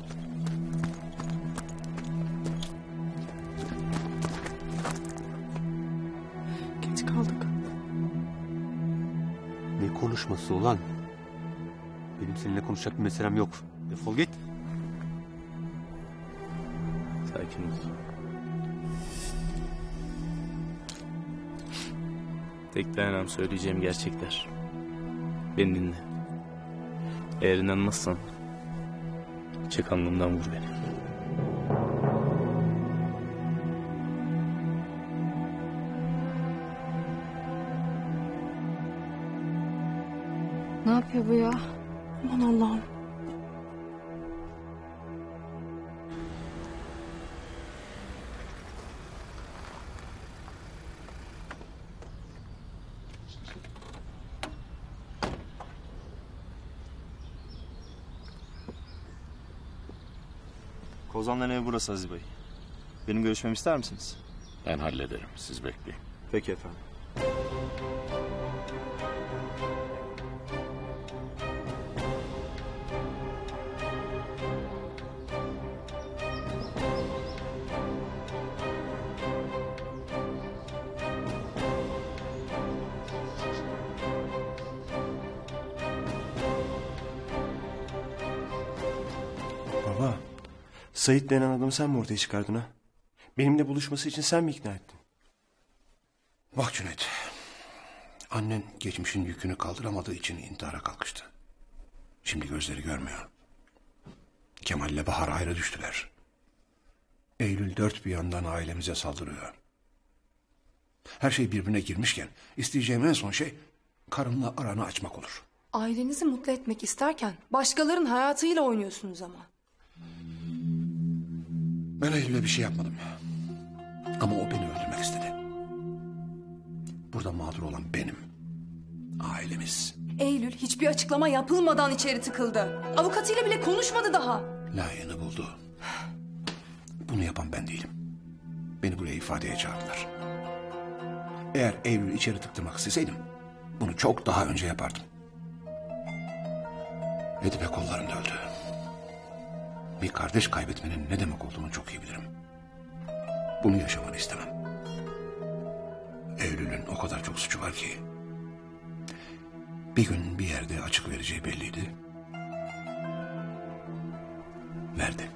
Geç kaldık.
Ne konuşması ulan? Benim seninle konuşacak bir meselem yok. Defol git.
Sakin ol. Tek dayanam söyleyeceğim gerçekler. Beni dinle. Eğer inanmazsan çek alnımdan vur beni.
Ne yapıyor bu ya?
Aman Allah'ım.
Kozanların evi burası Aziz Bey. Benim görüşmemi ister misiniz?
Ben hallederim. Siz bekleyin.
Peki efendim.
Baba, Sait denen adamı sen mi ortaya çıkardın ha? Benimle buluşması için sen mi ikna ettin?
Bak Cüneyt, annen geçmişin yükünü kaldıramadığı için intihara kalkıştı. Şimdi gözleri görmüyor. Kemal'le Bahar ayrı düştüler. Eylül dört bir yandan ailemize saldırıyor. Her şey birbirine girmişken isteyeceğim en son şey karımla aranı açmak olur.
Ailenizi mutlu etmek isterken başkalarının hayatıyla oynuyorsunuz ama.
Ben Eylül'e bir şey yapmadım. Ama o beni öldürmek istedi. Burada mağdur olan benim. Ailemiz.
Eylül hiçbir açıklama yapılmadan içeri tıkıldı. Avukatıyla bile konuşmadı daha.
Layığını buldu. Bunu yapan ben değilim. Beni buraya ifadeye çağırdılar. Eğer Eylül'ü içeri tıktırmak isteseydim bunu çok daha önce yapardım. Edibe kollarında öldü. Bir kardeş kaybetmenin ne demek olduğunu çok iyi bilirim. Bunu yaşamanı istemem. Eylül'ün o kadar çok suçu var ki bir gün bir yerde açık vereceği belliydi. Verdi.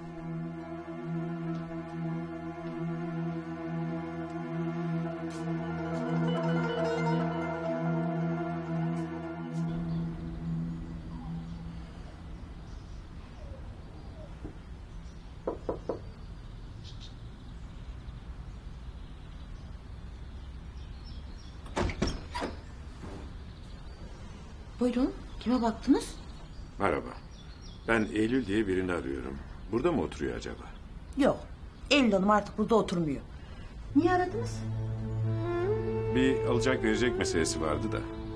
Buyurun, kime baktınız?
Merhaba. Ben Eylül diye birini arıyorum. Burada mı oturuyor acaba?
Yok, Eylül Hanım artık burada oturmuyor. Niye aradınız?
Bir alacak verecek meselesi vardı da.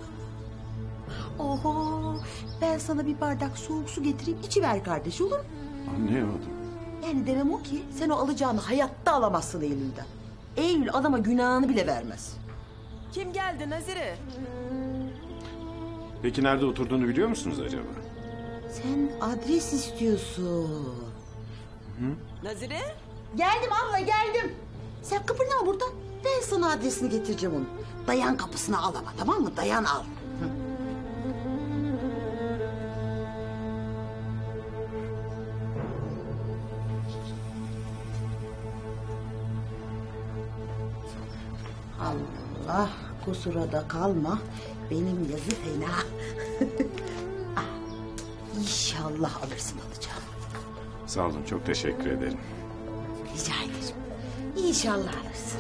Oho, ben sana bir bardak soğuk su getireyim, içiver kardeş, olur mu?
Anlayamadım.
Yani demem o ki sen o alacağını hayatta alamazsın Eylül'den. Eylül adama günahını bile vermez.
Kim geldi Nazire?
Peki nerede oturduğunu biliyor musunuz acaba?
Sen adres istiyorsun.
Nazire?
Geldim abla, geldim. Sen kıpırdama buradan. Ben sana adresini getireceğim onu. Dayan kapısına al ama, tamam mı? Dayan al. Allah, kusura da kalma. Benim yazı fena. Ah, İnşallah alırsın alacağım.
Sağ olun, çok teşekkür ederim.
Rica ederim. İnşallah alırsın.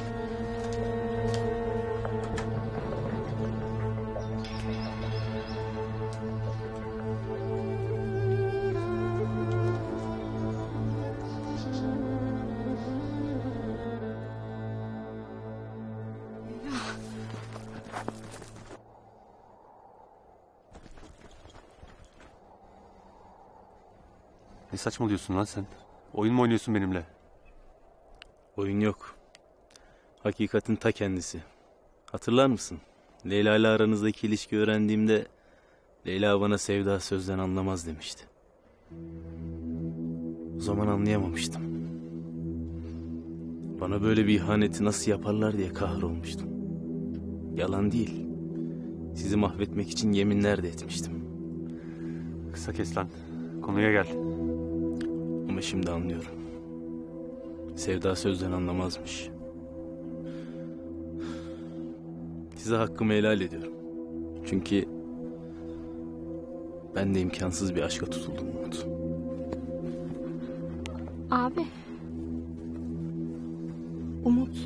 Ne saçmalıyorsun lan sen? Oyun mu oynuyorsun benimle?
Oyun yok. Hakikatin ta kendisi. Hatırlar mısın? Leyla ile aranızdaki ilişki öğrendiğimde Leyla bana sevda sözden anlamaz demişti. O zaman anlayamamıştım. Bana böyle bir ihaneti nasıl yaparlar diye kahrolmuştum. Yalan değil. Sizi mahvetmek için yeminler de etmiştim.
Kısa kes lan. Konuya gel.
Ama şimdi anlıyorum. Sevda sözden anlamazmış. Size hakkımı helal ediyorum. Çünkü ben de imkansız bir aşka tutuldum Umut.
Abi.
Umut.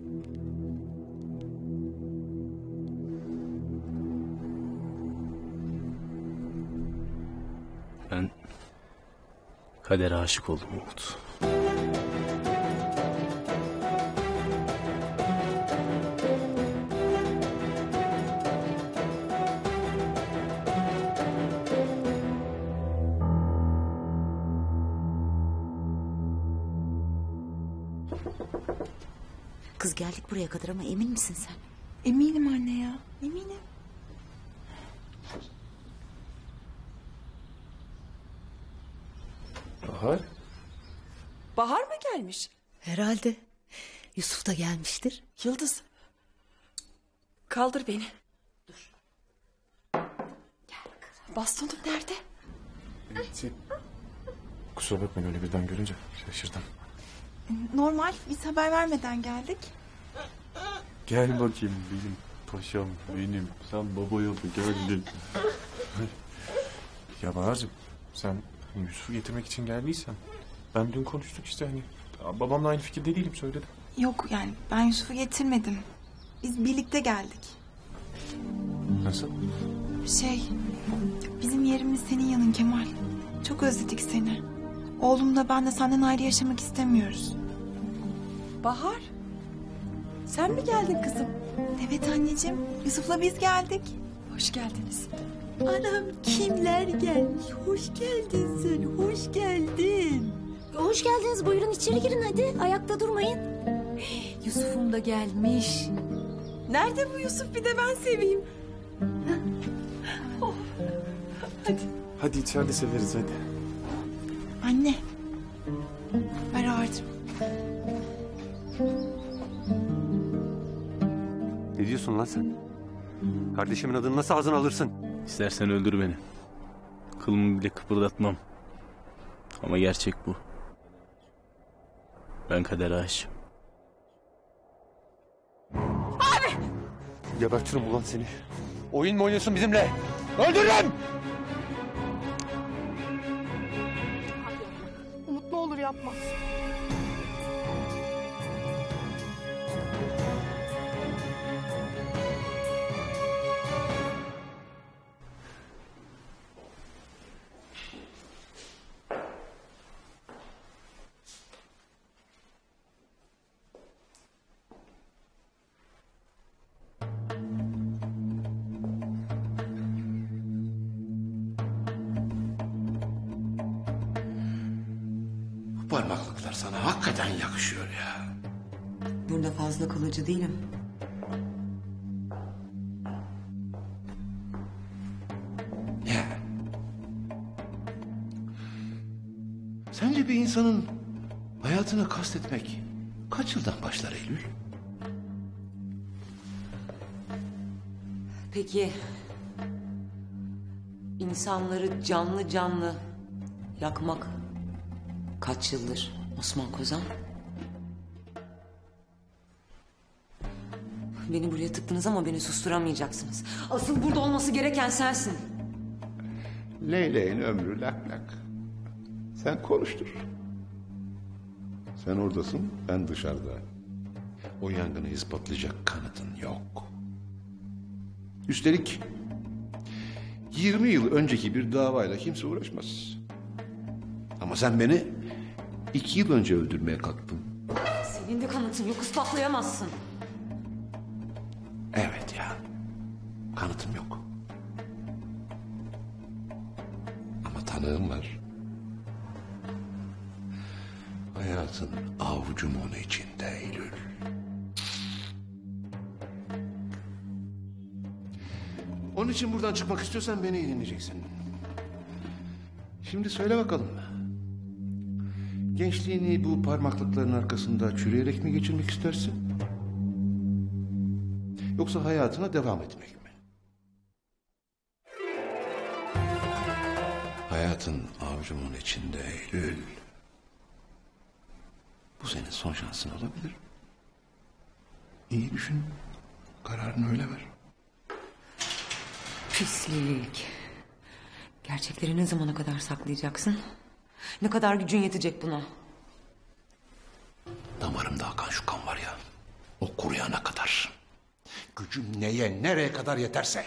Ben kadere aşık oldum Umut.
Kız geldik buraya kadar ama emin misin sen?
Eminim anne ya, eminim.
Bahar?
Bahar mı gelmiş?
Herhalde. Yusuf da gelmiştir.
Yıldız. Kaldır beni. Dur. Gel kızım. Bastonum nerede?
Kusura bakmayın öyle birden görünce şaşırdım.
Normal, biz haber vermeden geldik.
Gel bakayım benim paşam benim. Sen babaya mı geldin? Ya Bahar'cığım sen Yusuf'u getirmek için geldiysen ben dün konuştuk işte hani babamla aynı fikirde değilim söyledim.
Yok yani ben Yusuf'u getirmedim. Biz birlikte geldik.
Nasıl?
Bizim yerimiz senin yanın Kemal. Çok özledik seni. Oğlumla ben de senden ayrı yaşamak istemiyoruz.
Bahar. Sen mi geldin kızım?
Evet anneciğim. Yusuf'la biz geldik.
Hoş geldiniz.
Anam kimler gelmiş? Hoş geldin sen, hoş geldin.
Hoş geldiniz. Buyurun içeri girin hadi. Ayakta durmayın. Yusuf'um da gelmiş.
Nerede bu Yusuf, bir de ben seveyim.
Hadi içeride severiz hadi.
Anne. Ver ağacım.
Ne diyorsun lan sen? Kardeşimin adını nasıl ağzına alırsın?
İstersen öldür beni. Kılımı bile kıpırdatmam. Ama gerçek bu. Ben Kader'e aşığım.
Gebertirim ulan seni. Oyun mu oynuyorsun bizimle? Öldürürüm!
Umut ne olur yapma.
Bu parmaklıklar sana hakikaten yakışıyor ya.
Burada fazla kalıcı değilim.
Ya. Sence bir insanın hayatına kastetmek kaç yıldan başlar Eylül?
Peki insanları canlı canlı yakmak kaç yıldır Osman Kozan? Beni buraya tıktınız ama beni susturamayacaksınız. Asıl burada olması gereken sensin.
Leyleğin ömrü lak lak. Sen konuştur. Sen oradasın, ben dışarıda. O yangını ispatlayacak kanıtın yok. Üstelik 20 yıl önceki bir davayla kimse uğraşmaz. Ama sen beni 2 yıl önce öldürmeye kalktın.
Senin de kanıtın yok, ispatlayamazsın.
Evet ya, kanıtım yok. Ama tanığım var. Hayatın avucumun içinde Eylül. Onun için buradan çıkmak istiyorsan beni dinleyeceksin. Şimdi söyle bakalım. Gençliğini bu parmaklıkların arkasında çürüyerek mi geçirmek istersin? Yoksa hayatına devam etmek mi? Hayatın avucumun içinde Eylül. Bu senin son şansın olabilir. İyi düşün. Kararını öyle ver.
Pislik. Gerçekleri ne zamana kadar saklayacaksın? Ne kadar gücün yetecek buna?
Damarımda akan şu kan var ya. O kuruyana kadar. Gücüm neye, nereye kadar yeterse.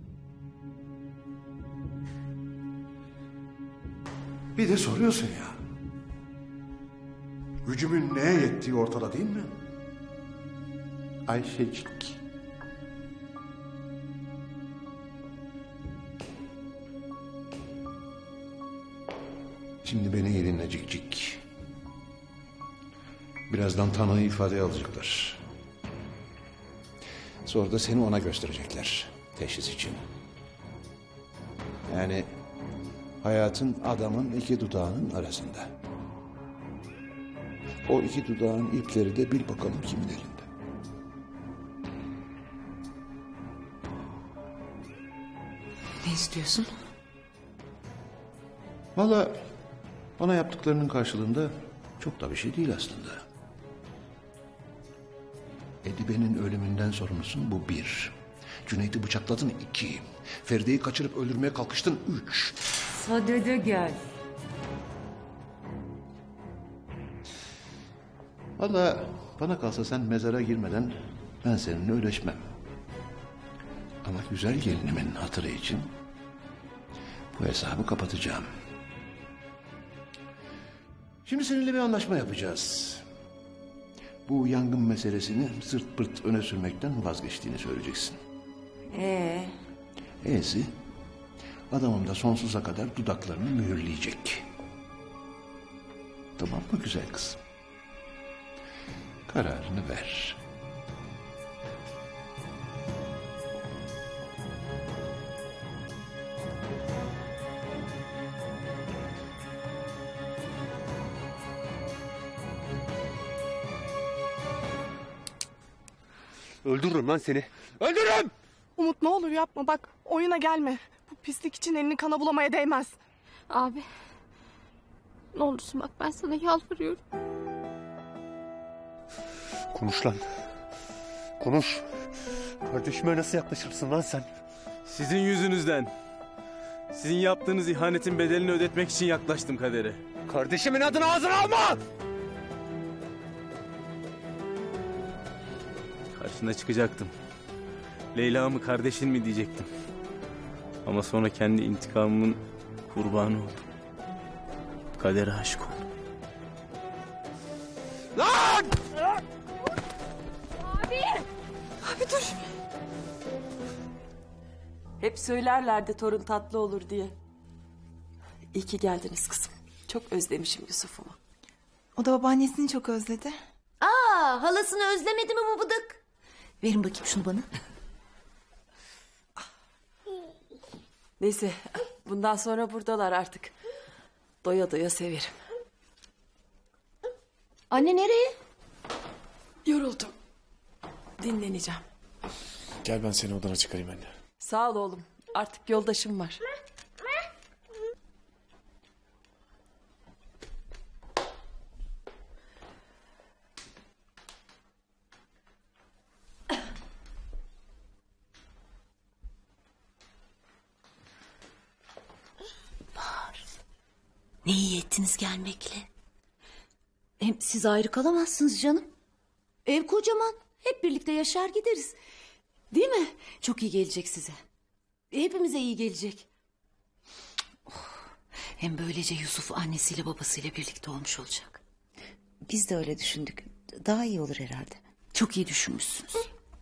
Bir de soruyorsun ya. Gücümün neye yettiği ortada değil mi? Ayşecik. Şimdi beni iyi dinle Cikcik. Birazdan Tanı'yı ifadeye alacaklar. Sonra da seni ona gösterecekler teşhis için. Yani hayatın adamın iki dudağının arasında. O iki dudağın ipleri de bil bakalım kimin elinde.
Ne istiyorsun?
Vallahi bana yaptıklarının karşılığında çok da bir şey değil aslında. Edibe'nin ölümünden sorumlusun, bu bir. Cüneyt'i bıçakladın, 2. Feride'yi kaçırıp öldürmeye kalkıştın, 3.
Sadede gel.
Vallahi bana kalsa sen mezara girmeden ben seninle ödeşmem. Ama güzel gelinimin hatırı için bu hesabı kapatacağım. Şimdi seninle bir anlaşma yapacağız. bu yangın meselesini zırt pırt öne sürmekten vazgeçtiğini söyleyeceksin. E'si adamım da sonsuza kadar dudaklarını mühürleyecek. Tamam mı güzel kızım? Kararını ver.
Öldürürüm lan seni. Öldürürüm!
Umut ne olur yapma bak. Oyuna gelme. Bu pislik için elini kana bulamaya değmez.
Abi. Ne olursun bak ben sana yalvarıyorum.
Konuş lan. Konuş. Kardeşime nasıl yaklaşırsın lan sen?
Sizin yüzünüzden. Sizin yaptığınız ihanetin bedelini ödetmek için yaklaştım kadere.
Kardeşimin adını ağzına alma!
Karşına çıkacaktım. Leyla mı kardeşin mi diyecektim. Ama sonra kendi intikamımın kurbanı oldum. Kadere aşık oldum.
Lan!
Abi! Abi dur. Hep söylerlerdi torun tatlı olur diye. İyi ki geldiniz kızım. Çok özlemişim Yusuf'umu.
O da babaannesini çok özledi.
Aa, halasını özlemedi mi bu bıdık? Verin bakayım şunu bana.
Neyse bundan sonra buradalar artık. Doya doya severim.
Anne nereye?
Yoruldum. Dinleneceğim.
Gel ben seni odana çıkarayım anne.
Sağ ol oğlum. Artık yoldaşım var.
Ne iyi ettiniz gelmekle. Hem siz ayrı kalamazsınız canım. Ev kocaman. Hep birlikte yaşar gideriz. Değil mi? Çok iyi gelecek size. Hepimize iyi gelecek. Oh. Hem böylece Yusuf annesiyle babasıyla birlikte olmuş olacak.
Biz de öyle düşündük. Daha iyi olur herhalde.
Çok iyi düşünmüşsünüz.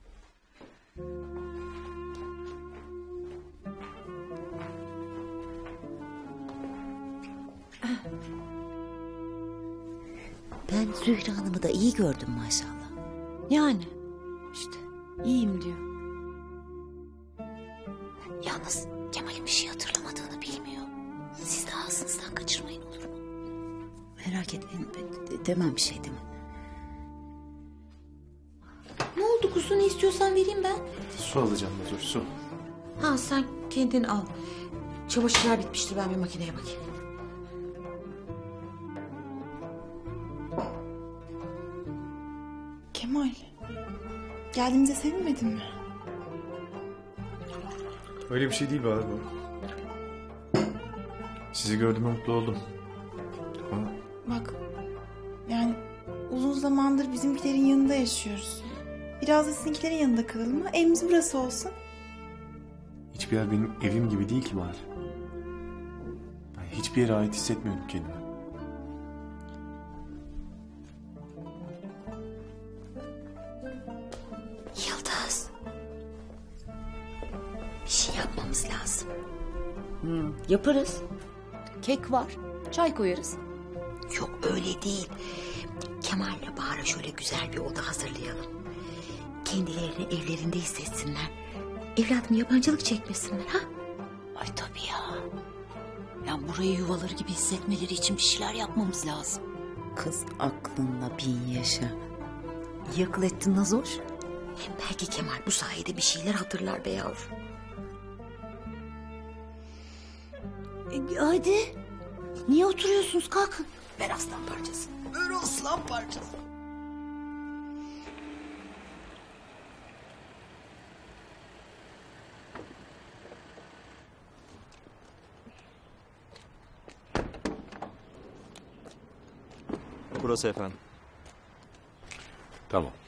Ben Zühre Hanım'ı da iyi gördüm maşallah.
Yani işte iyiyim diyor.
Yalnız Kemal'in bir şey hatırlamadığını bilmiyor. Siz de ağzınızdan kaçırmayın olur mu?
Merak etmeyin.
Demem bir şey değil mi?
Ne oldu kuzu, ne istiyorsan vereyim ben.
Su alacağım Mazur, su.
Ha sen kendin al. Çamaşırlar bitmiştir, ben bir makineye bakayım.
Kemal. Geldiğimize sevinmedin mi?
Öyle bir şey değil Bahar bu. Sizi gördüğüme mutlu oldum. Ama
Bak. Yani uzun zamandır bizimkilerin yanında yaşıyoruz. Biraz da sizinkilerin yanında kalalım mı? Evimiz burası olsun.
hiçbir yer benim evim gibi değil ki Bahar. Ben hiçbir yere ait hissetmiyorum kendimi.
Yıldız. Bir şey yapmamız lazım.
Yaparız. Kek var. Çay koyarız.
Yok öyle değil. Kemal'le Bahar'a şöyle güzel bir oda hazırlayalım. Kendilerini evlerinde hissetsinler. Evladım yabancılık çekmesinler ha?
Ay tabii ya. Yani burayı yuvaları gibi hissetmeleri için bir şeyler yapmamız lazım.
Kız aklınla bin yaşa. İyi akıl ettin Nazoş. Hem belki Kemal bu sayede bir şeyler hatırlar be yavrum.
Hadi. Niye oturuyorsunuz? Kalkın. Ver aslan parçası. Ver aslan parçası.
Burası efendim.
Tamam.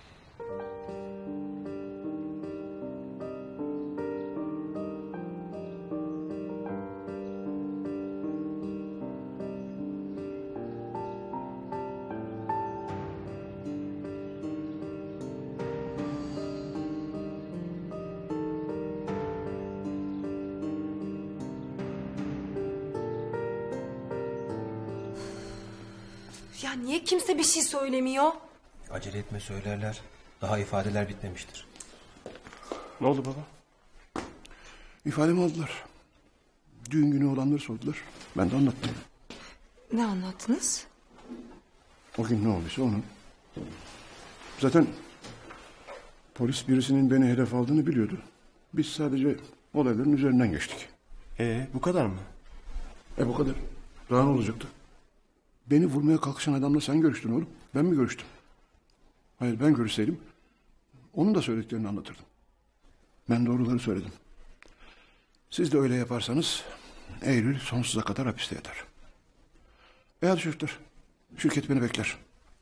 Ya niye kimse bir şey söylemiyor?
Acele etme, söylerler. Daha ifadeler bitmemiştir.
Ne oldu baba?
İfademi aldılar. Düğün günü olanları sordular. Ben de anlattım.
Ne anlattınız?
O gün ne olduysa onu. Zaten polis birisinin beni hedef aldığını biliyordu. Biz sadece olayların üzerinden geçtik.
Bu kadar mı?
Bu kadar. Daha ne olacaktı? Beni vurmaya kalkışan adamla sen görüştün oğlum. Ben mi görüştüm? Hayır, ben görüşseydim onun da söylediklerini anlatırdım. Ben doğruları söyledim. Siz de öyle yaparsanız Eylül sonsuza kadar hapiste yatar. Hadi çocuklar. Şirket beni bekler.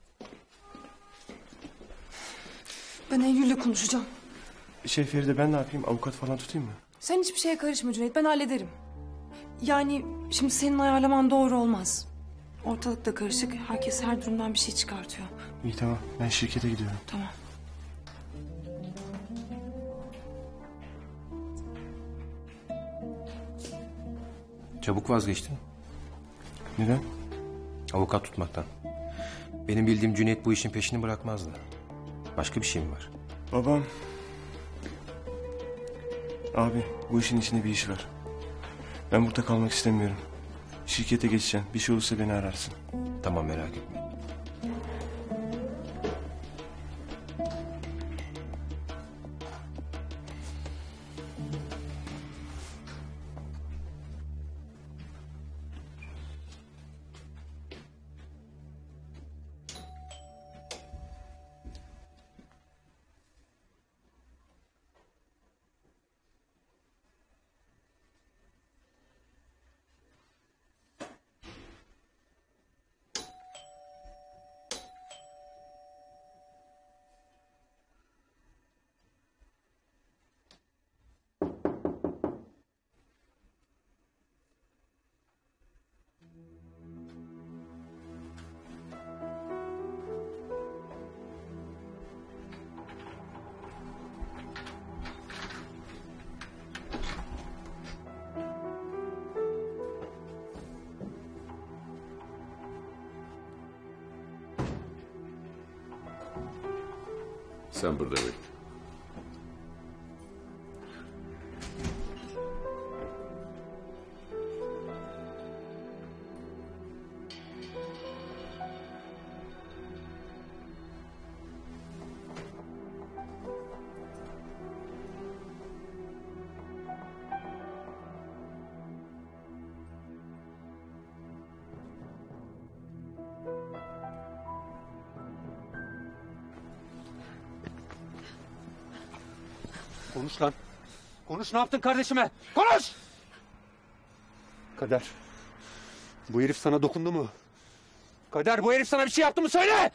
Ben Eylül'le konuşacağım.
Feride, ben ne yapayım? Avukat falan tutayım mı?
Sen hiçbir şeye karışma Cüneyt, ben hallederim. Yani şimdi senin ayarlaman doğru olmaz. Ortalık da karışık, herkes her durumdan bir şey çıkartıyor.
İyi, tamam. Ben şirkete gidiyorum.
Tamam.
Çabuk vazgeçtin.
Neden?
Avukat tutmaktan. Benim bildiğim Cüneyt bu işin peşini bırakmazdı. Başka bir şey mi var?
Babam... Abi, bu işin içinde bir iş var. Ben burada kalmak istemiyorum. Şirkete geçeceğim. Bir şey olursa beni ararsın.
Tamam, merak etme.
Sen burada bekle.
Konuş lan. Konuş, ne yaptın kardeşime? Konuş! Kader. Bu herif sana dokundu mu? Kader, bu herif sana bir şey yaptı mı, söyle!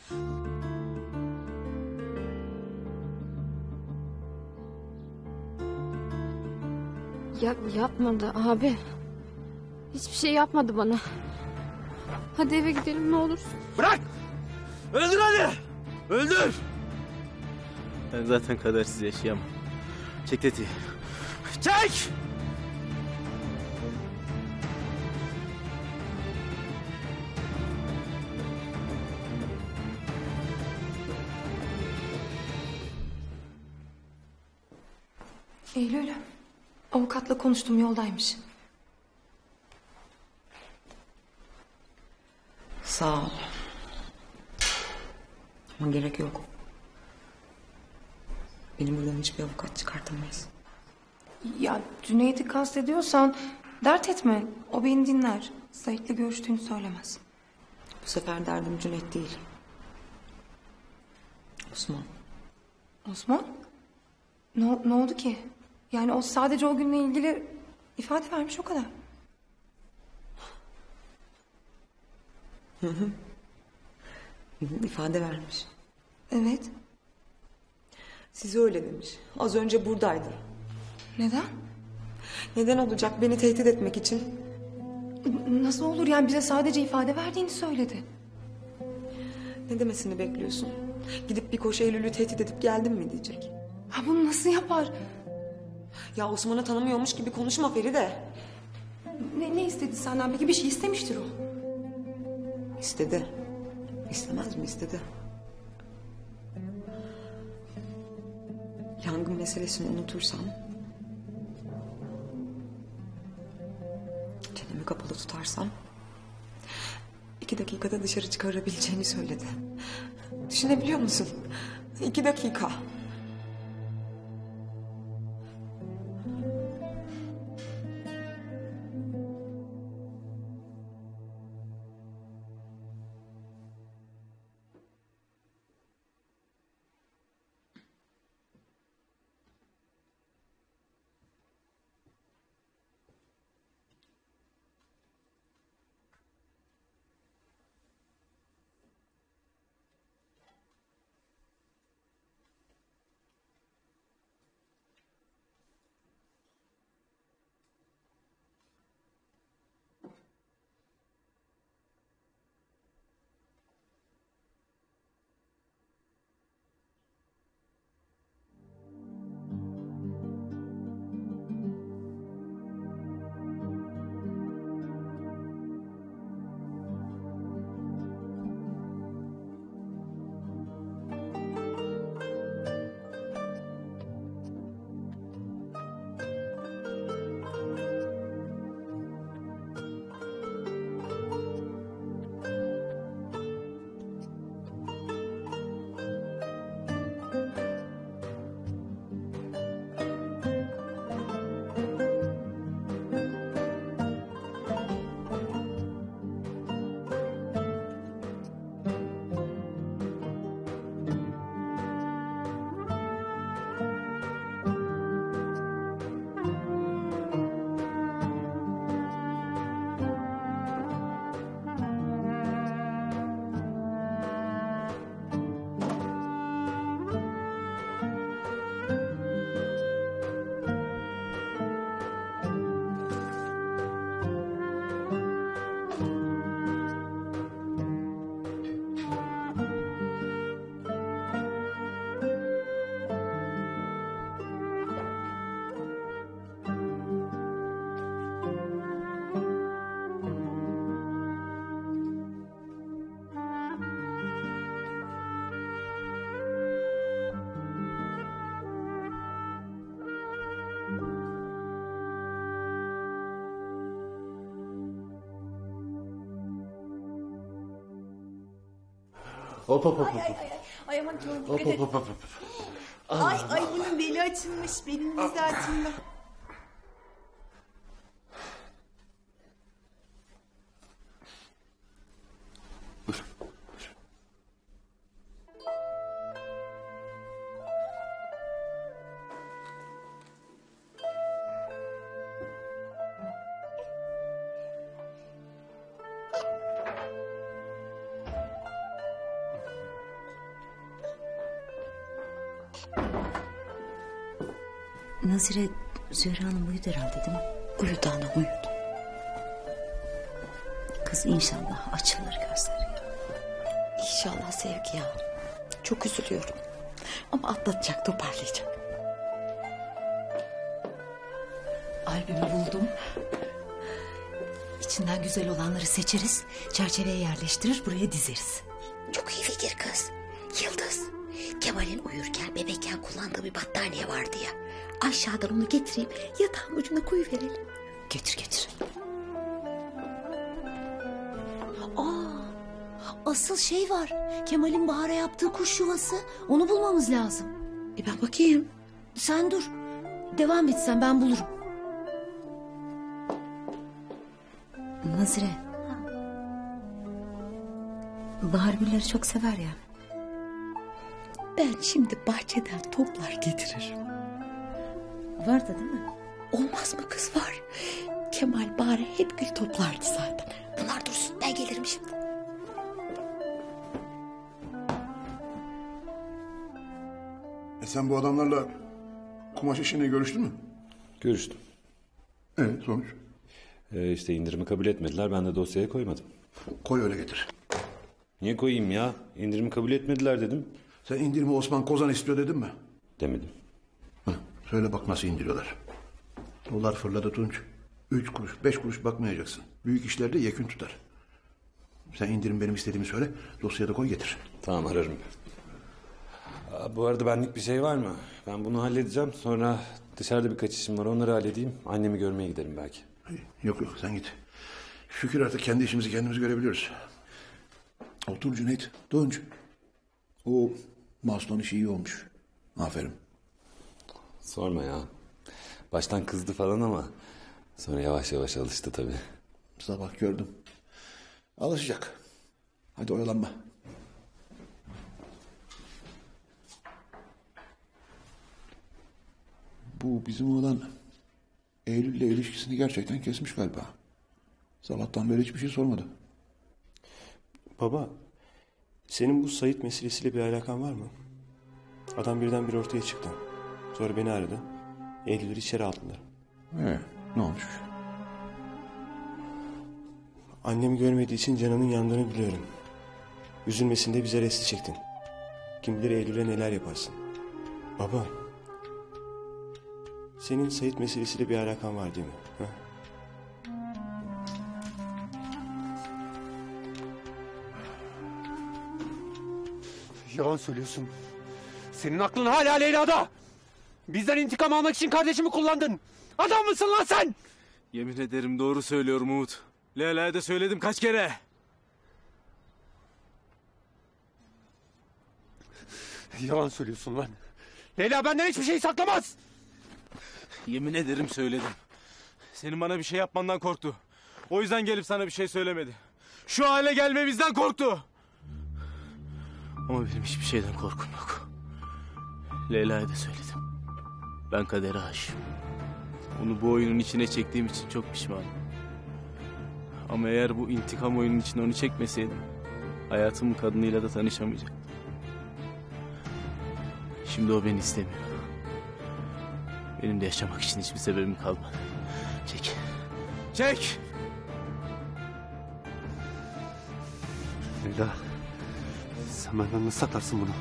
Yapmadı abi. Hiçbir şey yapmadı bana. Hadi eve gidelim ne olursun.
Bırak!
Öldür hadi! Öldür! Ben zaten kadersiz yaşayamam. Çek tetiği. Çek!
Eylül, avukatla konuştum, yoldaymış.
Sağ ol. Ama gerek yok. Benim buradan hiçbir avukat çıkartamayız.
Ya Cüneyt'i kastediyorsan dert etme. O beni dinler. Sait'le görüştüğünü söylemez.
Bu sefer derdim Cüneyt değil. Osman.
Osman? Ne oldu ki? Yani o sadece o günle ilgili ifade vermiş, o kadar.
Hı hı. İfade vermiş.
Evet.
Size öyle demiş. Az önce buradaydı.
Neden?
Neden olacak? Beni tehdit etmek için.
Nasıl olur yani, bize sadece ifade verdiğini söyledi.
Ne demesini bekliyorsun? Gidip bir koşu Eylül'ü tehdit edip geldim mi diyecek.
Ha, bunu nasıl yapar?
Ya Osman'ı tanımıyormuş gibi konuşma Feride.
Ne istedi senden peki? Bir şey istemiştir o.
İstedi. İstemez mi? İstedi. Yangın meselesini unutursam... çenemi kapalı tutarsam... 2 dakikada dışarı çıkarabileceğini söyledi. Düşünebiliyor musun? 2 dakika.
Hop hop hop.
Ay aman canım
Hop
dikkat
hop
et.
hop hop.
Ay bunun beli açılmış. Benim vize açıldı.
Nazire, Zühre Hanım uyudu herhalde değil mi? Uyudu ana, uyudu. Kız inşallah açılır gözleri.
İnşallah Sevgi ya. Çok üzülüyorum. Ama atlatacak, toparlayacak.
Albümü buldum. İçinden güzel olanları seçeriz. Çerçeveye yerleştirir, buraya dizeriz.
Çok iyi fikir kız. Yıldız, Kemal'in uyurken bebekken kullandığı bir battaniye vardı ya. Aşağıdan onu getireyim, yatağın ucuna koyuverelim.
Götür götür. Asıl şey var. Kemal'in Bahar'a yaptığı kuş yuvası. Onu bulmamız lazım.
Ben bakayım.
Sen dur. Devam et sen, ben bulurum.
Nazire. Bahar gülleri çok sever ya. Ben şimdi bahçeden toplar getiririm.
Var da değil mi?
Olmaz mı kız, var. Kemal Bahar'a hep gül toplardı zaten. Bunlar dursun, ben gelirim şimdi.
Sen bu adamlarla kumaş işine görüştün mü?
Görüştüm.
Evet, sonuç?
İşte indirimi kabul etmediler. Ben de dosyaya koymadım.
Koy öyle getir.
Niye koyayım ya? İndirimi kabul etmediler dedim.
Sen indirimi Osman Kozan istiyor dedin mi?
Demedim.
Söyle bak nasıl indiriyorlar. Dolar fırladı Tunç. 3 kuruş 5 kuruş bakmayacaksın. Büyük işlerde yekün tutar. Sen indirim benim istediğimi söyle. Dosyaya da koy getir.
Tamam ararım. Bu arada benlik bir şey var mı? Ben bunu halledeceğim. Sonra dışarıda birkaç işim var. Onları halledeyim. Annemi görmeye giderim belki.
Yok sen git. Şükür artık kendi işimizi kendimiz görebiliyoruz. Otur Cüneyt. Dönç. O Maston işi iyi olmuş. Aferin.
Sorma ya. Baştan kızdı falan ama sonra yavaş yavaş alıştı tabii.
Sabah gördüm. Alışacak. Hadi oyalanma. Bu bizim oğlan Eylül'le ilişkisini gerçekten kesmiş galiba. Sabahtan beri hiçbir şey sormadı.
Baba, senin bu Sait meselesiyle bir alakan var mı? Adam birdenbire ortaya çıktı. Sonra beni aradı. Eylül'ü içeri aldılar.
Ne olmuş?
Annemi görmediği için canının yandığını biliyorum. Üzülmesin de bize resti çektin. Kim bilir Eylül'e neler yaparsın. Baba, senin Sait meselesiyle bir alakan var değil mi? Ha?
Yalan söylüyorsun. Senin aklın hala Leyla'da. Bizden intikam almak için kardeşimi kullandın. Adam mısın lan sen?
Yemin ederim doğru söylüyorum Umut. Leyla'ya da söyledim kaç kere.
Yalan söylüyorsun lan. Leyla benden hiçbir şey saklamaz.
Yemin ederim söyledim. Senin bana bir şey yapmandan korktu. O yüzden gelip sana bir şey söylemedi. Şu hale gelmemizden korktu. Ama benim hiçbir şeyden korkum yok. Leyla'ya da söyledim. Ben kadere aşığım. Onu bu oyunun içine çektiğim için çok pişmanım. Ama eğer bu intikam oyunun içine onu çekmeseydim... hayatımın kadınıyla da tanışamayacaktım. Şimdi o beni istemiyor. Benim de yaşamak için hiçbir sebebim kalmadı. Çek. Çek!
Leyla, sen benden nasıl satarsın bunu?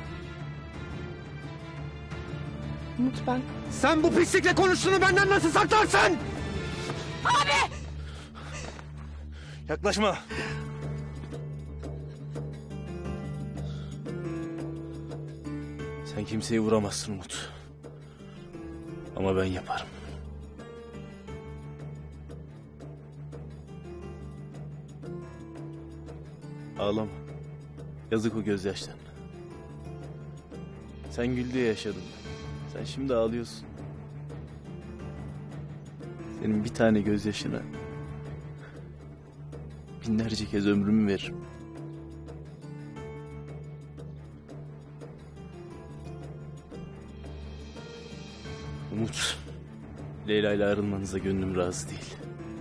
Umut ben...
Sen bu pislikle konuştuğunu benden nasıl saklarsın?
Abi!
Yaklaşma. Sen kimseyi vuramazsın Umut. Ama ben yaparım. Ağlama. Yazık o gözyaşlarına. Sen gül diye yaşadın. Sen şimdi ağlıyorsun. Senin bir tane gözyaşına binlerce kez ömrümü veririm. Umut, Leyla ile ayrılmanıza gönlüm razı değil.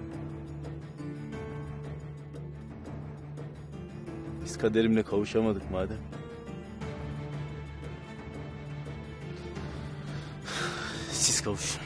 Biz kaderimle kavuşamadık madem. Siz kavuşun.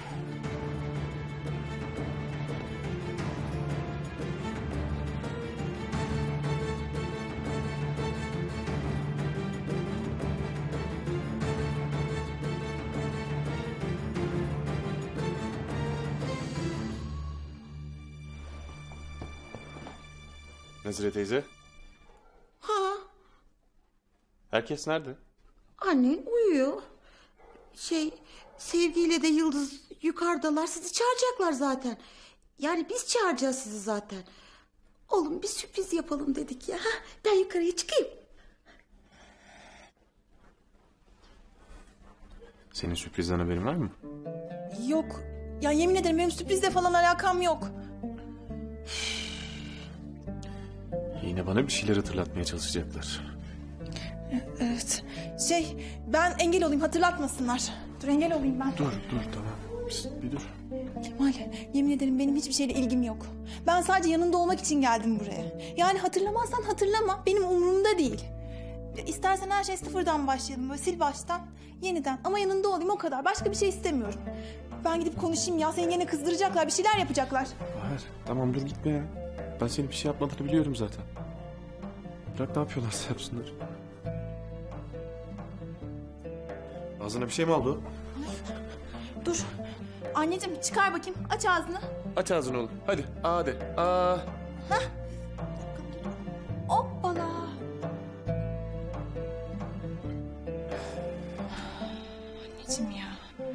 Nazire teyze,
Ha,
herkes nerede?
annen uyuyor. Sevgi ile de Yıldız yukarıdalar. Sizi çağıracaklar zaten. Yani biz çağıracağız sizi zaten. Oğlum bir sürpriz yapalım dedik ya. Ha, ben yukarıya çıkayım.
Senin sürprizden haberin var mı?
Yok. Ya yemin ederim benim sürprizle falan alakam yok.
Yine bana bir şeyler hatırlatmaya çalışacaklar.
Evet. Ben engel olayım, hatırlatmasınlar. Dur, engel olayım ben.
Dur tamam. Pişt, bir dur.
Kemal, yemin ederim benim hiçbir şeyle ilgim yok. Ben sadece yanında olmak için geldim buraya. Yani hatırlamazsan hatırlama, benim umurumda değil. İstersen her şey sıfırdan başlayalım, böyle sil baştan, yeniden. Ama yanında olayım, o kadar. Başka bir şey istemiyorum. Ben gidip konuşayım ya, seni gene kızdıracaklar, bir şeyler yapacaklar.
Bahar, tamam dur gitme ya. Ben senin bir şey yapmadığını biliyorum zaten. Bırak ne yapıyorlarsa yapsınlar. Ağzına bir şey mi oldu?
Dur. Anneciğim çıkar bakayım, aç ağzını.
Aç ağzını oğlum. Hadi. A de. A.
Hoppa. Anneciğim ya.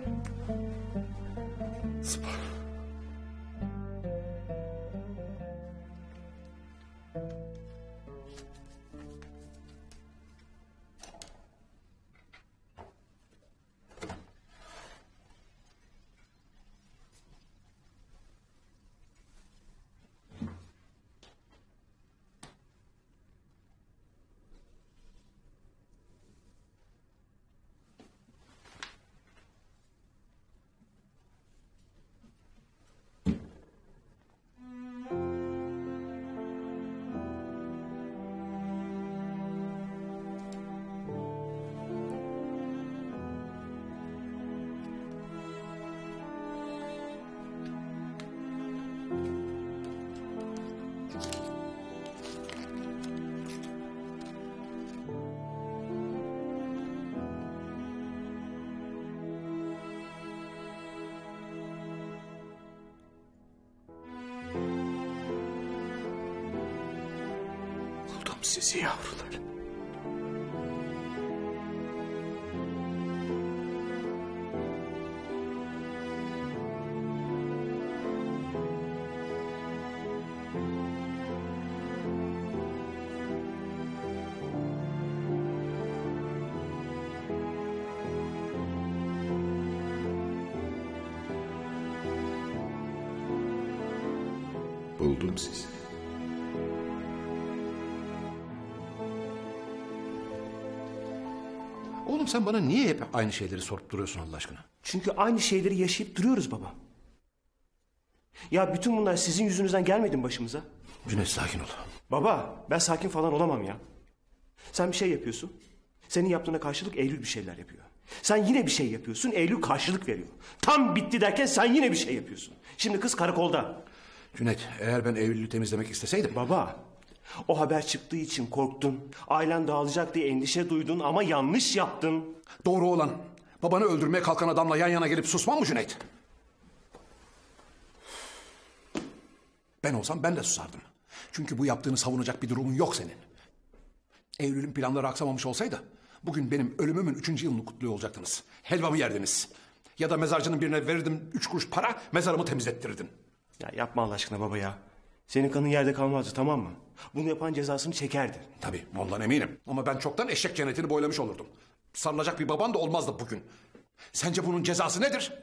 Buldum sizi yavrular.
Buldum sizi.
Oğlum sen bana niye hep aynı şeyleri sorup duruyorsun Allah aşkına?
Çünkü aynı şeyleri yaşayıp duruyoruz baba. Ya bütün bunlar sizin yüzünüzden gelmedi mi başımıza?
Cüneyt sakin ol.
Baba ben sakin falan olamam ya. Sen bir şey yapıyorsun. Senin yaptığına karşılık Eylül bir şeyler yapıyor. Sen yine bir şey yapıyorsun, Eylül karşılık veriyor. Tam bitti derken sen yine bir şey yapıyorsun. Şimdi kız karakolda.
Cüneyt eğer ben Eylül'ü temizlemek isteseydim...
Baba o haber çıktığı için korktun. Ailen dağılacak diye endişe duydun ama yanlış yaptın.
Doğru olan babanı öldürmeye kalkan adamla yan yana gelip susmam mı Cüneyt? Ben olsam ben de susardım. Çünkü bu yaptığını savunacak bir durumun yok senin. Eylül'ün planları aksamamış olsaydı... bugün benim ölümümün 3. yılını kutluyor olacaktınız. Helvamı yerdiniz. Ya da mezarcının birine verirdim 3 kuruş para, mezarımı temizlettirirdin.
Ya yapma Allah aşkına baba ya. Senin kanın yerde kalmazdı tamam mı? Bunu yapan cezasını çekerdi.
Tabii ondan eminim. Ama ben çoktan eşek cennetini boylamış olurdum. Sarılacak bir baban da olmazdı bugün. Sence bunun cezası nedir?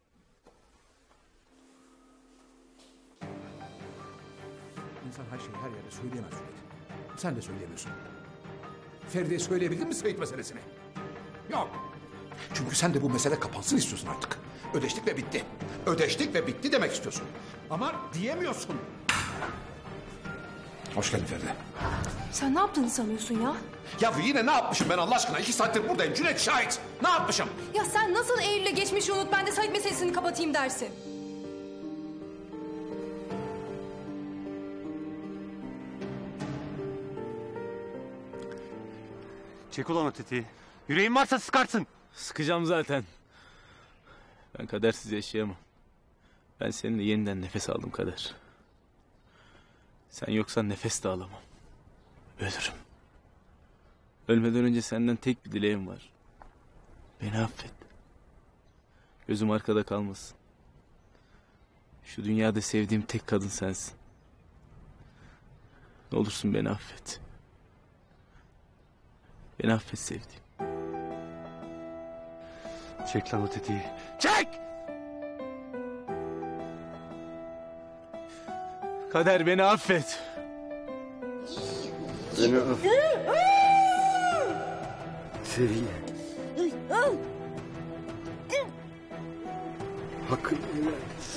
İnsan her şeyi her yerde söyleyemez Cüneyt. Sen de söyleyemiyorsun. Feride'ye söyleyebildin mi Sait meselesini? Yok. Çünkü sen de bu mesele kapansın istiyorsun artık. Ödeştik ve bitti. Ödeştik ve bitti demek istiyorsun. Ama diyemiyorsun. Hoş geldin Feride.
Sen ne yaptığını sanıyorsun ya?
Ya yine ne yapmışım ben Allah aşkına? 2 saattir buradayım. Cüneyt şahit. Ne yapmışım?
Ya sen nasıl Eylül'le geçmişi unut ben de Sait meselesini kapatayım dersin?
Çek ulan o tetiği. Yüreğin varsa sıkarsın.
Sıkacağım zaten. Ben kadersiz yaşayamam. Ben seninle yeniden nefes aldım Kader. Sen yoksan nefes de alamam. Ölürüm. Ölmeden önce senden tek bir dileğim var. Beni affet. Gözüm arkada kalmasın. Şu dünyada sevdiğim tek kadın sensin. Ne olursun beni affet. Beni affet sevdiğim.
Çek lan o tetiği.
Çek! Kader beni affet.
Beni affet. Sevgilim. Hakkını helal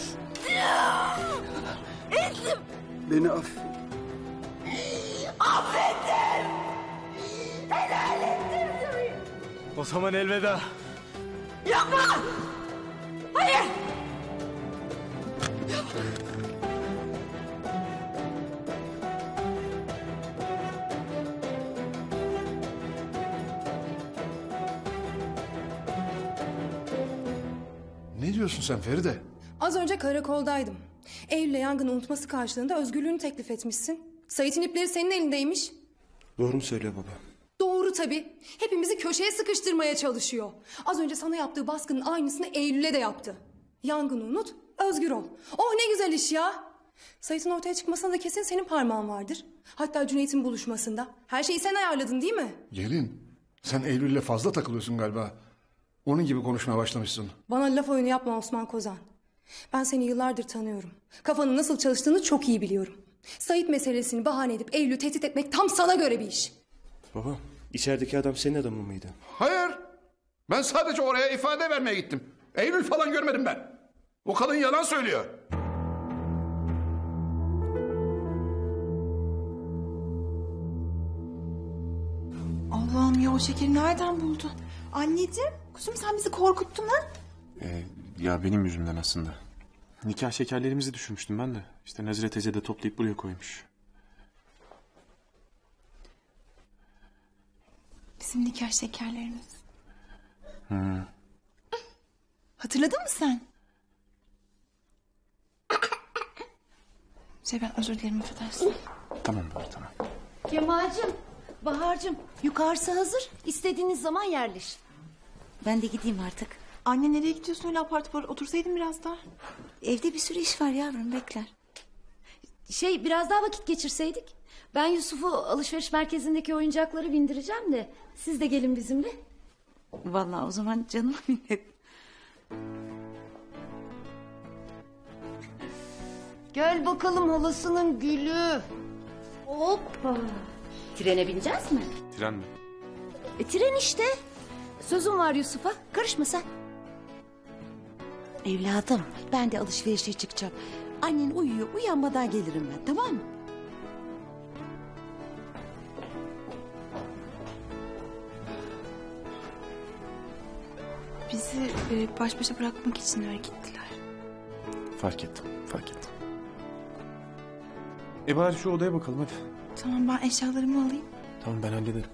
et. Beni affet.
Affettim. Helal ettim.
O zaman elveda.
Yapma. Hayır.
Ne diyorsun sen Feride?
Az önce karakoldaydım. Eylül'le yangını unutması karşılığında özgürlüğünü teklif etmişsin. Sait'in ipleri senin elindeymiş.
Doğru mu söylüyor baba?
Doğru Doğru tabii. Hepimizi köşeye sıkıştırmaya çalışıyor. Az önce sana yaptığı baskının aynısını Eylül'e de yaptı. Yangını unut, özgür ol. Oh ne güzel iş ya. Sait'in ortaya çıkmasına da kesin senin parmağın vardır. Hatta Cüneyt'in buluşmasında. Her şeyi sen ayarladın değil mi?
Gelin, sen Eylül'le fazla takılıyorsun galiba. Onun gibi konuşmaya başlamışsın.
Bana laf oyunu yapma Osman Kozan. Ben seni yıllardır tanıyorum. Kafanın nasıl çalıştığını çok iyi biliyorum. Sait meselesini bahane edip Eylül'ü tehdit etmek tam sana göre bir iş.
Baba, içerideki adam senin adamın mıydı?
Hayır. Ben sadece oraya ifade vermeye gittim. Eylül falan görmedim ben. O kadın yalan söylüyor.
Allah'ım ya o şekeri nereden buldu? Anneciğim, kuzum sen bizi korkuttun ha?
Ya benim yüzümden aslında. Nikah şekerlerimizi düşürmüştüm ben de. İşte Nazire teyze de toplayıp buraya koymuş.
Bizim nikah şekerlerimiz.
Hı.
Hatırladın mı sen? Ben özür dilerim affedersin.
Tamam baba tamam.
Kemal'cim, Bahar'cığım yukarısı hazır. İstediğiniz zaman yerleş. Ben de gideyim artık.
Anne nereye gidiyorsun öyle apar topar? Otursaydın biraz daha.
Evde bir sürü iş var yavrum, bekler. Biraz daha vakit geçirseydik. Ben Yusuf'u alışveriş merkezindeki oyuncakları bindireceğim de siz de gelin bizimle. Vallahi o zaman canım minnet. Gel bakalım halasının gülü. Hoppa. Trene bineceğiz mi?
Tren mi?
Tren işte. Sözüm var Yusuf'a. Karışma sen. Evladım, ben de alışverişe çıkacağım. Annen uyuyor, uyanmadan gelirim ben, tamam mı?
Bizi baş başa bırakmak için öyle gittiler.
Fark ettim. Bari şu odaya bakalım hadi.
Tamam ben eşyalarımı alayım.
Tamam ben hallederim.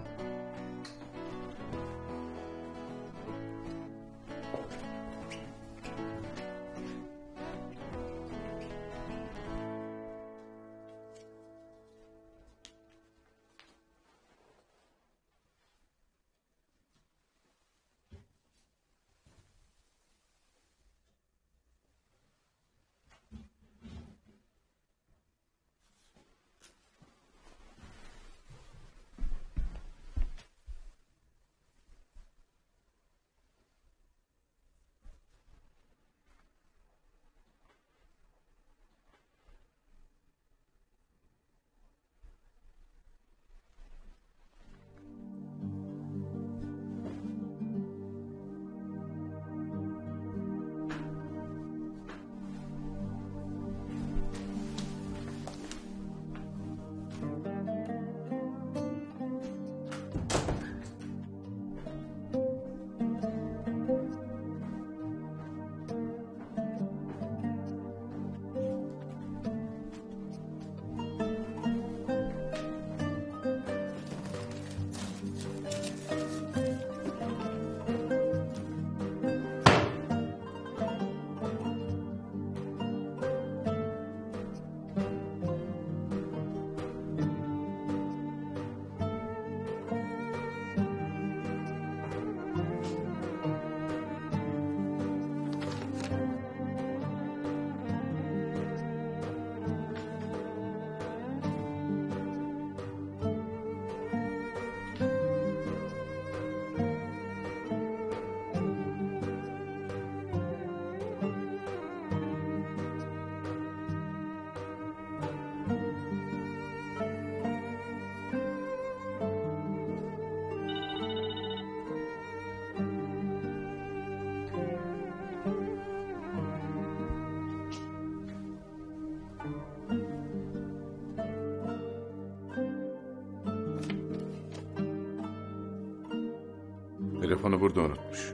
Telefonu burada unutmuş.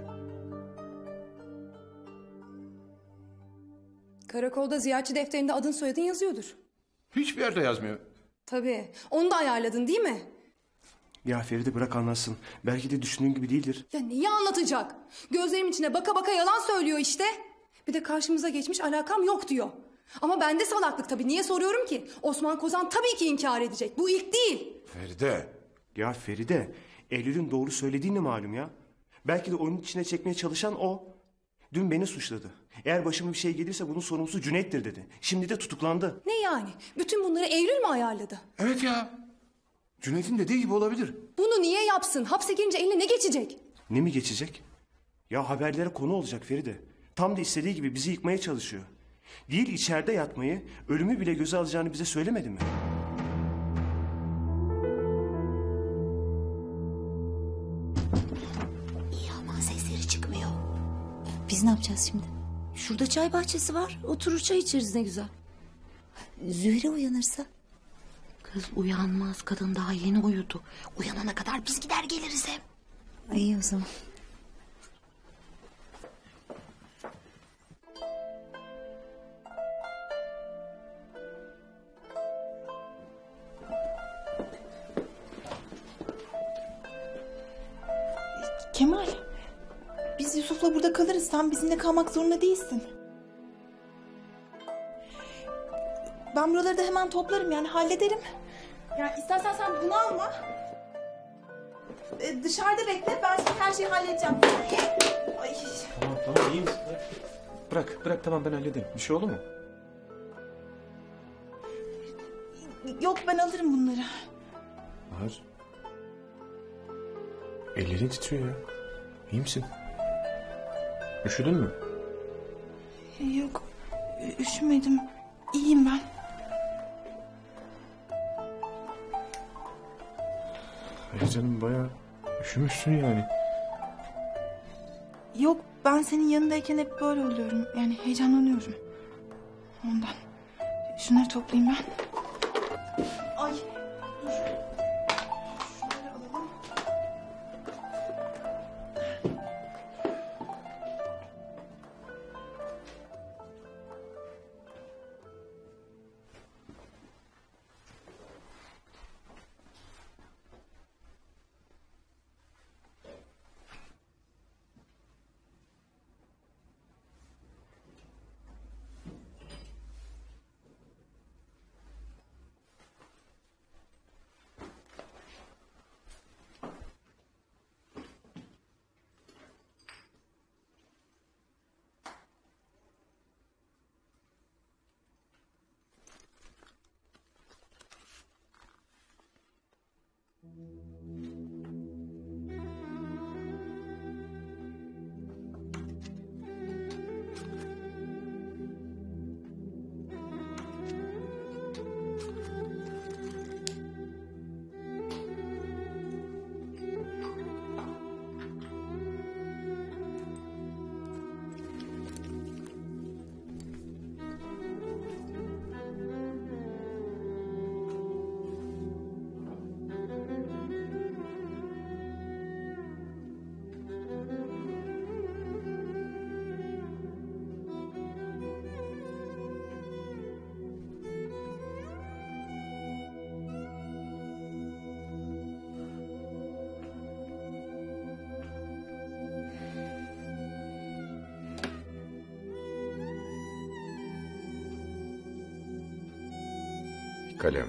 Karakolda ziyaretçi defterinde adın soyadın yazıyordur.
Hiçbir yerde yazmıyor.
Tabii. Onu da ayarladın değil mi?
Ya Feride bırak anlatsın. Belki de düşündüğün gibi değildir.
Ya neyi anlatacak? Gözlerimin içine baka baka yalan söylüyor işte. Bir de karşımıza geçmiş alakam yok diyor. Ama bende salaklık tabii. Niye soruyorum ki? Osman Kozan tabii ki inkar edecek. Bu ilk değil.
Feride,
Ya Feride, Eylül'ün doğru söylediğini malum ya. Belki de onun içine çekmeye çalışan o. Dün beni suçladı. Eğer başıma bir şey gelirse bunun sorumlusu Cüneyt'tir dedi. Şimdi de tutuklandı.
Ne yani? Bütün bunları Eylül mü ayarladı?
Evet ya. Cüneyt'in dediği gibi olabilir.
Bunu niye yapsın? Hapse girince eline ne geçecek?
Ne mi geçecek? Ya haberlere konu olacak Feride. Tam da istediği gibi bizi yıkmaya çalışıyor. Değil içeride yatmayı, ölümü bile göze alacağını bize söylemedi mi?
İyi ama sesleri çıkmıyor. Biz ne yapacağız şimdi? Şurada çay bahçesi var. Oturur çay içeriz ne güzel. Zühre uyanırsa? Kız uyanmaz. Kadın daha yeni uyudu. Uyanana kadar biz gider geliriz hem. İyi o zaman.
Kemal, biz Yusuf'la burada kalırız. Sen bizimle kalmak zorunda değilsin. Ben buraları da hemen toplarım yani hallederim. Yani istersen sen bunu alma. Dışarıda bekle. Ben şimdi her şeyi halledeceğim. Ay.
Tamam iyi misin? Bırak tamam ben hallederim. Bir şey olur mu?
Yok ben alırım bunları.
Bahar. Ellerin titriyor ya. İyi misin? Üşüdün mü?
Yok üşümedim. İyiyim ben.
Hayır canım bayağı üşümüşsün yani.
Yok ben senin yanındayken hep böyle oluyorum. Yani heyecanlanıyorum. Ondan. Şunları toplayayım ben. Ay dur. Şunları alalım.
Kalem.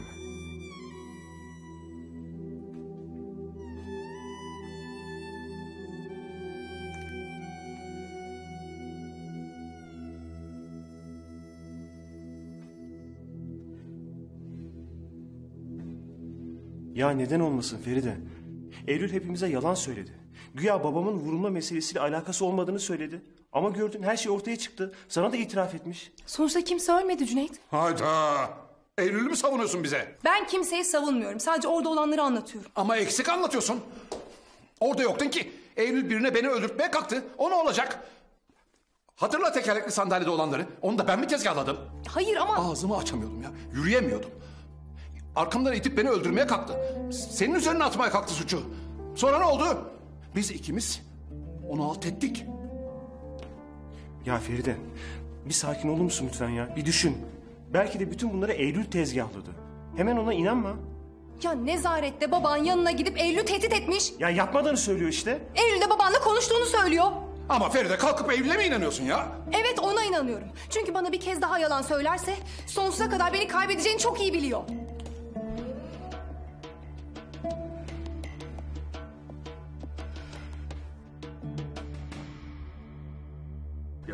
Ya neden olmasın Feride? Eylül hepimize yalan söyledi. Güya babamın vurulma meselesiyle alakası olmadığını söyledi. Ama gördün her şey ortaya çıktı. Sana da itiraf etmiş.
Sonuçta kimse ölmedi Cüneyt.
Hayda! Eylül'ü mü savunuyorsun bize?
Ben kimseyi savunmuyorum. Sadece orada olanları anlatıyorum.
Ama eksik anlatıyorsun. Orada yoktun ki. Eylül birine beni öldürtmeye kalktı. O ne olacak? Hatırla tekerlekli sandalyede olanları. Onu da ben mi tezgahladım?
Hayır ama...
Ağzımı açamıyordum ya. Yürüyemiyordum. Arkamdan itip beni öldürmeye kalktı. Senin üzerine atmaya kalktı suçu. Sonra ne oldu? Biz ikimiz onu alt ettik.
Ya Feride, bir sakin olur musun lütfen ya? Bir düşün. Belki de bütün bunları Eylül tezgahladı. Hemen ona inanma.
Ya nezarette baban yanına gidip Eylül'ü tehdit etmiş.
Ya yapmadığını söylüyor işte.
Eylül de babanla konuştuğunu söylüyor.
Ama Feride kalkıp Eylül'e mi inanıyorsun ya?
Evet ona inanıyorum. Çünkü bana bir kez daha yalan söylerse sonsuza kadar beni kaybedeceğini çok iyi biliyor.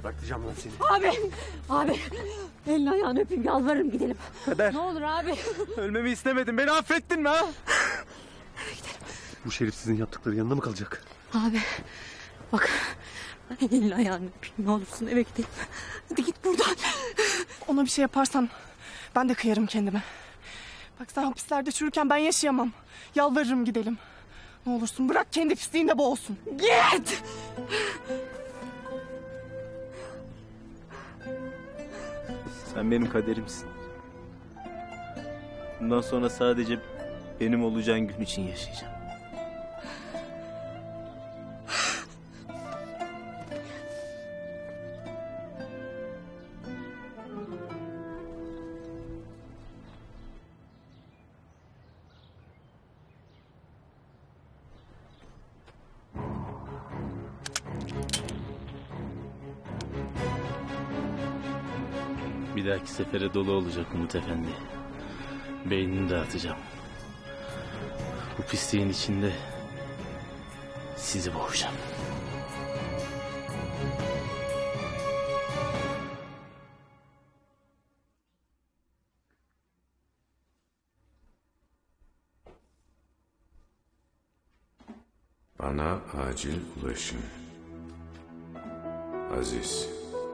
Geberteceğim lan seni.
Abi elini ayağını öpeyim yalvarırım gidelim.
Kader.
Ne olur abi.
Ölmemi istemedin. Beni affettin mi ha?
Bu şerefsizin yaptıkları yanında mı kalacak?
Abi bak elini ayağını öpeyim ne olursun eve gidelim. Hadi git buradan.
Ona bir şey yaparsan ben de kıyarım kendime. Bak sen hapislerde çürürken ben yaşayamam. Yalvarırım gidelim. Ne olursun bırak kendi pisliğinde boğulsun.
Git.
Sen benim kaderimsin. Bundan sonra sadece benim olacağın gün için yaşayacağım. Bir dahaki sefere dolu olacak Umut Efendi. Beynini dağıtacağım. Bu pisliğin içinde sizi boğacağım.
Bana acil ulaşın. Aziz.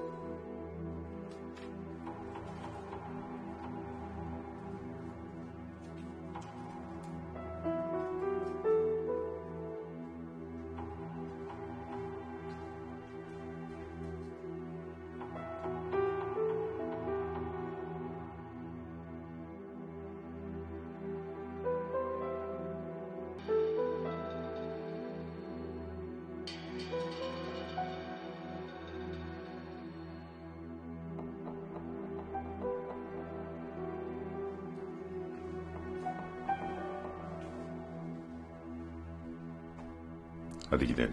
Hadi gidelim.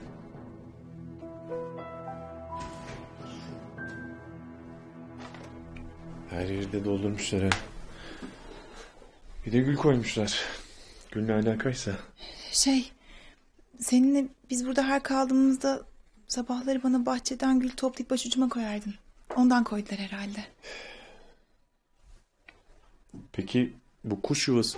Her yeri de doldurmuşlar ha. Bir de gül koymuşlar. Gül ne alakaysa.
Seninle biz burada her kaldığımızda sabahları bana bahçeden gül toplayıp başucuma koyardın. Ondan koydular herhalde.
Peki bu kuş yuvası?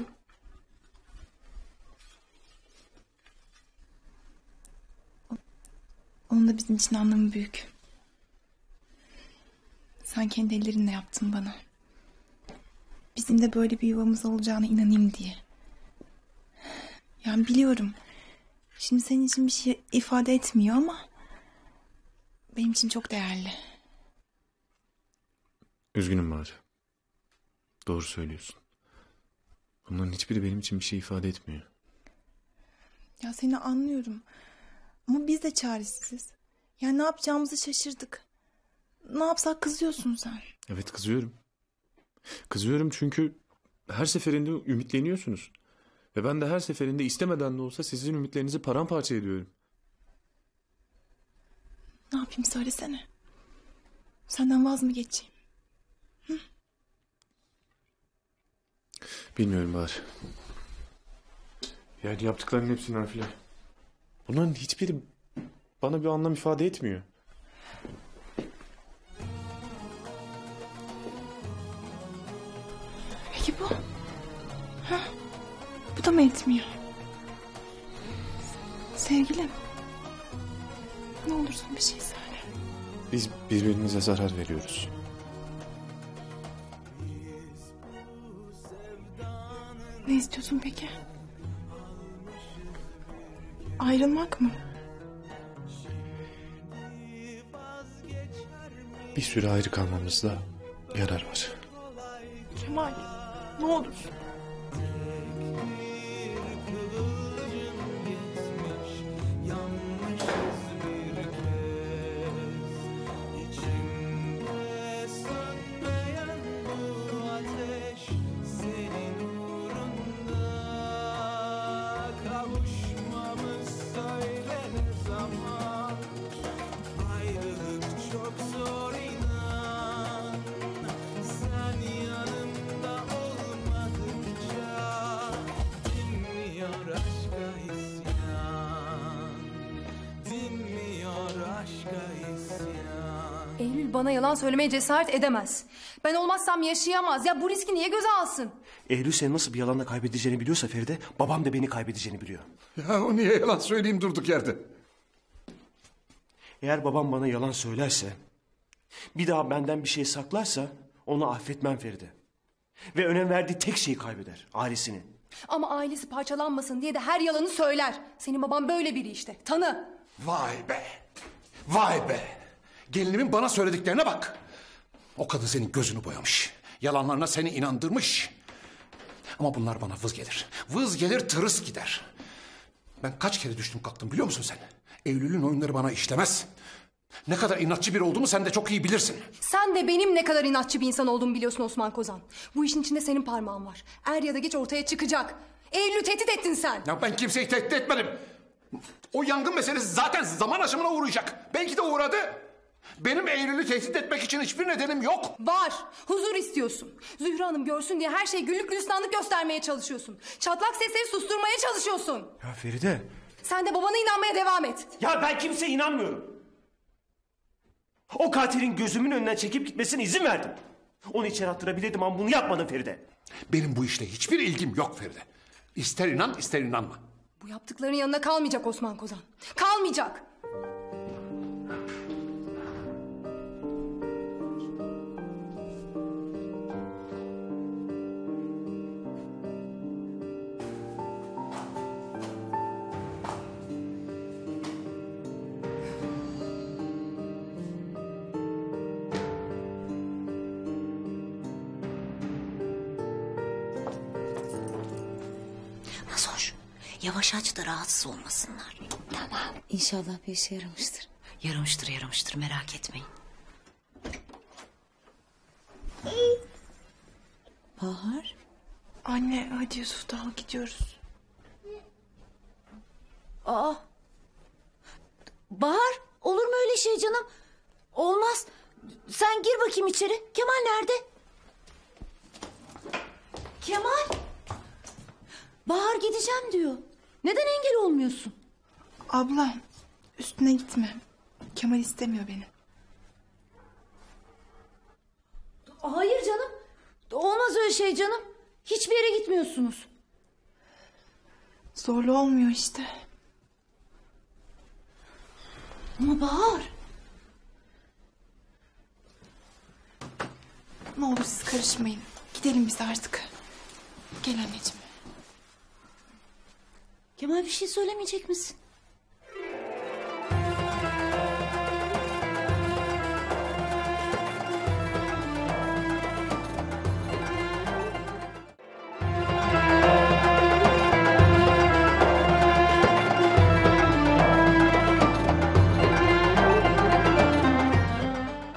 Onun da bizim için anlamı büyük. Sen kendi ellerinle yaptın bana. Bizim de böyle bir yuvamız olacağına inanayım diye. Yani biliyorum. Şimdi senin için bir şey ifade etmiyor ama benim için çok değerli.
Üzgünüm Bahar. Doğru söylüyorsun. Bunların hiçbiri benim için bir şey ifade etmiyor.
Ya seni anlıyorum. Ama biz de çaresiziz. Yani ne yapacağımızı şaşırdık. Ne yapsak kızıyorsun sen.
Evet kızıyorum. Kızıyorum çünkü her seferinde ümitleniyorsunuz. Ve ben de her seferinde istemeden de olsa sizin ümitlerinizi paramparça ediyorum.
Ne yapayım söylesene. Senden vaz mı geçeyim? Hı?
Bilmiyorum Bahar. Yani yaptıklarının hepsi nafile. Bunların hiçbiri bana bir anlam ifade etmiyor.
Peki bu? Ha? Bu da mı etmiyor? Sevgilim. Ne olursun bir şey söyle.
Biz birbirimize zarar veriyoruz.
Ne istiyorsun peki? Ayrılmak mı?
Bir süre ayrı kalmamızda yarar var.
Kemal ne olur.
Sen yanımda olmadın
Eylül bana yalan söylemeye cesaret edemez. Ben olmazsam yaşayamaz. Ya bu riski niye göze alsın?
Eylül seni nasıl bir yalanla kaybedeceğini biliyorsa Feride, babam da beni kaybedeceğini biliyor.
Ya o niye yalan söyleyeyim durduk yerde?
Eğer babam bana yalan söylerse, bir daha benden bir şey saklarsa onu affetmem Feride. Ve önem verdiği tek şeyi kaybeder, ailesini.
Ama ailesi parçalanmasın diye de her yalanı söyler. Senin baban böyle biri işte. Tanı.
Vay be! Vay be! Gelinimin bana söylediklerine bak. O kadın senin gözünü boyamış. Yalanlarına seni inandırmış. Ama bunlar bana vız gelir. Vız gelir, tırıs gider. Ben kaç kere düştüm kalktım biliyor musun sen? Eylül'ün oyunları bana işlemez. Ne kadar inatçı biri olduğumu sen de çok iyi bilirsin.
Sen de benim ne kadar inatçı bir insan olduğumu biliyorsun Osman Kozan. Bu işin içinde senin parmağın var. Er ya da geç ortaya çıkacak. Eylül'ü tehdit ettin sen.
Ya ben kimseyi tehdit etmedim. O yangın meselesi zaten zaman aşımına uğrayacak. Belki de uğradı. Benim Eylül'ü tehdit etmek için hiçbir nedenim yok.
Var. Huzur istiyorsun. Zühre Hanım görsün diye her şeyi güllük gülistanlık göstermeye çalışıyorsun. Çatlak sesleri susturmaya çalışıyorsun.
Ya Feride.
Sen de babana inanmaya devam et.
Ya ben kimseye inanmıyorum. O katilin gözümün önünden çekip gitmesine izin verdim. Onu içeri attırabilirdim ama bunu yapmadım Feride.
Benim bu işle hiçbir ilgim yok Feride. İster inan ister inanma.
Bu yaptıkların yanına kalmayacak Osman Kozan. Kalmayacak.
Nazoş, yavaş aç da rahatsız olmasınlar. Tamam. İnşallah bir işe yaramıştır. Yaramıştır merak etmeyin. Bahar.
Anne hadi Yusuf da al gidiyoruz.
Aa. Bahar, olur mu öyle şey canım? Olmaz. Sen gir bakayım içeri. Kemal nerede? Kemal. Bahar gideceğim diyor. Neden engel olmuyorsun?
Abla üstüne gitme. Kemal istemiyor beni.
Hayır canım. Olmaz öyle şey canım. Hiçbir yere gitmiyorsunuz.
Zorlu olmuyor işte.
Ama Bahar.
Ne olur siz karışmayın. Gidelim biz artık. Gel anneciğim.
Kemal bir şey söylemeyecek misin?